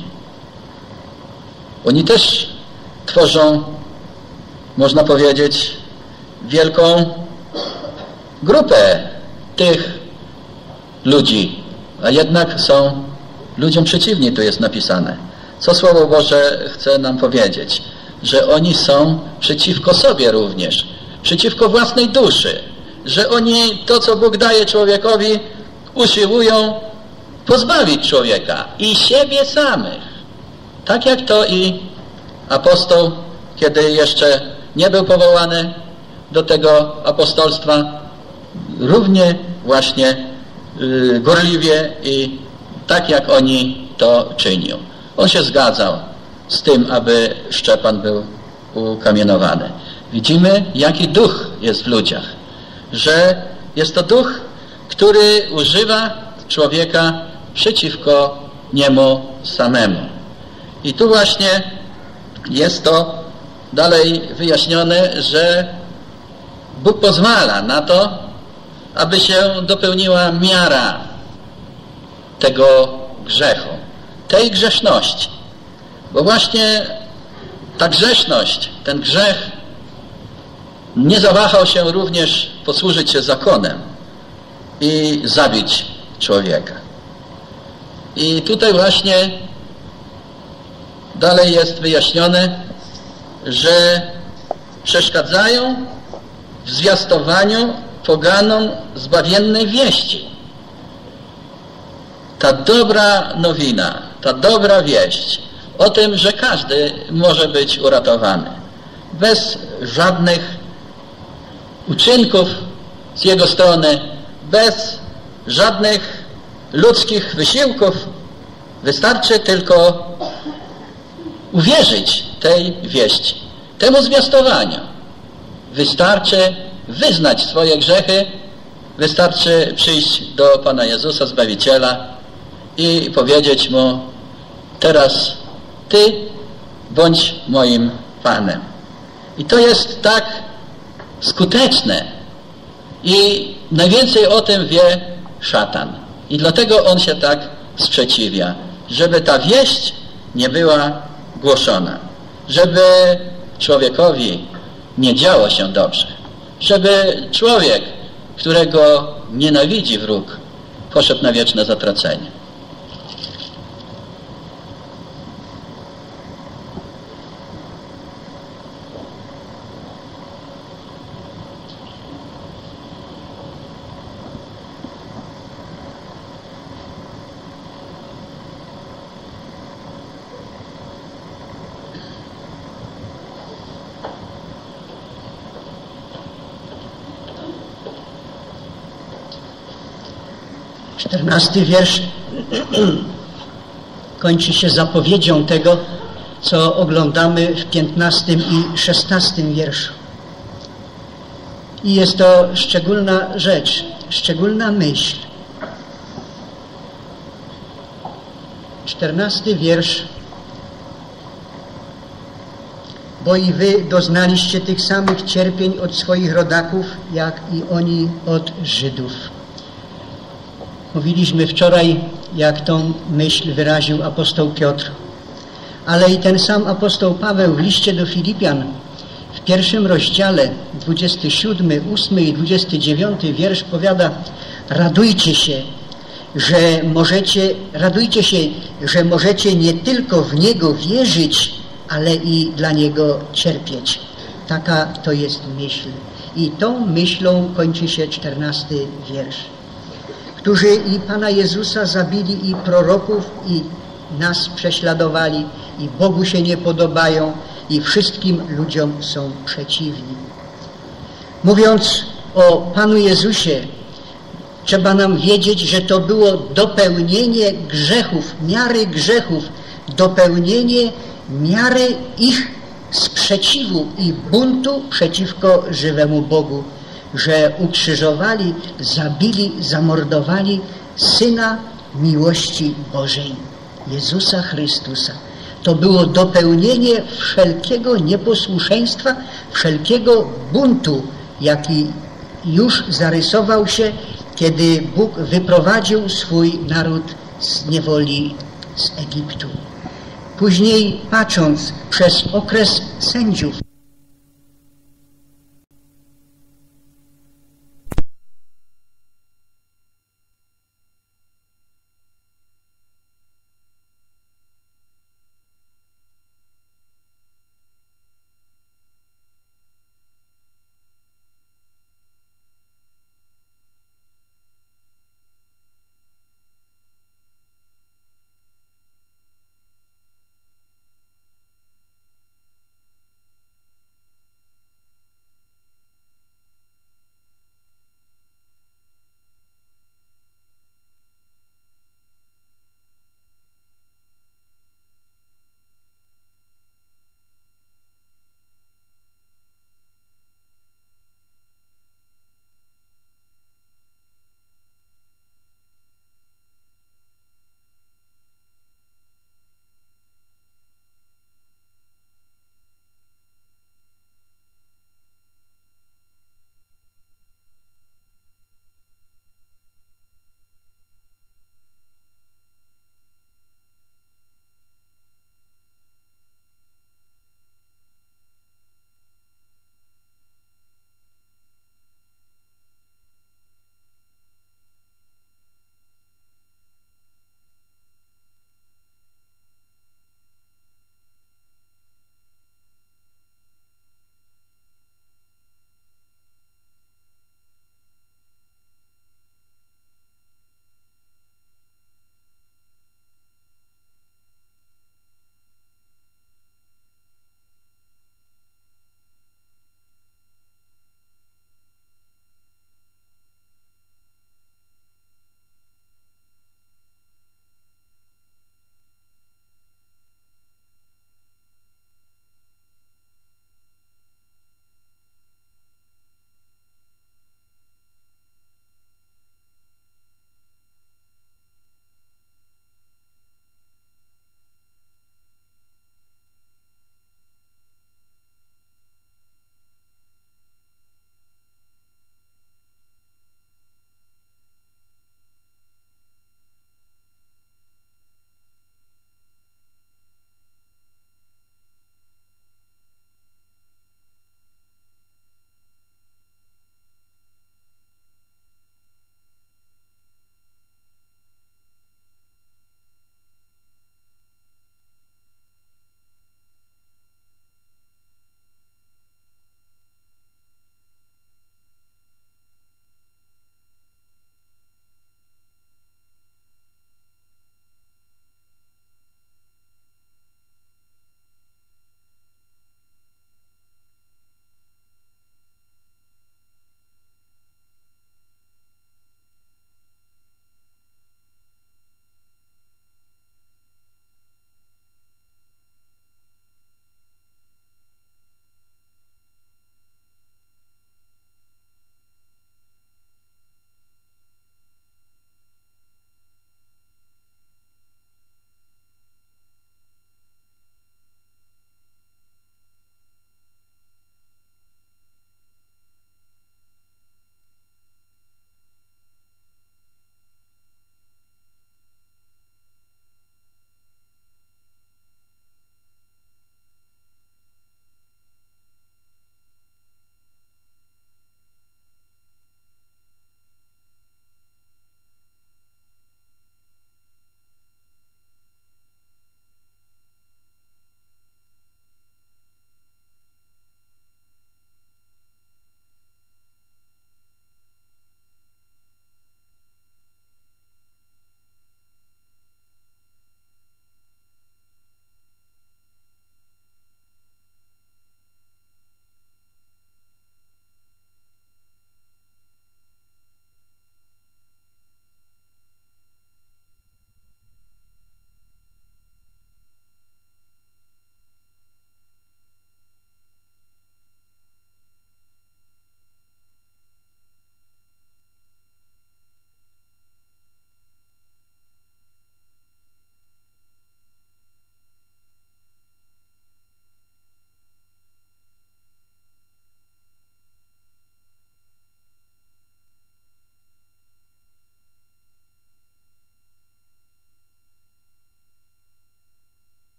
Oni też tworzą, można powiedzieć, wielką grupę tych ludzi, a jednak są ludziom przeciwni, tu jest napisane. Co Słowo Boże chce nam powiedzieć? Że oni są przeciwko sobie również, przeciwko własnej duszy, że oni to, co Bóg daje człowiekowi, usiłują pozbawić człowieka i siebie samych. Tak jak to i apostoł, kiedy jeszcze nie był powołany do tego apostolstwa, równie właśnie gorliwie i tak jak oni to czynią. On się zgadzał z tym, aby Szczepan był ukamienowany. Widzimy, jaki duch jest w ludziach. Że jest to duch, który używa człowieka przeciwko niemu samemu. I tu właśnie jest to dalej wyjaśnione, że Bóg pozwala na to, aby się dopełniła miara tego grzechu, tej grzeszności. Bo właśnie ta grzeszność, ten grzech nie zawahał się również posłużyć się zakonem i zabić człowieka. I tutaj właśnie dalej jest wyjaśnione, że przeszkadzają w zwiastowaniu poganom zbawiennej wieści. Ta dobra nowina, ta dobra wieść o tym, że każdy może być uratowany. Bez żadnych uczynków z jego strony, bez żadnych ludzkich wysiłków. Wystarczy tylko uwierzyć tej wieści, temu zwiastowaniu. Wystarczy wyznać swoje grzechy, wystarczy przyjść do Pana Jezusa, Zbawiciela i powiedzieć Mu: teraz Ty bądź moim Panem. I to jest tak skuteczne i najwięcej o tym wie szatan. I dlatego on się tak sprzeciwia, żeby ta wieść nie była głoszona. żeby człowiekowi nie działo się dobrze, żeby człowiek, którego nienawidzi wróg, poszedł na wieczne zatracenie. XIV wiersz kończy się zapowiedzią tego, co oglądamy w 15 i 16 wierszu. I jest to szczególna rzecz, szczególna myśl. 14 wiersz. Bo i wy doznaliście tych samych cierpień od swoich rodaków, jak i oni od Żydów. Mówiliśmy wczoraj, jak tą myśl wyraził apostoł Piotr. Ale i ten sam apostoł Paweł w liście do Filipian w 1 rozdziale 27, 8 i 29 wiersz powiada: radujcie się, że możecie nie tylko w Niego wierzyć, ale i dla Niego cierpieć. Taka to jest myśl. I tą myślą kończy się 14 wiersz. Którzy i Pana Jezusa zabili, i proroków, i nas prześladowali, i Bogu się nie podobają, i wszystkim ludziom są przeciwni. Mówiąc o Panu Jezusie, trzeba nam wiedzieć, że to było dopełnienie grzechów, miary grzechów, dopełnienie miary ich sprzeciwu i buntu przeciwko żywemu Bogu, że ukrzyżowali, zabili, zamordowali Syna miłości Bożej, Jezusa Chrystusa. To było dopełnienie wszelkiego nieposłuszeństwa, wszelkiego buntu, jaki już zarysował się, kiedy Bóg wyprowadził swój naród z niewoli z Egiptu. Później, patrząc przez okres sędziów,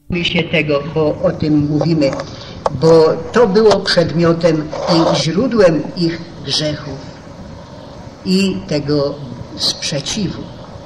się tego, bo o tym mówimy, bo to było przedmiotem i źródłem ich grzechów i tego sprzeciwu.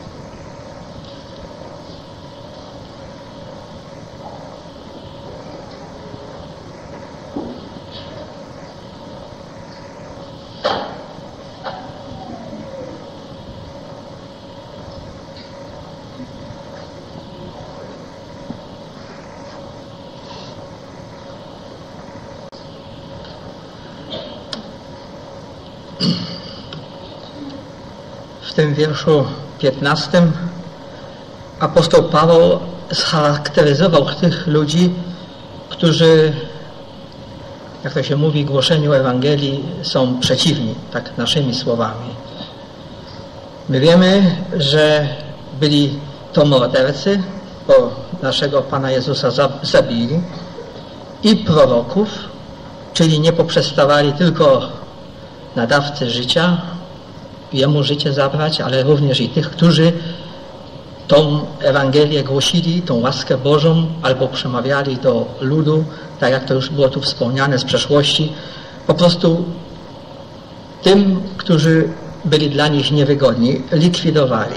W tym wierszu 15 apostoł Paweł scharakteryzował tych ludzi, którzy, jak to się mówi, głoszeniu Ewangelii są przeciwni, tak naszymi słowami. My wiemy, że byli to mordercy, bo naszego Pana Jezusa zabili, i proroków, czyli nie poprzestawali tylko nadawcy życia, Jemu życie zabrać, ale również i tych, którzy tą Ewangelię głosili, tą łaskę Bożą, albo przemawiali do ludu, tak jak to już było tu wspomniane z przeszłości, po prostu tym, którzy byli dla nich niewygodni, likwidowali.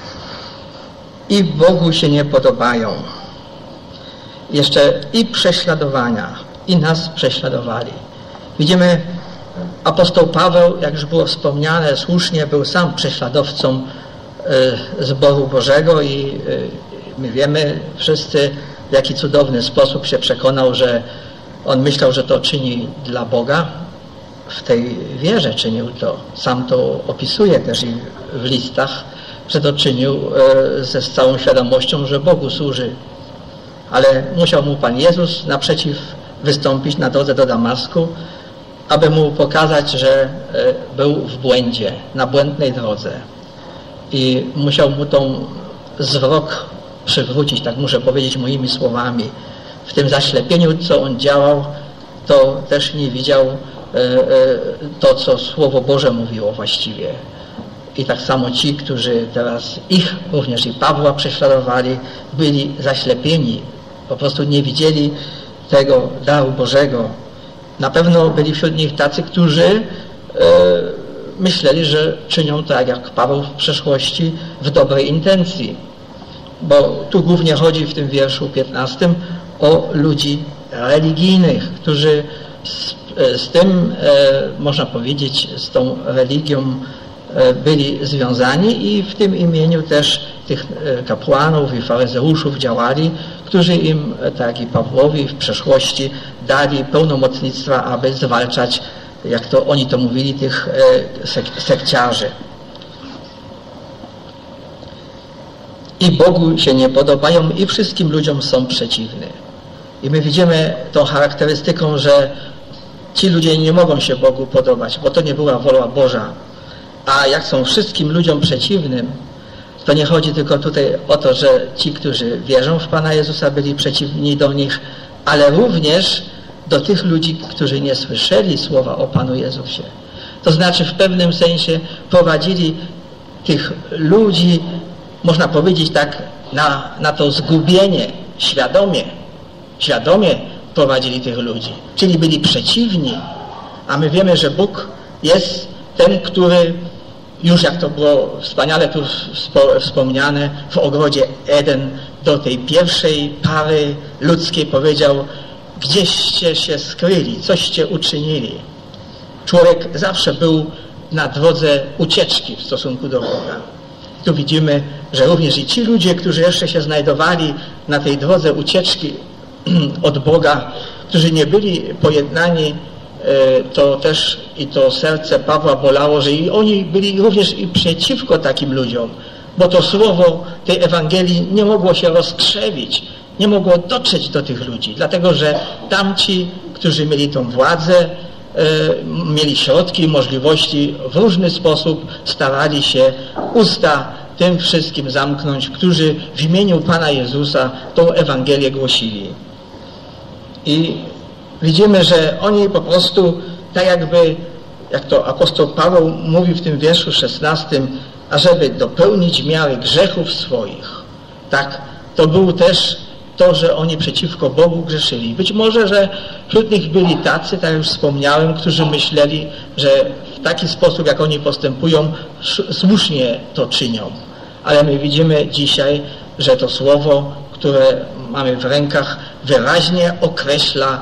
I Bogu się nie podobają. Jeszcze i prześladowania, i nas prześladowali. Widzimy, apostoł Paweł, jak już było wspomniane, słusznie był sam prześladowcą zboru Bożego i my wiemy wszyscy, w jaki cudowny sposób się przekonał, że on myślał, że to czyni dla Boga. W tej wierze czynił to. Sam to opisuje też i w listach, że to czynił ze całą świadomością, że Bogu służy. Ale musiał mu Pan Jezus naprzeciw wystąpić na drodze do Damasku, aby mu pokazać, że był w błędzie, na błędnej drodze. I musiał mu tą zwrok przywrócić, tak muszę powiedzieć moimi słowami. W tym zaślepieniu, co on działał, to też nie widział to, co Słowo Boże mówiło właściwie. I tak samo ci, którzy teraz ich, również i Pawła prześladowali, byli zaślepieni. Po prostu nie widzieli tego daru Bożego. Na pewno byli wśród nich tacy, którzy myśleli, że czynią tak jak Paweł w przeszłości w dobrej intencji. Bo tu głównie chodzi w tym wierszu 15 o ludzi religijnych, którzy z tym, można powiedzieć, z tą religią byli związani i w tym imieniu też tych kapłanów i faryzeuszów działali, którzy im, tak jak i Pawłowi w przeszłości, dali pełnomocnictwa, aby zwalczać, jak to oni to mówili, tych sekciarzy. I Bogu się nie podobają i wszystkim ludziom są przeciwni. I my widzimy tą charakterystyką, że ci ludzie nie mogą się Bogu podobać, bo to nie była wola Boża. A jak są wszystkim ludziom przeciwnym, to nie chodzi tylko tutaj o to, że ci, którzy wierzą w Pana Jezusa, byli przeciwni do nich, ale również do tych ludzi, którzy nie słyszeli słowa o Panu Jezusie. To znaczy w pewnym sensie prowadzili tych ludzi, można powiedzieć tak, na to zgubienie, świadomie prowadzili tych ludzi. Czyli byli przeciwni, a my wiemy, że Bóg jest ten, który już jak to było wspaniale tu wspomniane w ogrodzie Eden do tej pierwszej pary ludzkiej powiedział: gdzieście się skryli, coście uczynili. Człowiek zawsze był na drodze ucieczki w stosunku do Boga. Tu widzimy, że również i ci ludzie, którzy jeszcze się znajdowali na tej drodze ucieczki od Boga, którzy nie byli pojednani, to też i to serce Pawła bolało, że i oni byli również i przeciwko takim ludziom, bo to słowo tej Ewangelii nie mogło się rozkrzewić, nie mogło dotrzeć do tych ludzi, dlatego że tamci, którzy mieli tą władzę, mieli środki i możliwości, w różny sposób starali się usta tym wszystkim zamknąć, którzy w imieniu Pana Jezusa tą Ewangelię głosili. I widzimy, że oni po prostu tak jakby, jak to apostoł Paweł mówi w tym wierszu 16, ażeby dopełnić miarę grzechów swoich. Tak, to był też to, że oni przeciwko Bogu grzeszyli. Być może, że wśród nich byli tacy, tak jak już wspomniałem, którzy myśleli, że w taki sposób, jak oni postępują, słusznie to czynią. Ale my widzimy dzisiaj, że to słowo, które mamy w rękach, wyraźnie określa,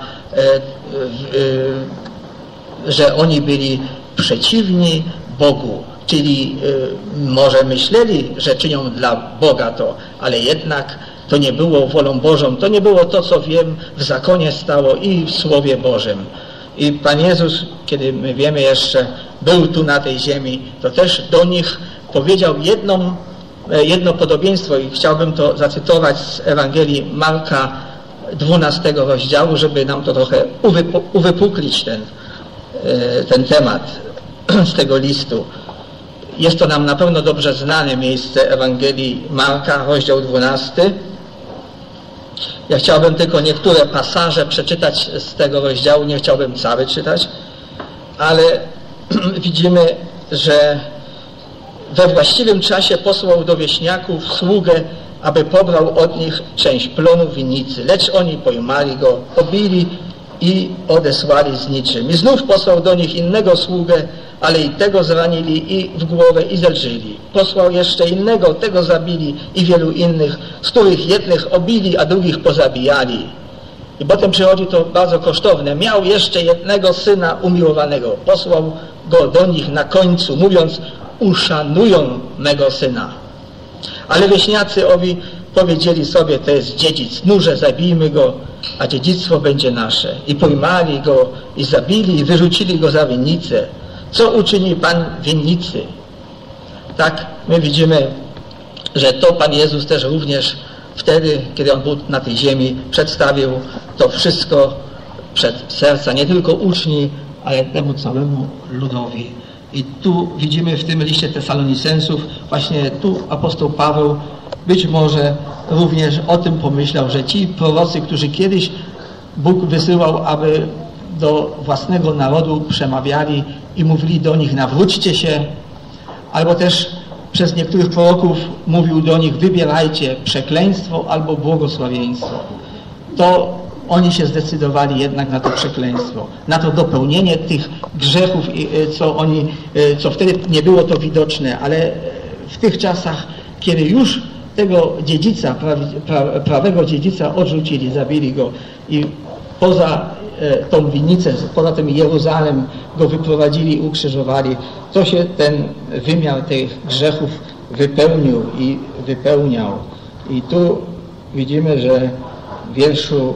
że oni byli przeciwni Bogu. Czyli może myśleli, że czynią dla Boga to, ale jednak to nie było wolą Bożą, to nie było to, co w zakonie stało i w Słowie Bożym. I Pan Jezus, kiedy my wiemy jeszcze, był tu na tej ziemi, to też do nich powiedział jedno podobieństwo i chciałbym to zacytować z Ewangelii Marka 12 rozdziału, żeby nam to trochę uwypuklić ten temat z tego listu. Jest to nam na pewno dobrze znane miejsce Ewangelii Marka, rozdział 12. Ja chciałbym tylko niektóre pasaże przeczytać z tego rozdziału, nie chciałbym cały czytać, ale widzimy, że we właściwym czasie posłał do wieśniaków sługę, aby pobrał od nich część plonu winnicy. Lecz oni pojmali go, pobili i odesłali z niczym. I znów posłał do nich innego sługę, ale i tego zranili i w głowę i zelżyli. Posłał jeszcze innego, tego zabili i wielu innych, z których jednych obili, a drugich pozabijali. I potem przychodzi to bardzo kosztowne. Miał jeszcze jednego syna umiłowanego. Posłał go do nich na końcu, mówiąc: uszanują mego syna. Ale wieśniacy owi powiedzieli sobie: to jest dziedzic, nurze, zabijmy go, a dziedzictwo będzie nasze. I pojmali go i zabili i wyrzucili go za winnicę. Co uczyni Pan winnicy? Tak, my widzimy, że to Pan Jezus też również wtedy, kiedy On był na tej ziemi, przedstawił to wszystko przed serca, nie tylko uczni, ale temu całemu ludowi. I tu widzimy w tym liście Tesalonicenków, właśnie tu apostoł Paweł być może również o tym pomyślał, że ci prorocy, którzy kiedyś Bóg wysyłał, aby do własnego narodu przemawiali i mówili do nich: nawróćcie się, albo też przez niektórych proroków mówił do nich: wybierajcie przekleństwo albo błogosławieństwo. To oni się zdecydowali jednak na to przekleństwo, na to dopełnienie tych grzechów, co wtedy nie było to widoczne, ale w tych czasach, kiedy już tego dziedzica, prawego dziedzica odrzucili, zabili go i poza tą winnicę, poza tym Jeruzalem go wyprowadzili i ukrzyżowali, to się ten wymiar tych grzechów wypełnił i wypełniał. I tu widzimy, że w wierszu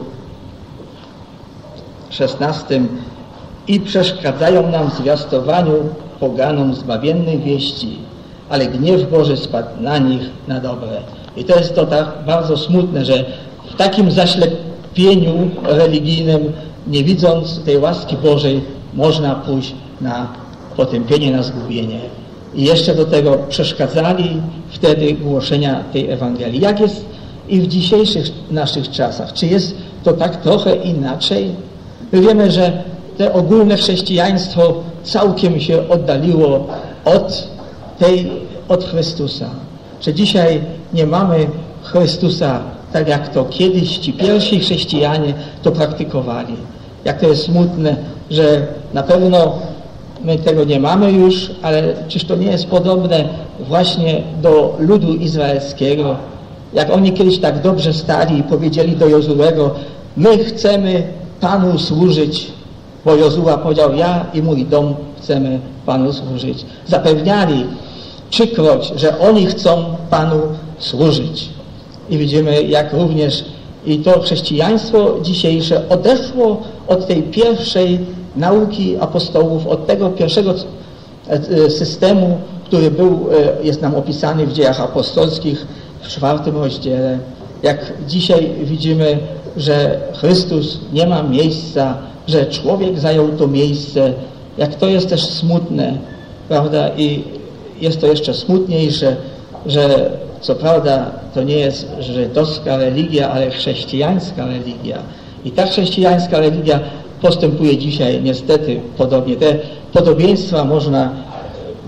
16: i przeszkadzają nam w zwiastowaniu poganom zbawiennej wieści, ale gniew Boży spadł na nich na dobre. I to jest to tak bardzo smutne, że w takim zaślepieniu religijnym, nie widząc tej łaski Bożej, można pójść na potępienie, na zgubienie. I jeszcze do tego przeszkadzali wtedy głoszenia tej Ewangelii. Jak jest i w dzisiejszych naszych czasach? Czy jest to tak trochę inaczej? My wiemy, że to ogólne chrześcijaństwo całkiem się oddaliło od Chrystusa. Że dzisiaj nie mamy Chrystusa tak, jak to kiedyś ci pierwsi chrześcijanie to praktykowali. Jak to jest smutne, że na pewno my tego nie mamy już, ale czyż to nie jest podobne właśnie do ludu izraelskiego? Jak oni kiedyś tak dobrze stali i powiedzieli do Jozułego: my chcemy Panu służyć, bo Jozua powiedział: ja i mój dom chcemy Panu służyć. Zapewniali trzykroć, że oni chcą Panu służyć. I widzimy, jak również i to chrześcijaństwo dzisiejsze odeszło od tej pierwszej nauki apostołów, od tego pierwszego systemu, który jest nam opisany w Dziejach Apostolskich w 4 rozdziale. Jak dzisiaj widzimy, że Chrystus nie ma miejsca, że człowiek zajął to miejsce, jak to jest też smutne, prawda? I jest to jeszcze smutniejsze, że co prawda to nie jest żydowska religia, ale chrześcijańska religia. I ta chrześcijańska religia postępuje dzisiaj niestety podobnie. Te podobieństwa można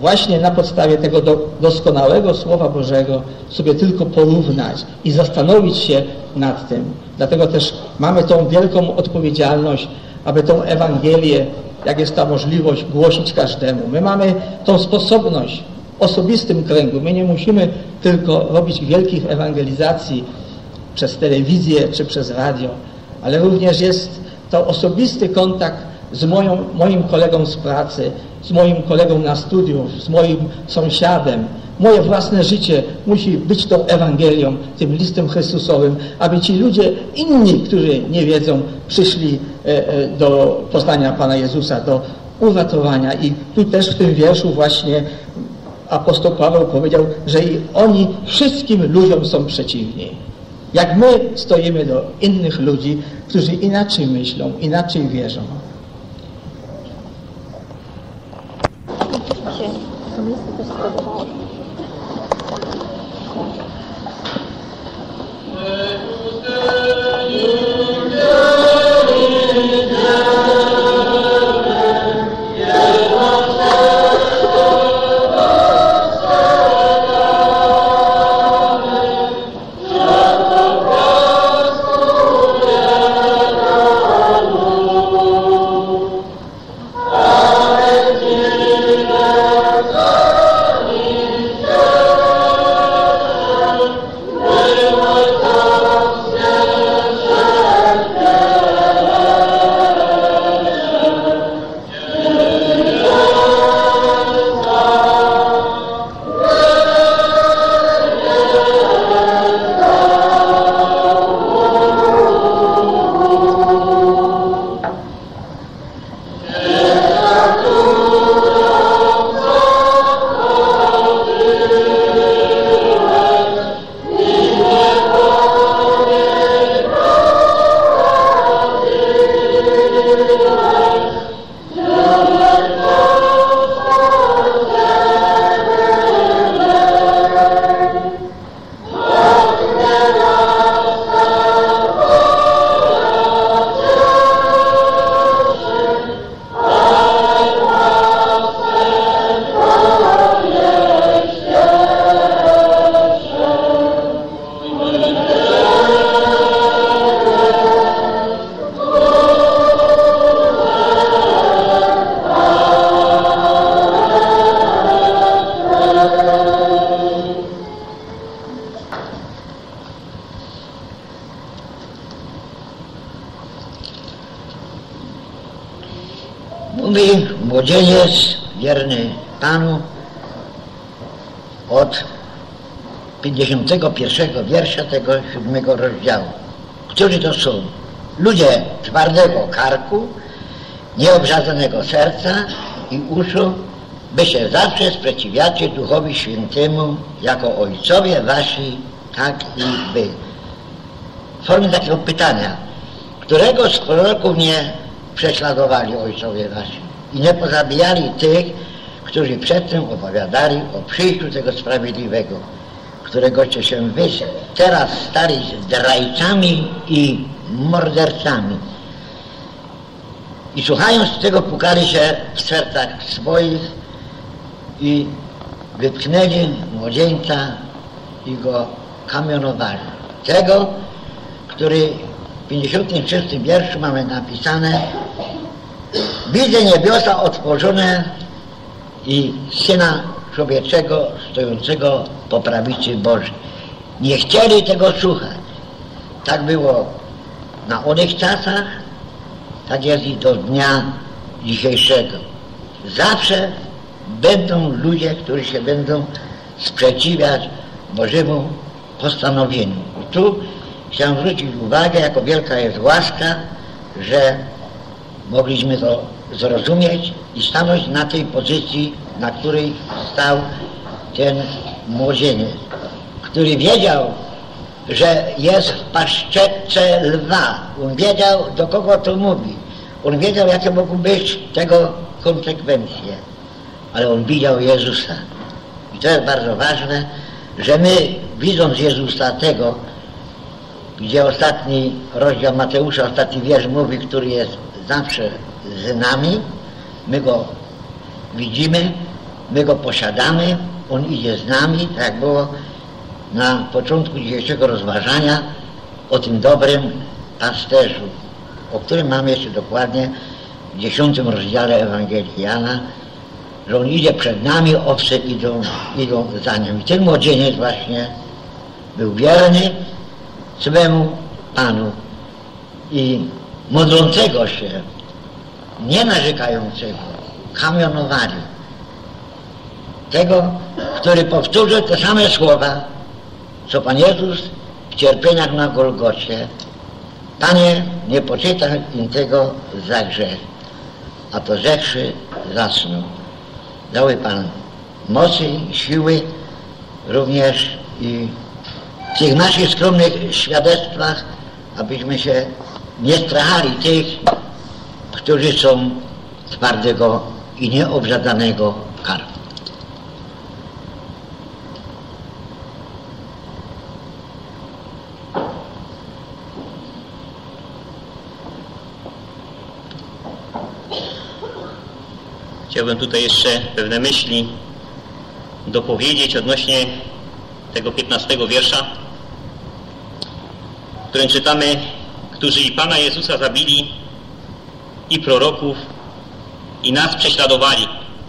właśnie na podstawie tego doskonałego Słowa Bożego sobie tylko porównać i zastanowić się nad tym. Dlatego też mamy tą wielką odpowiedzialność, aby tą Ewangelię, jak jest ta możliwość, głosić każdemu. My mamy tą sposobność w osobistym kręgu. My nie musimy tylko robić wielkich ewangelizacji przez telewizję czy przez radio, ale również jest to osobisty kontakt z moim kolegą z pracy, z moim kolegą na studiów, z moim sąsiadem. Moje własne życie musi być tą Ewangelią, tym listem Chrystusowym, aby ci ludzie inni, którzy nie wiedzą, przyszli do poznania Pana Jezusa, do uratowania. I tu też w tym wierszu właśnie apostoł Paweł powiedział, że i oni wszystkim ludziom są przeciwni. Jak my stoimy do innych ludzi, którzy inaczej myślą, inaczej wierzą. Mówi młodzieniec wierny Panu od 51 wiersza tego 7 rozdziału. Którzy to są? Ludzie twardego karku, nieobrzadzonego serca i uszu, by się zawsze sprzeciwiacie Duchowi Świętemu, jako ojcowie wasi, tak i wy. W formie takiego pytania, którego z proroków nie prześladowali ojcowie wasi i nie pozabijali tych, którzy przedtem opowiadali o przyjściu tego Sprawiedliwego, któregoście się wy teraz stali zdrajcami i mordercami. I słuchając tego pukali się w sercach swoich i wypchnęli młodzieńca i go kamionowali. Tego, który w 56 wierszu mamy napisane: widzę niebiosa otworzone i Syna Człowieczego stojącego po prawicy Bożej. Nie chcieli tego słuchać. Tak było na owych czasach, tak jest i do dnia dzisiejszego. Zawsze będą ludzie, którzy się będą sprzeciwiać Bożemu postanowieniu. I tu chciałem zwrócić uwagę, jako wielka jest łaska, że mogliśmy to zrozumieć i stanąć na tej pozycji, na której stał ten młodzieniec, który wiedział, że jest w paszczece lwa. On wiedział, do kogo to mówi. On wiedział, jakie mogą być tego konsekwencje. Ale on widział Jezusa. I to jest bardzo ważne, że my, widząc Jezusa tego, gdzie ostatni rozdział Mateusza, ostatni wiersz mówi, który jest zawsze z nami, my go widzimy, my Go posiadamy, On idzie z nami, tak jak było na początku dzisiejszego rozważania o tym dobrym pasterzu, o którym mamy jeszcze dokładnie w 10 rozdziale Ewangelii Jana, że On idzie przed nami, owce idą za Nim. I ten młodzieniec właśnie był wierny swemu Panu i modlącego się, nie narzekającego, kamionowali. Tego, który powtórzył te same słowa, co Pan Jezus w cierpieniach na Golgocie: Panie, nie poczytaj im tego za grzech. A to rzekłszy zasnął. Dały Pan mocy i siły również i w tych naszych skromnych świadectwach, abyśmy się nie strachali tych, którzy są twardego i nieobrzedanego karku. Chciałbym tutaj jeszcze pewne myśli dopowiedzieć odnośnie tego 15 wiersza, w którym czytamy: którzy i Pana Jezusa zabili, i proroków, i nas prześladowali.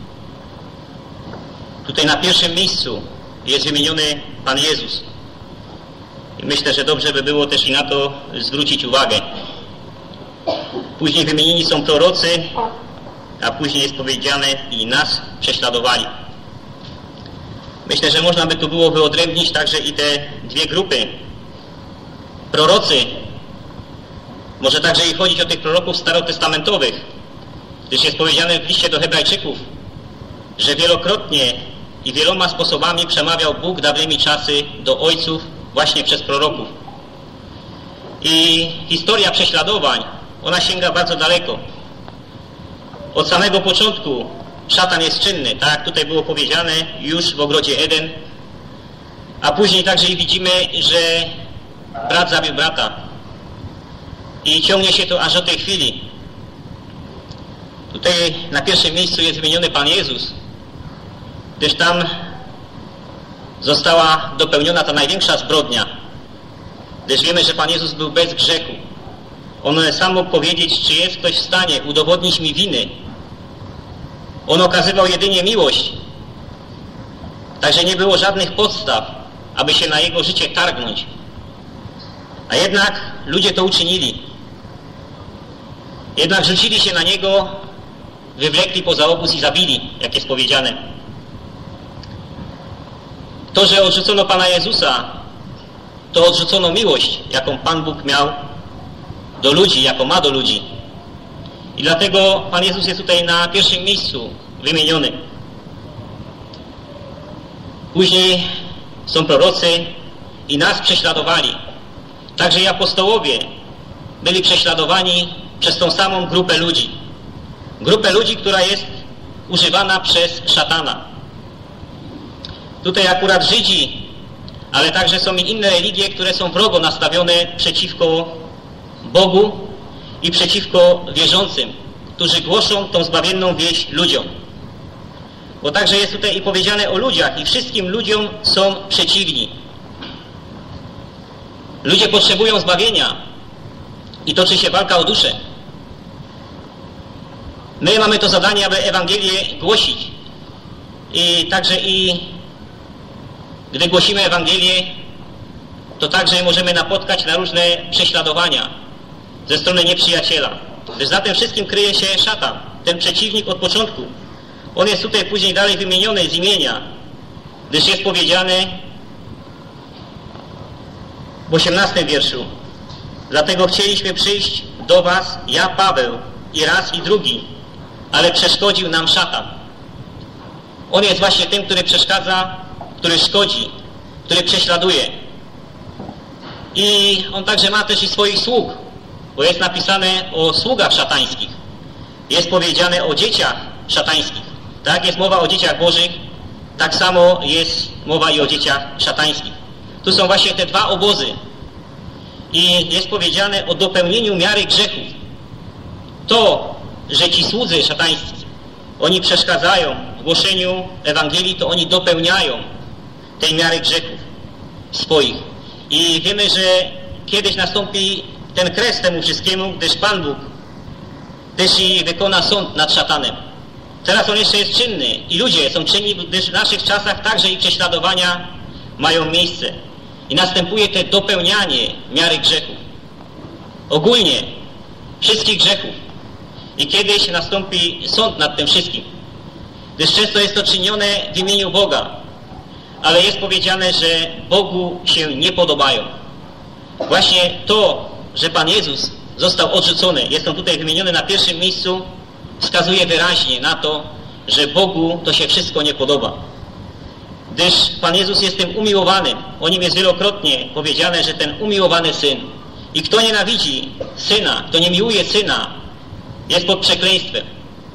Tutaj na pierwszym miejscu jest wymieniony Pan Jezus. I myślę, że dobrze by było też i na to zwrócić uwagę. Później wymienieni są prorocy, a później jest powiedziane: i nas prześladowali. Myślę, że można by tu było wyodrębnić także i te dwie grupy. Prorocy, może także i chodzić o tych proroków starotestamentowych, gdyż jest powiedziane w liście do Hebrajczyków, że wielokrotnie i wieloma sposobami przemawiał Bóg dawnymi czasy do ojców właśnie przez proroków. I historia prześladowań, ona sięga bardzo daleko. Od samego początku szatan jest czynny, tak jak tutaj było powiedziane już w ogrodzie Eden, a później także i widzimy, że brat zabił brata i ciągnie się to aż do tej chwili. Tutaj na pierwszym miejscu jest wymieniony Pan Jezus, gdyż tam została dopełniona ta największa zbrodnia, gdyż wiemy, że Pan Jezus był bez grzechu. On sam mógł powiedzieć: czy jest ktoś w stanie udowodnić mi winy. On okazywał jedynie miłość. Także nie było żadnych podstaw, aby się na Jego życie targnąć. A jednak ludzie to uczynili. Jednak rzucili się na Niego, wywlekli poza obóz i zabili, jak jest powiedziane. To, że odrzucono Pana Jezusa, to odrzucono miłość, jaką Pan Bóg miał do ludzi, jaką ma do ludzi. I dlatego Pan Jezus jest tutaj na pierwszym miejscu wymieniony. Później są prorocy i nas prześladowali. Także i apostołowie byli prześladowani przez tą samą grupę ludzi. Grupę ludzi, która jest używana przez szatana. Tutaj akurat Żydzi, ale także są i inne religie, które są wrogo nastawione przeciwko Bogu i przeciwko wierzącym, którzy głoszą tą zbawienną wieść ludziom. Bo także jest tutaj i powiedziane o ludziach i wszystkim ludziom są przeciwni. Ludzie potrzebują zbawienia i toczy się walka o duszę. My mamy to zadanie, aby Ewangelię głosić. I także i gdy głosimy Ewangelię, to także możemy napotkać na różne prześladowania ze strony nieprzyjaciela. Gdyż za tym wszystkim kryje się szatan, ten przeciwnik od początku. On jest tutaj później dalej wymieniony z imienia, gdyż jest powiedziane w 18 wierszu: dlatego chcieliśmy przyjść do was, ja Paweł, i raz i drugi, ale przeszkodził nam szatan. On jest właśnie tym, który przeszkadza, który szkodzi, który prześladuje. I on także ma też i swoich sług, bo jest napisane o sługach szatańskich. Jest powiedziane o dzieciach szatańskich. Tak jest mowa o dzieciach bożych, tak samo jest mowa i o dzieciach szatańskich. Tu są właśnie te dwa obozy. I jest powiedziane o dopełnieniu miary grzechów. To, że ci słudzy szatańscy, oni przeszkadzają, głoszeniu Ewangelii, to oni dopełniają tej miary grzechów swoich. I wiemy, że kiedyś nastąpi ten kres temu wszystkiemu, gdyż Pan Bóg też i wykona sąd nad szatanem. Teraz on jeszcze jest czynny i ludzie są czynni, gdyż w naszych czasach także i prześladowania mają miejsce. I następuje to dopełnianie miary grzechów. Ogólnie wszystkich grzechów. I kiedyś nastąpi sąd nad tym wszystkim. Gdyż często jest to czynione w imieniu Boga. Ale jest powiedziane, że Bogu się nie podobają. Właśnie to, że Pan Jezus został odrzucony, jest on tutaj wymieniony na pierwszym miejscu, wskazuje wyraźnie na to, że Bogu to się wszystko nie podoba. Gdyż Pan Jezus jest tym umiłowanym. O nim jest wielokrotnie powiedziane, że ten umiłowany Syn. I kto nienawidzi Syna, kto nie miłuje Syna, jest pod przekleństwem.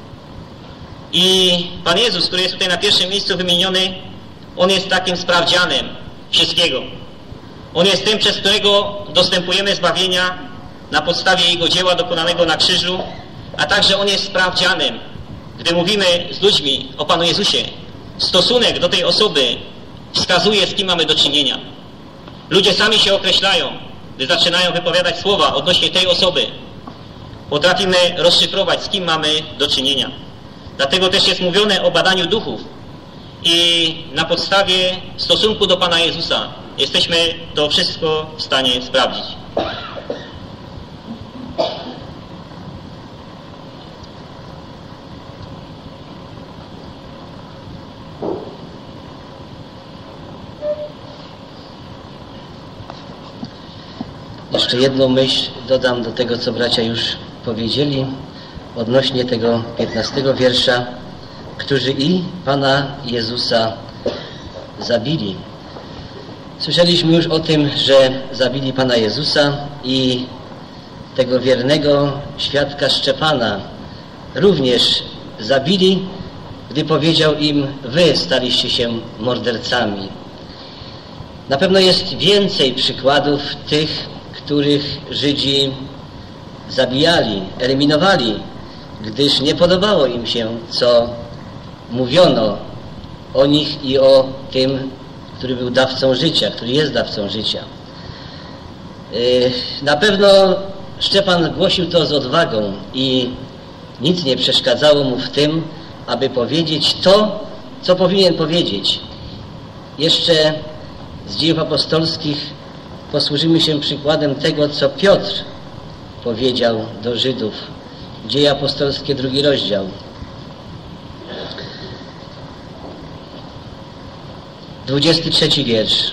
I Pan Jezus, który jest tutaj na pierwszym miejscu wymieniony, on jest takim sprawdzianem wszystkiego. On jest tym, przez którego dostępujemy zbawienia na podstawie Jego dzieła dokonanego na krzyżu, a także on jest sprawdzianem. Gdy mówimy z ludźmi o Panu Jezusie, stosunek do tej osoby wskazuje, z kim mamy do czynienia. Ludzie sami się określają, gdy zaczynają wypowiadać słowa odnośnie tej osoby. Potrafimy rozszyfrować, z kim mamy do czynienia. Dlatego też jest mówione o badaniu duchów. I na podstawie stosunku do Pana Jezusa jesteśmy to wszystko w stanie sprawdzić. Jeszcze jedną myśl dodam do tego, co bracia już powiedzieli odnośnie tego 15 wiersza, którzy i Pana Jezusa zabili. Słyszeliśmy już o tym, że zabili Pana Jezusa i tego wiernego świadka Szczepana również zabili, gdy powiedział im: wy staliście się mordercami. Na pewno jest więcej przykładów tych, których Żydzi zabijali, eliminowali, gdyż nie podobało im się, co mówiono o nich i o tym, który był dawcą życia, który jest dawcą życia. Na pewno Szczepan głosił to z odwagą i nic nie przeszkadzało mu w tym, aby powiedzieć to, co powinien powiedzieć. Jeszcze z Dziejów Apostolskich posłużymy się przykładem tego, co Piotr powiedział do Żydów. Dzieje Apostolskie, 2 rozdział. (23 wiersz).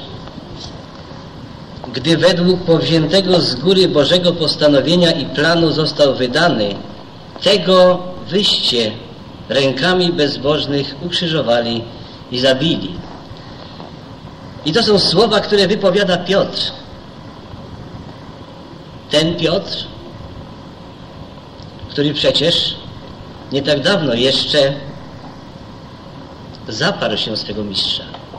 Gdy według powziętego z góry Bożego postanowienia i planu został wydany, tego wyście rękami bezbożnych ukrzyżowali i zabili. I to są słowa, które wypowiada Piotr. Ten Piotr, który przecież nie tak dawno jeszcze zaparł się swego mistrza.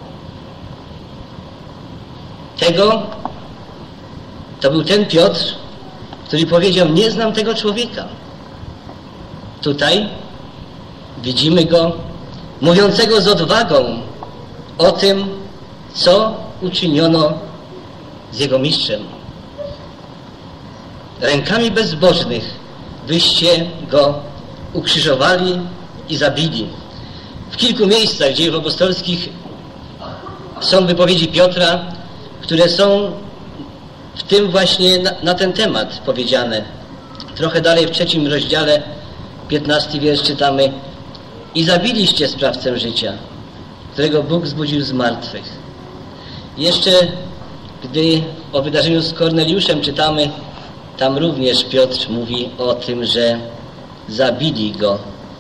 To był ten Piotr, który powiedział: nie znam tego człowieka. Tutaj widzimy go mówiącego z odwagą o tym, co uczyniono z jego mistrzem. Rękami bezbożnych wyście go ukrzyżowali i zabili. W kilku miejscach Dziejów Apostolskich są wypowiedzi Piotra, które są w tym właśnie na ten temat powiedziane. Trochę dalej w 3 rozdziale, 15 wiersz czytamy: i zabiliście sprawcę życia, którego Bóg zbudził z martwych. Jeszcze gdy o wydarzeniu z Korneliuszem czytamy, tam również Piotr mówi o tym, że zabili go.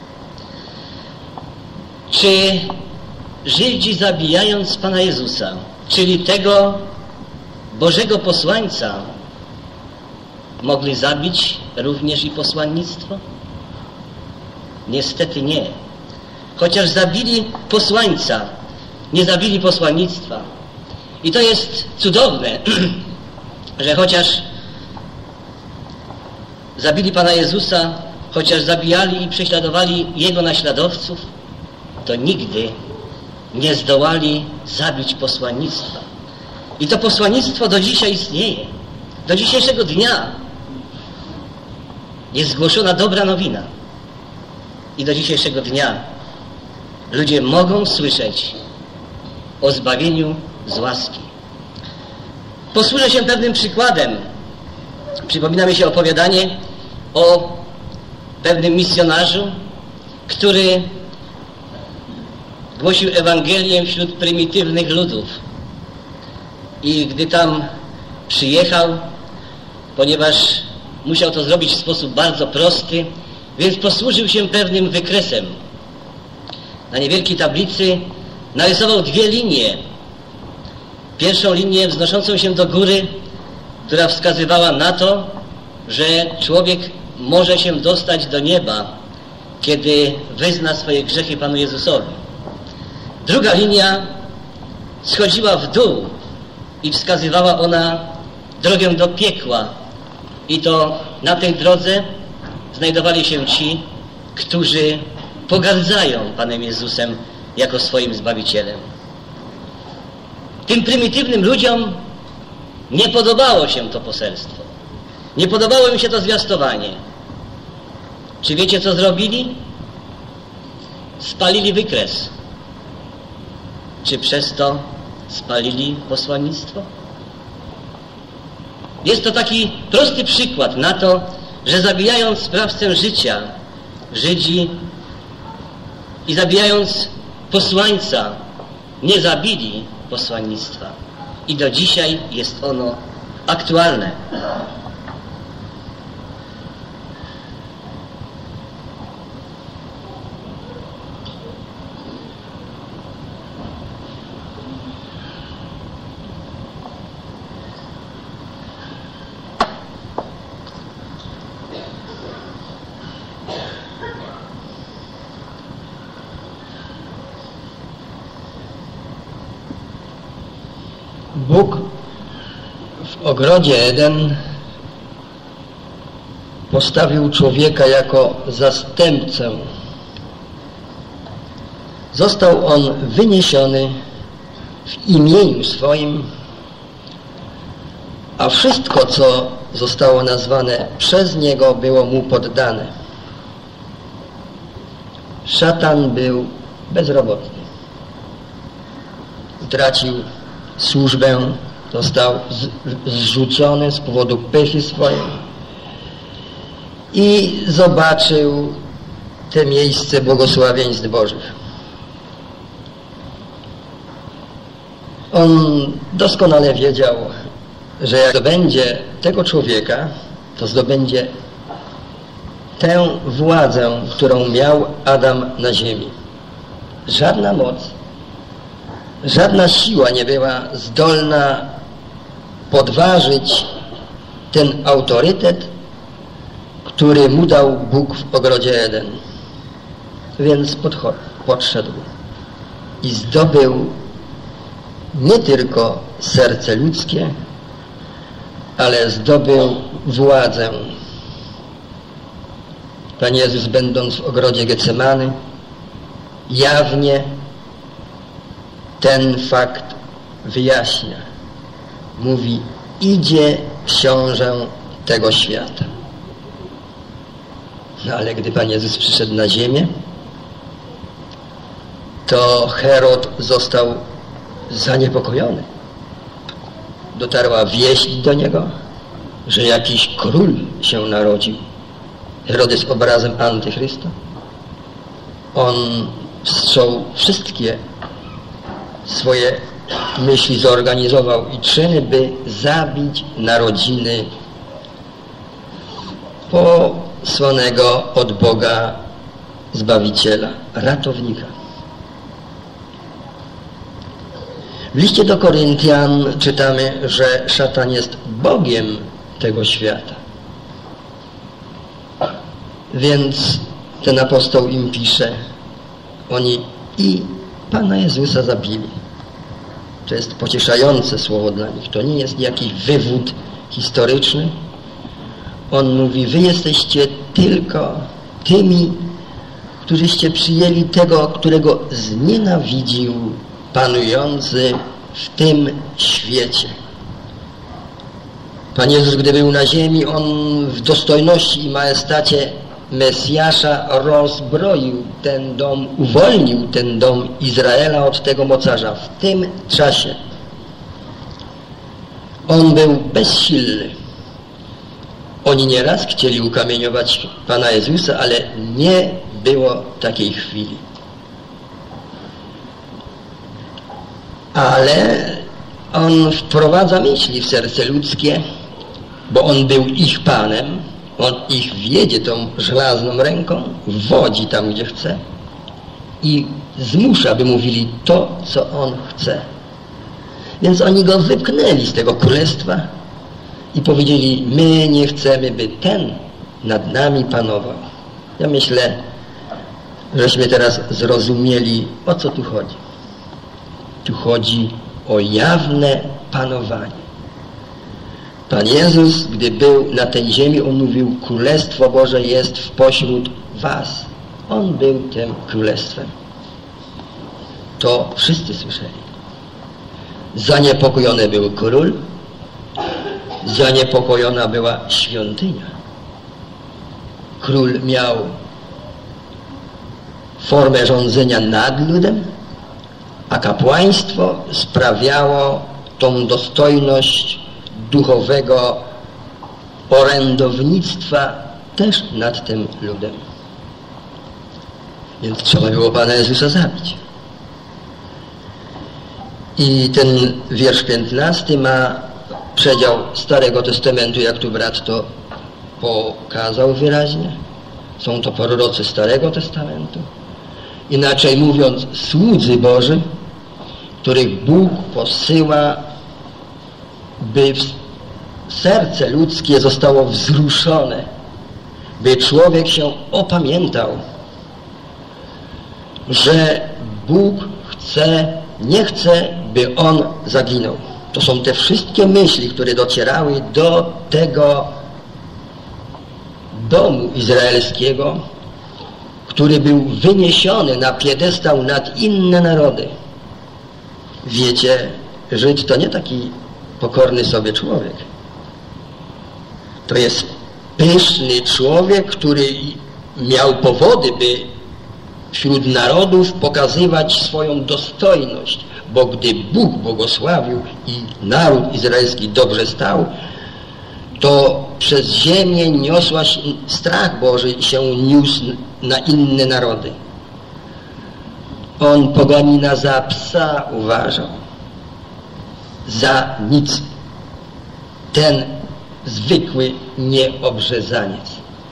Czy Żydzi, zabijając Pana Jezusa, czyli tego Bożego posłańca, mogli zabić również i posłannictwo? Niestety nie. Chociaż zabili posłańca, nie zabili posłannictwa. I to jest cudowne, że chociaż zabili Pana Jezusa, chociaż zabijali i prześladowali Jego naśladowców, to nigdy nie zdołali zabić posłannictwa. I to posłannictwo do dzisiaj istnieje. Do dzisiejszego dnia jest zgłoszona dobra nowina. I do dzisiejszego dnia ludzie mogą słyszeć o zbawieniu z łaski. Posłużę się pewnym przykładem. Przypomina mi się opowiadanie o pewnym misjonarzu, który głosił Ewangelię wśród prymitywnych ludów. I gdy tam przyjechał, ponieważ musiał to zrobić w sposób bardzo prosty, więc posłużył się pewnym wykresem. Na niewielkiej tablicy narysował dwie linie. Pierwszą linię wznoszącą się do góry, która wskazywała na to, że człowiek może się dostać do nieba, kiedy wyzna swoje grzechy Panu Jezusowi. Druga linia schodziła w dół i wskazywała ona drogę do piekła. I to na tej drodze znajdowali się ci, którzy pogardzają Panem Jezusem jako swoim Zbawicielem. Tym prymitywnym ludziom nie podobało się to poselstwo. Nie podobało im się to zwiastowanie. Czy wiecie, co zrobili? Spalili wykres. Czy przez to spalili posłannictwo? Jest to taki prosty przykład na to, że zabijając sprawcę życia, Żydzi i zabijając posłańca, nie zabili posłannictwa. I do dzisiaj jest ono aktualne. Bóg w ogrodzie Eden postawił człowieka jako zastępcę. Został on wyniesiony w imieniu swoim, a wszystko, co zostało nazwane przez niego, było mu poddane. Szatan był bezrobotny. Utracił służbę, został zrzucony z powodu pychy swojej i zobaczył te miejsce błogosławieństw Bożych. On doskonale wiedział, że jak zdobędzie tego człowieka, to zdobędzie tę władzę, którą miał Adam na ziemi. Żadna moc, żadna siła nie była zdolna podważyć ten autorytet, który mu dał Bóg w ogrodzie Eden. Więc podszedł i zdobył nie tylko serce ludzkie, ale zdobył władzę. Pan Jezus, będąc w ogrodzie Getsemany, jawnie ten fakt wyjaśnia. Mówi: idzie książę tego świata. No ale gdy Pan Jezus przyszedł na ziemię, to Herod został zaniepokojony. Dotarła wieść do niego, że jakiś król się narodził. Herod jest obrazem Antychrysta. On wstrzał wszystkie swoje myśli, zorganizował i czyny, by zabić narodziny posłanego od Boga Zbawiciela, ratownika. W liście do Koryntian czytamy, że szatan jest Bogiem tego świata. Więc ten apostoł im pisze: oni i Pana Jezusa zabili. To jest pocieszające słowo dla nich. To nie jest jakiś wywód historyczny. On mówi: wy jesteście tylko tymi, którzyście przyjęli tego, którego znienawidził panujący w tym świecie. Pan Jezus, gdy był na ziemi, On w dostojności i majestacie Mesjasza rozbroił ten dom, uwolnił ten dom Izraela od tego mocarza. W tym czasie on był bezsilny. Oni nieraz chcieli ukamieniować Pana Jezusa, ale nie było takiej chwili. Ale On wprowadza myśli w serce ludzkie, bo On był ich Panem, On ich wiedzie tą żelazną ręką, wodzi tam, gdzie chce i zmusza, by mówili to, co On chce. Więc oni Go wypchnęli z tego królestwa i powiedzieli, my nie chcemy, by ten nad nami panował. Ja myślę, żeśmy teraz zrozumieli, o co tu chodzi. Tu chodzi o jawne panowanie. Pan Jezus, gdy był na tej ziemi, On mówił, Królestwo Boże jest pośród was. On był tym królestwem. To wszyscy słyszeli. Zaniepokojony był król, zaniepokojona była świątynia. Król miał formę rządzenia nad ludem, a kapłaństwo sprawiało tą dostojność duchowego orędownictwa też nad tym ludem. Więc trzeba było Pana Jezusa zabić. I ten wiersz 15 ma przedział Starego Testamentu, jak tu brat to pokazał wyraźnie. Są to prorocy Starego Testamentu. Inaczej mówiąc, słudzy Boży, których Bóg posyła, by serce ludzkie zostało wzruszone, by człowiek się opamiętał, że Bóg nie chce, by on zaginął. To są te wszystkie myśli, które docierały do tego domu izraelskiego, który był wyniesiony na piedestał nad inne narody. Wiecie, Żyd to nie taki pokorny sobie człowiek. To jest pyszny człowiek, który miał powody, by wśród narodów pokazywać swoją dostojność, bo gdy Bóg błogosławił i naród izraelski dobrze stał, to przez ziemię niosła się, strach Boży się niósł na inne narody. On poganina za psa uważał, za nic. Ten zwykły nieobrzezaniec.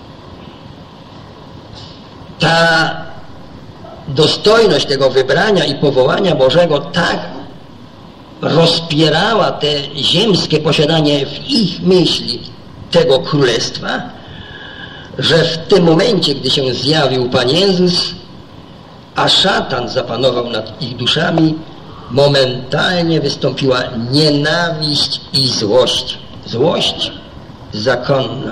Ta dostojność tego wybrania i powołania Bożego tak rozpierała te ziemskie posiadanie w ich myśli tego królestwa, że w tym momencie, gdy się zjawił Pan Jezus, a szatan zapanował nad ich duszami, momentalnie wystąpiła nienawiść i złość. Złość zakonna.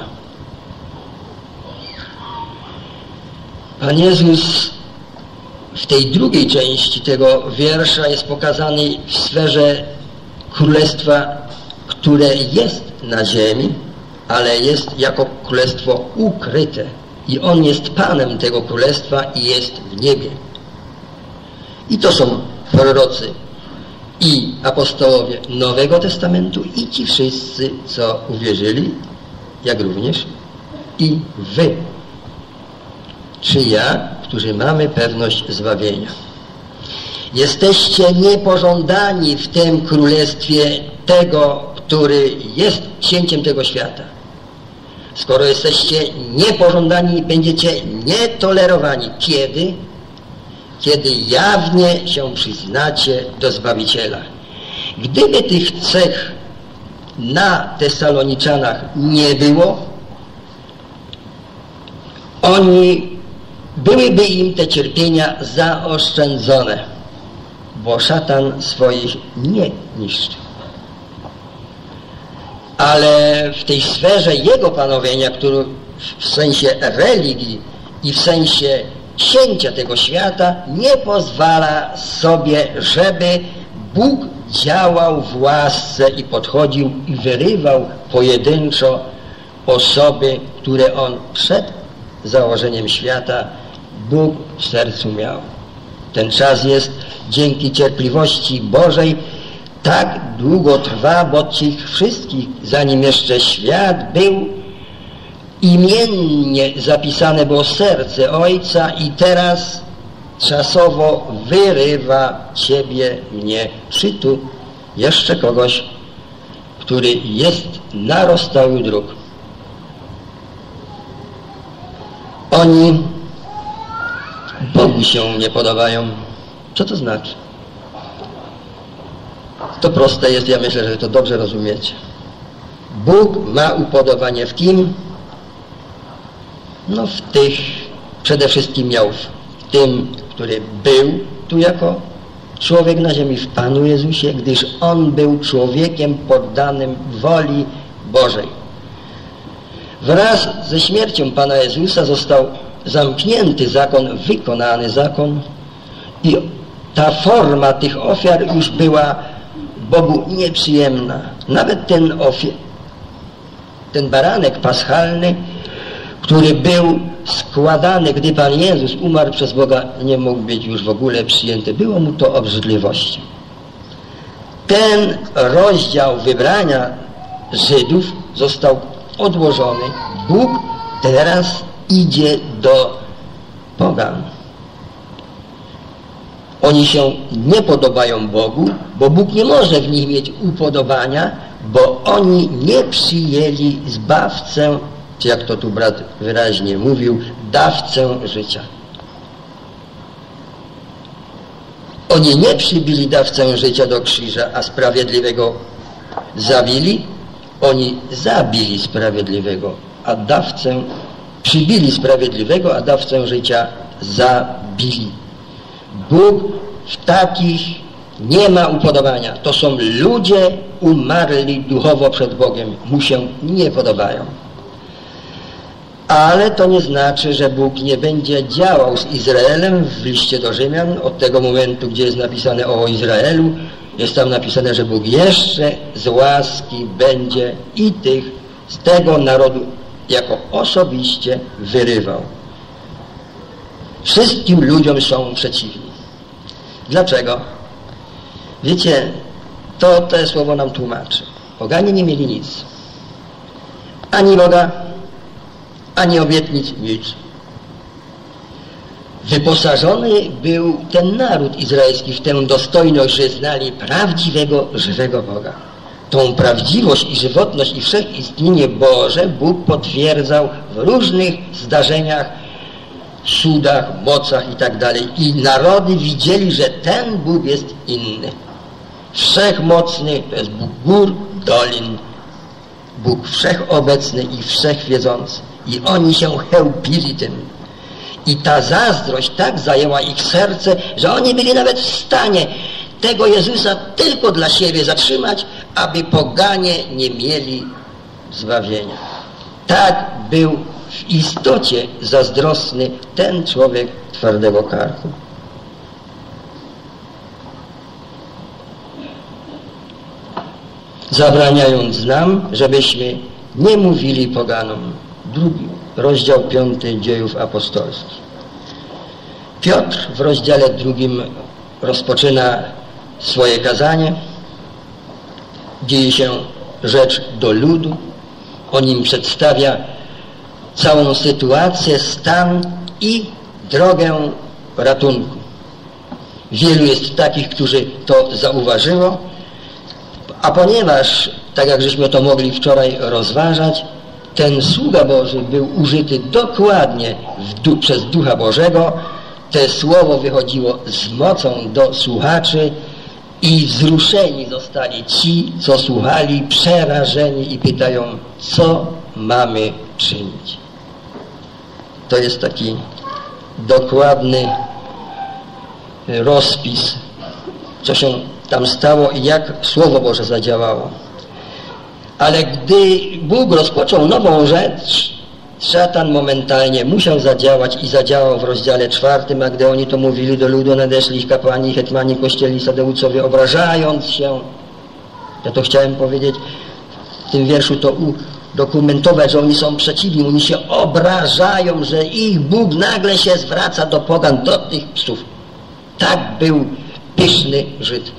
Pan Jezus w tej drugiej części tego wiersza jest pokazany w sferze królestwa, które jest na ziemi, ale jest jako królestwo ukryte. I On jest Panem tego królestwa i jest w niebie. I to są prorocy i apostołowie Nowego Testamentu i ci wszyscy, co uwierzyli, jak również i wy, czy ja, którzy mamy pewność zbawienia. Jesteście niepożądani w tym królestwie tego, który jest księciem tego świata. Skoro jesteście niepożądani, będziecie nietolerowani. Kiedy? Kiedy jawnie się przyznacie do Zbawiciela. Gdyby tych cech na Tessaloniczanach nie było, byłyby im te cierpienia zaoszczędzone, bo szatan swoich nie niszczy. Ale w tej sferze jego panowania, który w sensie religii i w sensie księcia tego świata nie pozwala sobie, żeby Bóg działał w łasce i podchodził i wyrywał pojedynczo osoby, które On przed założeniem świata Bóg w sercu miał. Ten czas jest dzięki cierpliwości Bożej tak długo trwa, bo tych wszystkich, zanim jeszcze świat był, imiennie zapisane było serce Ojca i teraz czasowo wyrywa Ciebie, mnie, czy tu jeszcze kogoś, który jest na rozstaju dróg. Oni Bogu się nie podobają. Co to znaczy? To proste jest, ja myślę, że to dobrze rozumiecie. Bóg ma upodobanie w kim? No w tych, przede wszystkim miał w tym, który był tu jako człowiek na ziemi, w Panu Jezusie, gdyż On był człowiekiem poddanym woli Bożej. Wraz ze śmiercią Pana Jezusa został zamknięty zakon, wykonany zakon i ta forma tych ofiar już była Bogu nieprzyjemna. Nawet ten baranek paschalny, który był składany, gdy Pan Jezus umarł przez Boga, nie mógł być już w ogóle przyjęty. Było mu to obrzydliwością. Ten rozdział wybrania Żydów został odłożony. Bóg teraz idzie do pogan. Oni się nie podobają Bogu, bo Bóg nie może w nich mieć upodobania, bo oni nie przyjęli Zbawcę, czy jak to tu brat wyraźnie mówił, dawcę życia. Oni nie przybili dawcę życia do krzyża, a sprawiedliwego zabili. Oni zabili sprawiedliwego, a dawcę przybili sprawiedliwego, a dawcę życia zabili. Bóg w takich nie ma upodobania. To są ludzie umarli duchowo przed Bogiem. Mu się nie podobają. Ale to nie znaczy, że Bóg nie będzie działał z Izraelem w liście do Rzymian. Od tego momentu, gdzie jest napisane o Izraelu, jest tam napisane, że Bóg jeszcze z łaski będzie i tych z tego narodu jako osobiście wyrywał. Wszystkim ludziom są przeciwni. Dlaczego? Wiecie, to słowo nam tłumaczy. Poganie nie mieli nic. Ani Boga, ani obietnic, nic. Wyposażony był ten naród izraelski w tę dostojność, że znali prawdziwego, żywego Boga. Tą prawdziwość i żywotność i wszechistnienie Boże Bóg potwierdzał w różnych zdarzeniach, cudach, mocach i tak dalej. I narody widzieli, że ten Bóg jest inny. Wszechmocny to jest Bóg gór, dolin. Bóg wszechobecny i wszechwiedzący. I oni się chełpili tym. I ta zazdrość tak zajęła ich serce, że oni byli nawet w stanie tego Jezusa tylko dla siebie zatrzymać, aby poganie nie mieli zbawienia. Tak był w istocie zazdrosny ten człowiek twardego karku. Zabraniając nam, żebyśmy nie mówili poganom. Rozdział 5 Dziejów Apostolskich. Piotr w rozdziale 2 rozpoczyna swoje kazanie. Dzieje się rzecz do ludu. On im przedstawia całą sytuację, stan i drogę ratunku. Wielu jest takich, którzy to zauważyło, a ponieważ, tak jak żeśmy to mogli wczoraj rozważać, ten sługa Boży był użyty dokładnie przez Ducha Bożego, te słowo wychodziło z mocą do słuchaczy i wzruszeni zostali ci, co słuchali, przerażeni i pytają, co mamy czynić. To jest taki dokładny rozpis, co się tam stało i jak Słowo Boże zadziałało. Ale gdy Bóg rozpoczął nową rzecz, Szatan momentalnie musiał zadziałać i zadziałał w rozdziale 4, a gdy oni to mówili do ludu, nadeszli ich kapłani i hetmani kościelni Sadeucowie, obrażając się. Ja to chciałem powiedzieć w tym wierszu, to udokumentować, że oni są przeciwni, oni się obrażają, że ich Bóg nagle się zwraca do pogan, do tych psów. Tak był pyszny Żyd.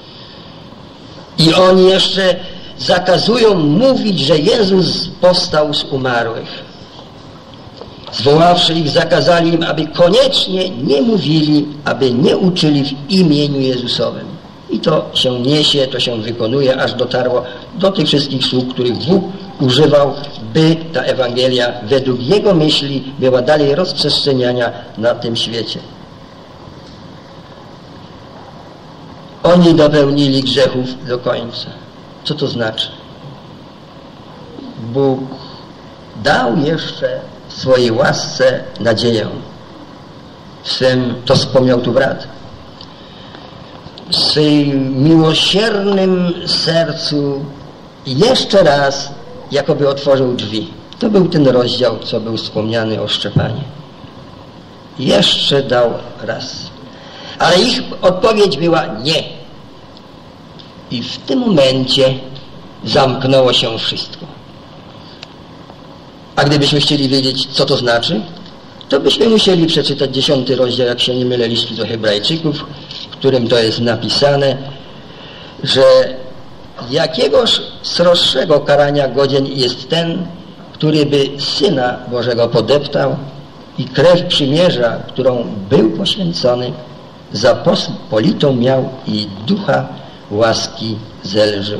I oni jeszcze zakazują mówić, że Jezus powstał z umarłych. Zwoławszy ich, zakazali im, aby koniecznie nie mówili, aby nie uczyli w imieniu Jezusowym. I to się niesie, to się wykonuje, aż dotarło do tych wszystkich słów, których Bóg używał, by ta Ewangelia według Jego myśli była dalej rozprzestrzeniania na tym świecie. Oni dopełnili grzechów do końca. Co to znaczy? Bóg dał jeszcze w swojej łasce nadzieję. To wspomniał tu brat. W swoim miłosiernym sercu jeszcze raz jakoby otworzył drzwi. To był ten rozdział, co był wspomniany o Szczepanie. Jeszcze dał raz. Ale ich odpowiedź była nie. I w tym momencie zamknęło się wszystko. A gdybyśmy chcieli wiedzieć, co to znaczy, to byśmy musieli przeczytać 10 rozdział, jak się nie mylę, listu do Hebrajczyków, w którym to jest napisane, że jakiegoż sroższego karania godzien jest ten, który by Syna Bożego podeptał i krew przymierza, którą był poświęcony, za pospolitą miał i ducha łaski zelżył.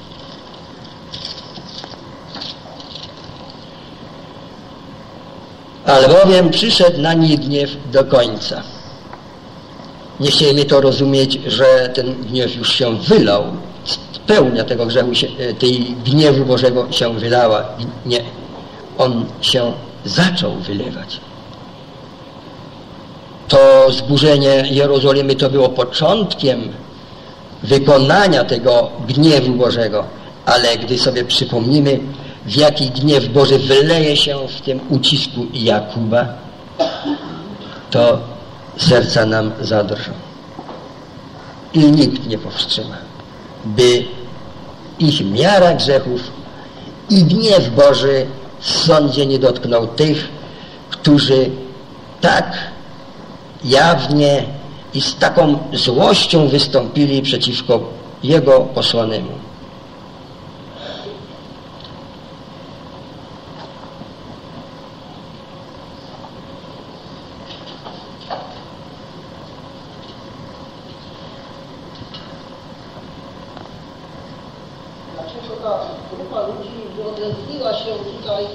Albowiem przyszedł na nich gniew do końca. Nie chcieli to rozumieć, że ten gniew już się wylał. Pełnia tego grzechu, tej gniewu Bożego się wylała. Nie. On się zaczął wylewać. To zburzenie Jerozolimy to było początkiem wykonania tego gniewu Bożego. Ale gdy sobie przypomnimy, w jaki gniew Boży wyleje się w tym ucisku Jakuba, to serca nam zadrżą. I nikt nie powstrzyma, by ich miara grzechów i gniew Boży w sądzie nie dotknął tych, którzy tak jawnie i z taką złością wystąpili przeciwko Jego posłanemu. Grupa ludzi wyodrębniła się tutaj,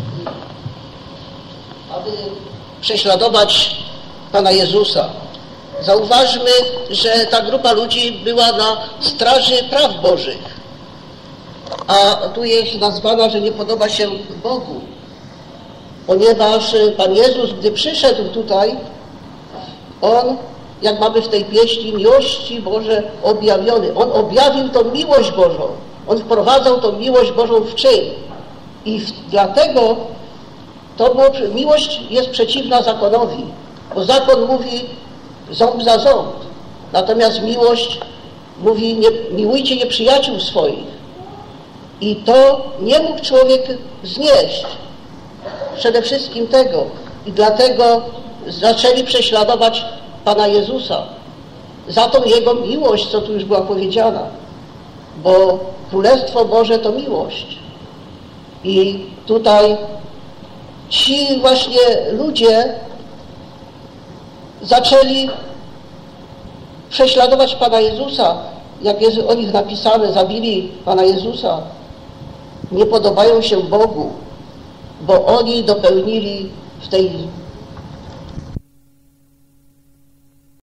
aby prześladować Pana Jezusa. Zauważmy, że ta grupa ludzi była na straży praw Bożych, a tu jest nazwana, że nie podoba się Bogu, ponieważ Pan Jezus, gdy przyszedł tutaj, On, jak mamy w tej pieśni, miłości Boże objawiony. On objawił tą miłość Bożą. On wprowadzał tą miłość Bożą w czyn. I dlatego miłość jest przeciwna zakonowi. Bo zakon mówi ząb za ząb. Natomiast miłość mówi miłujcie nieprzyjaciół swoich. I to nie mógł człowiek znieść. Przede wszystkim tego. I dlatego zaczęli prześladować Pana Jezusa. Za tą Jego miłość, co tu już była powiedziana. Bo Królestwo Boże to miłość. I tutaj ci właśnie ludzie zaczęli prześladować Pana Jezusa. Jak jest o nich napisane, zabili Pana Jezusa. Nie podobają się Bogu, bo oni dopełnili w tej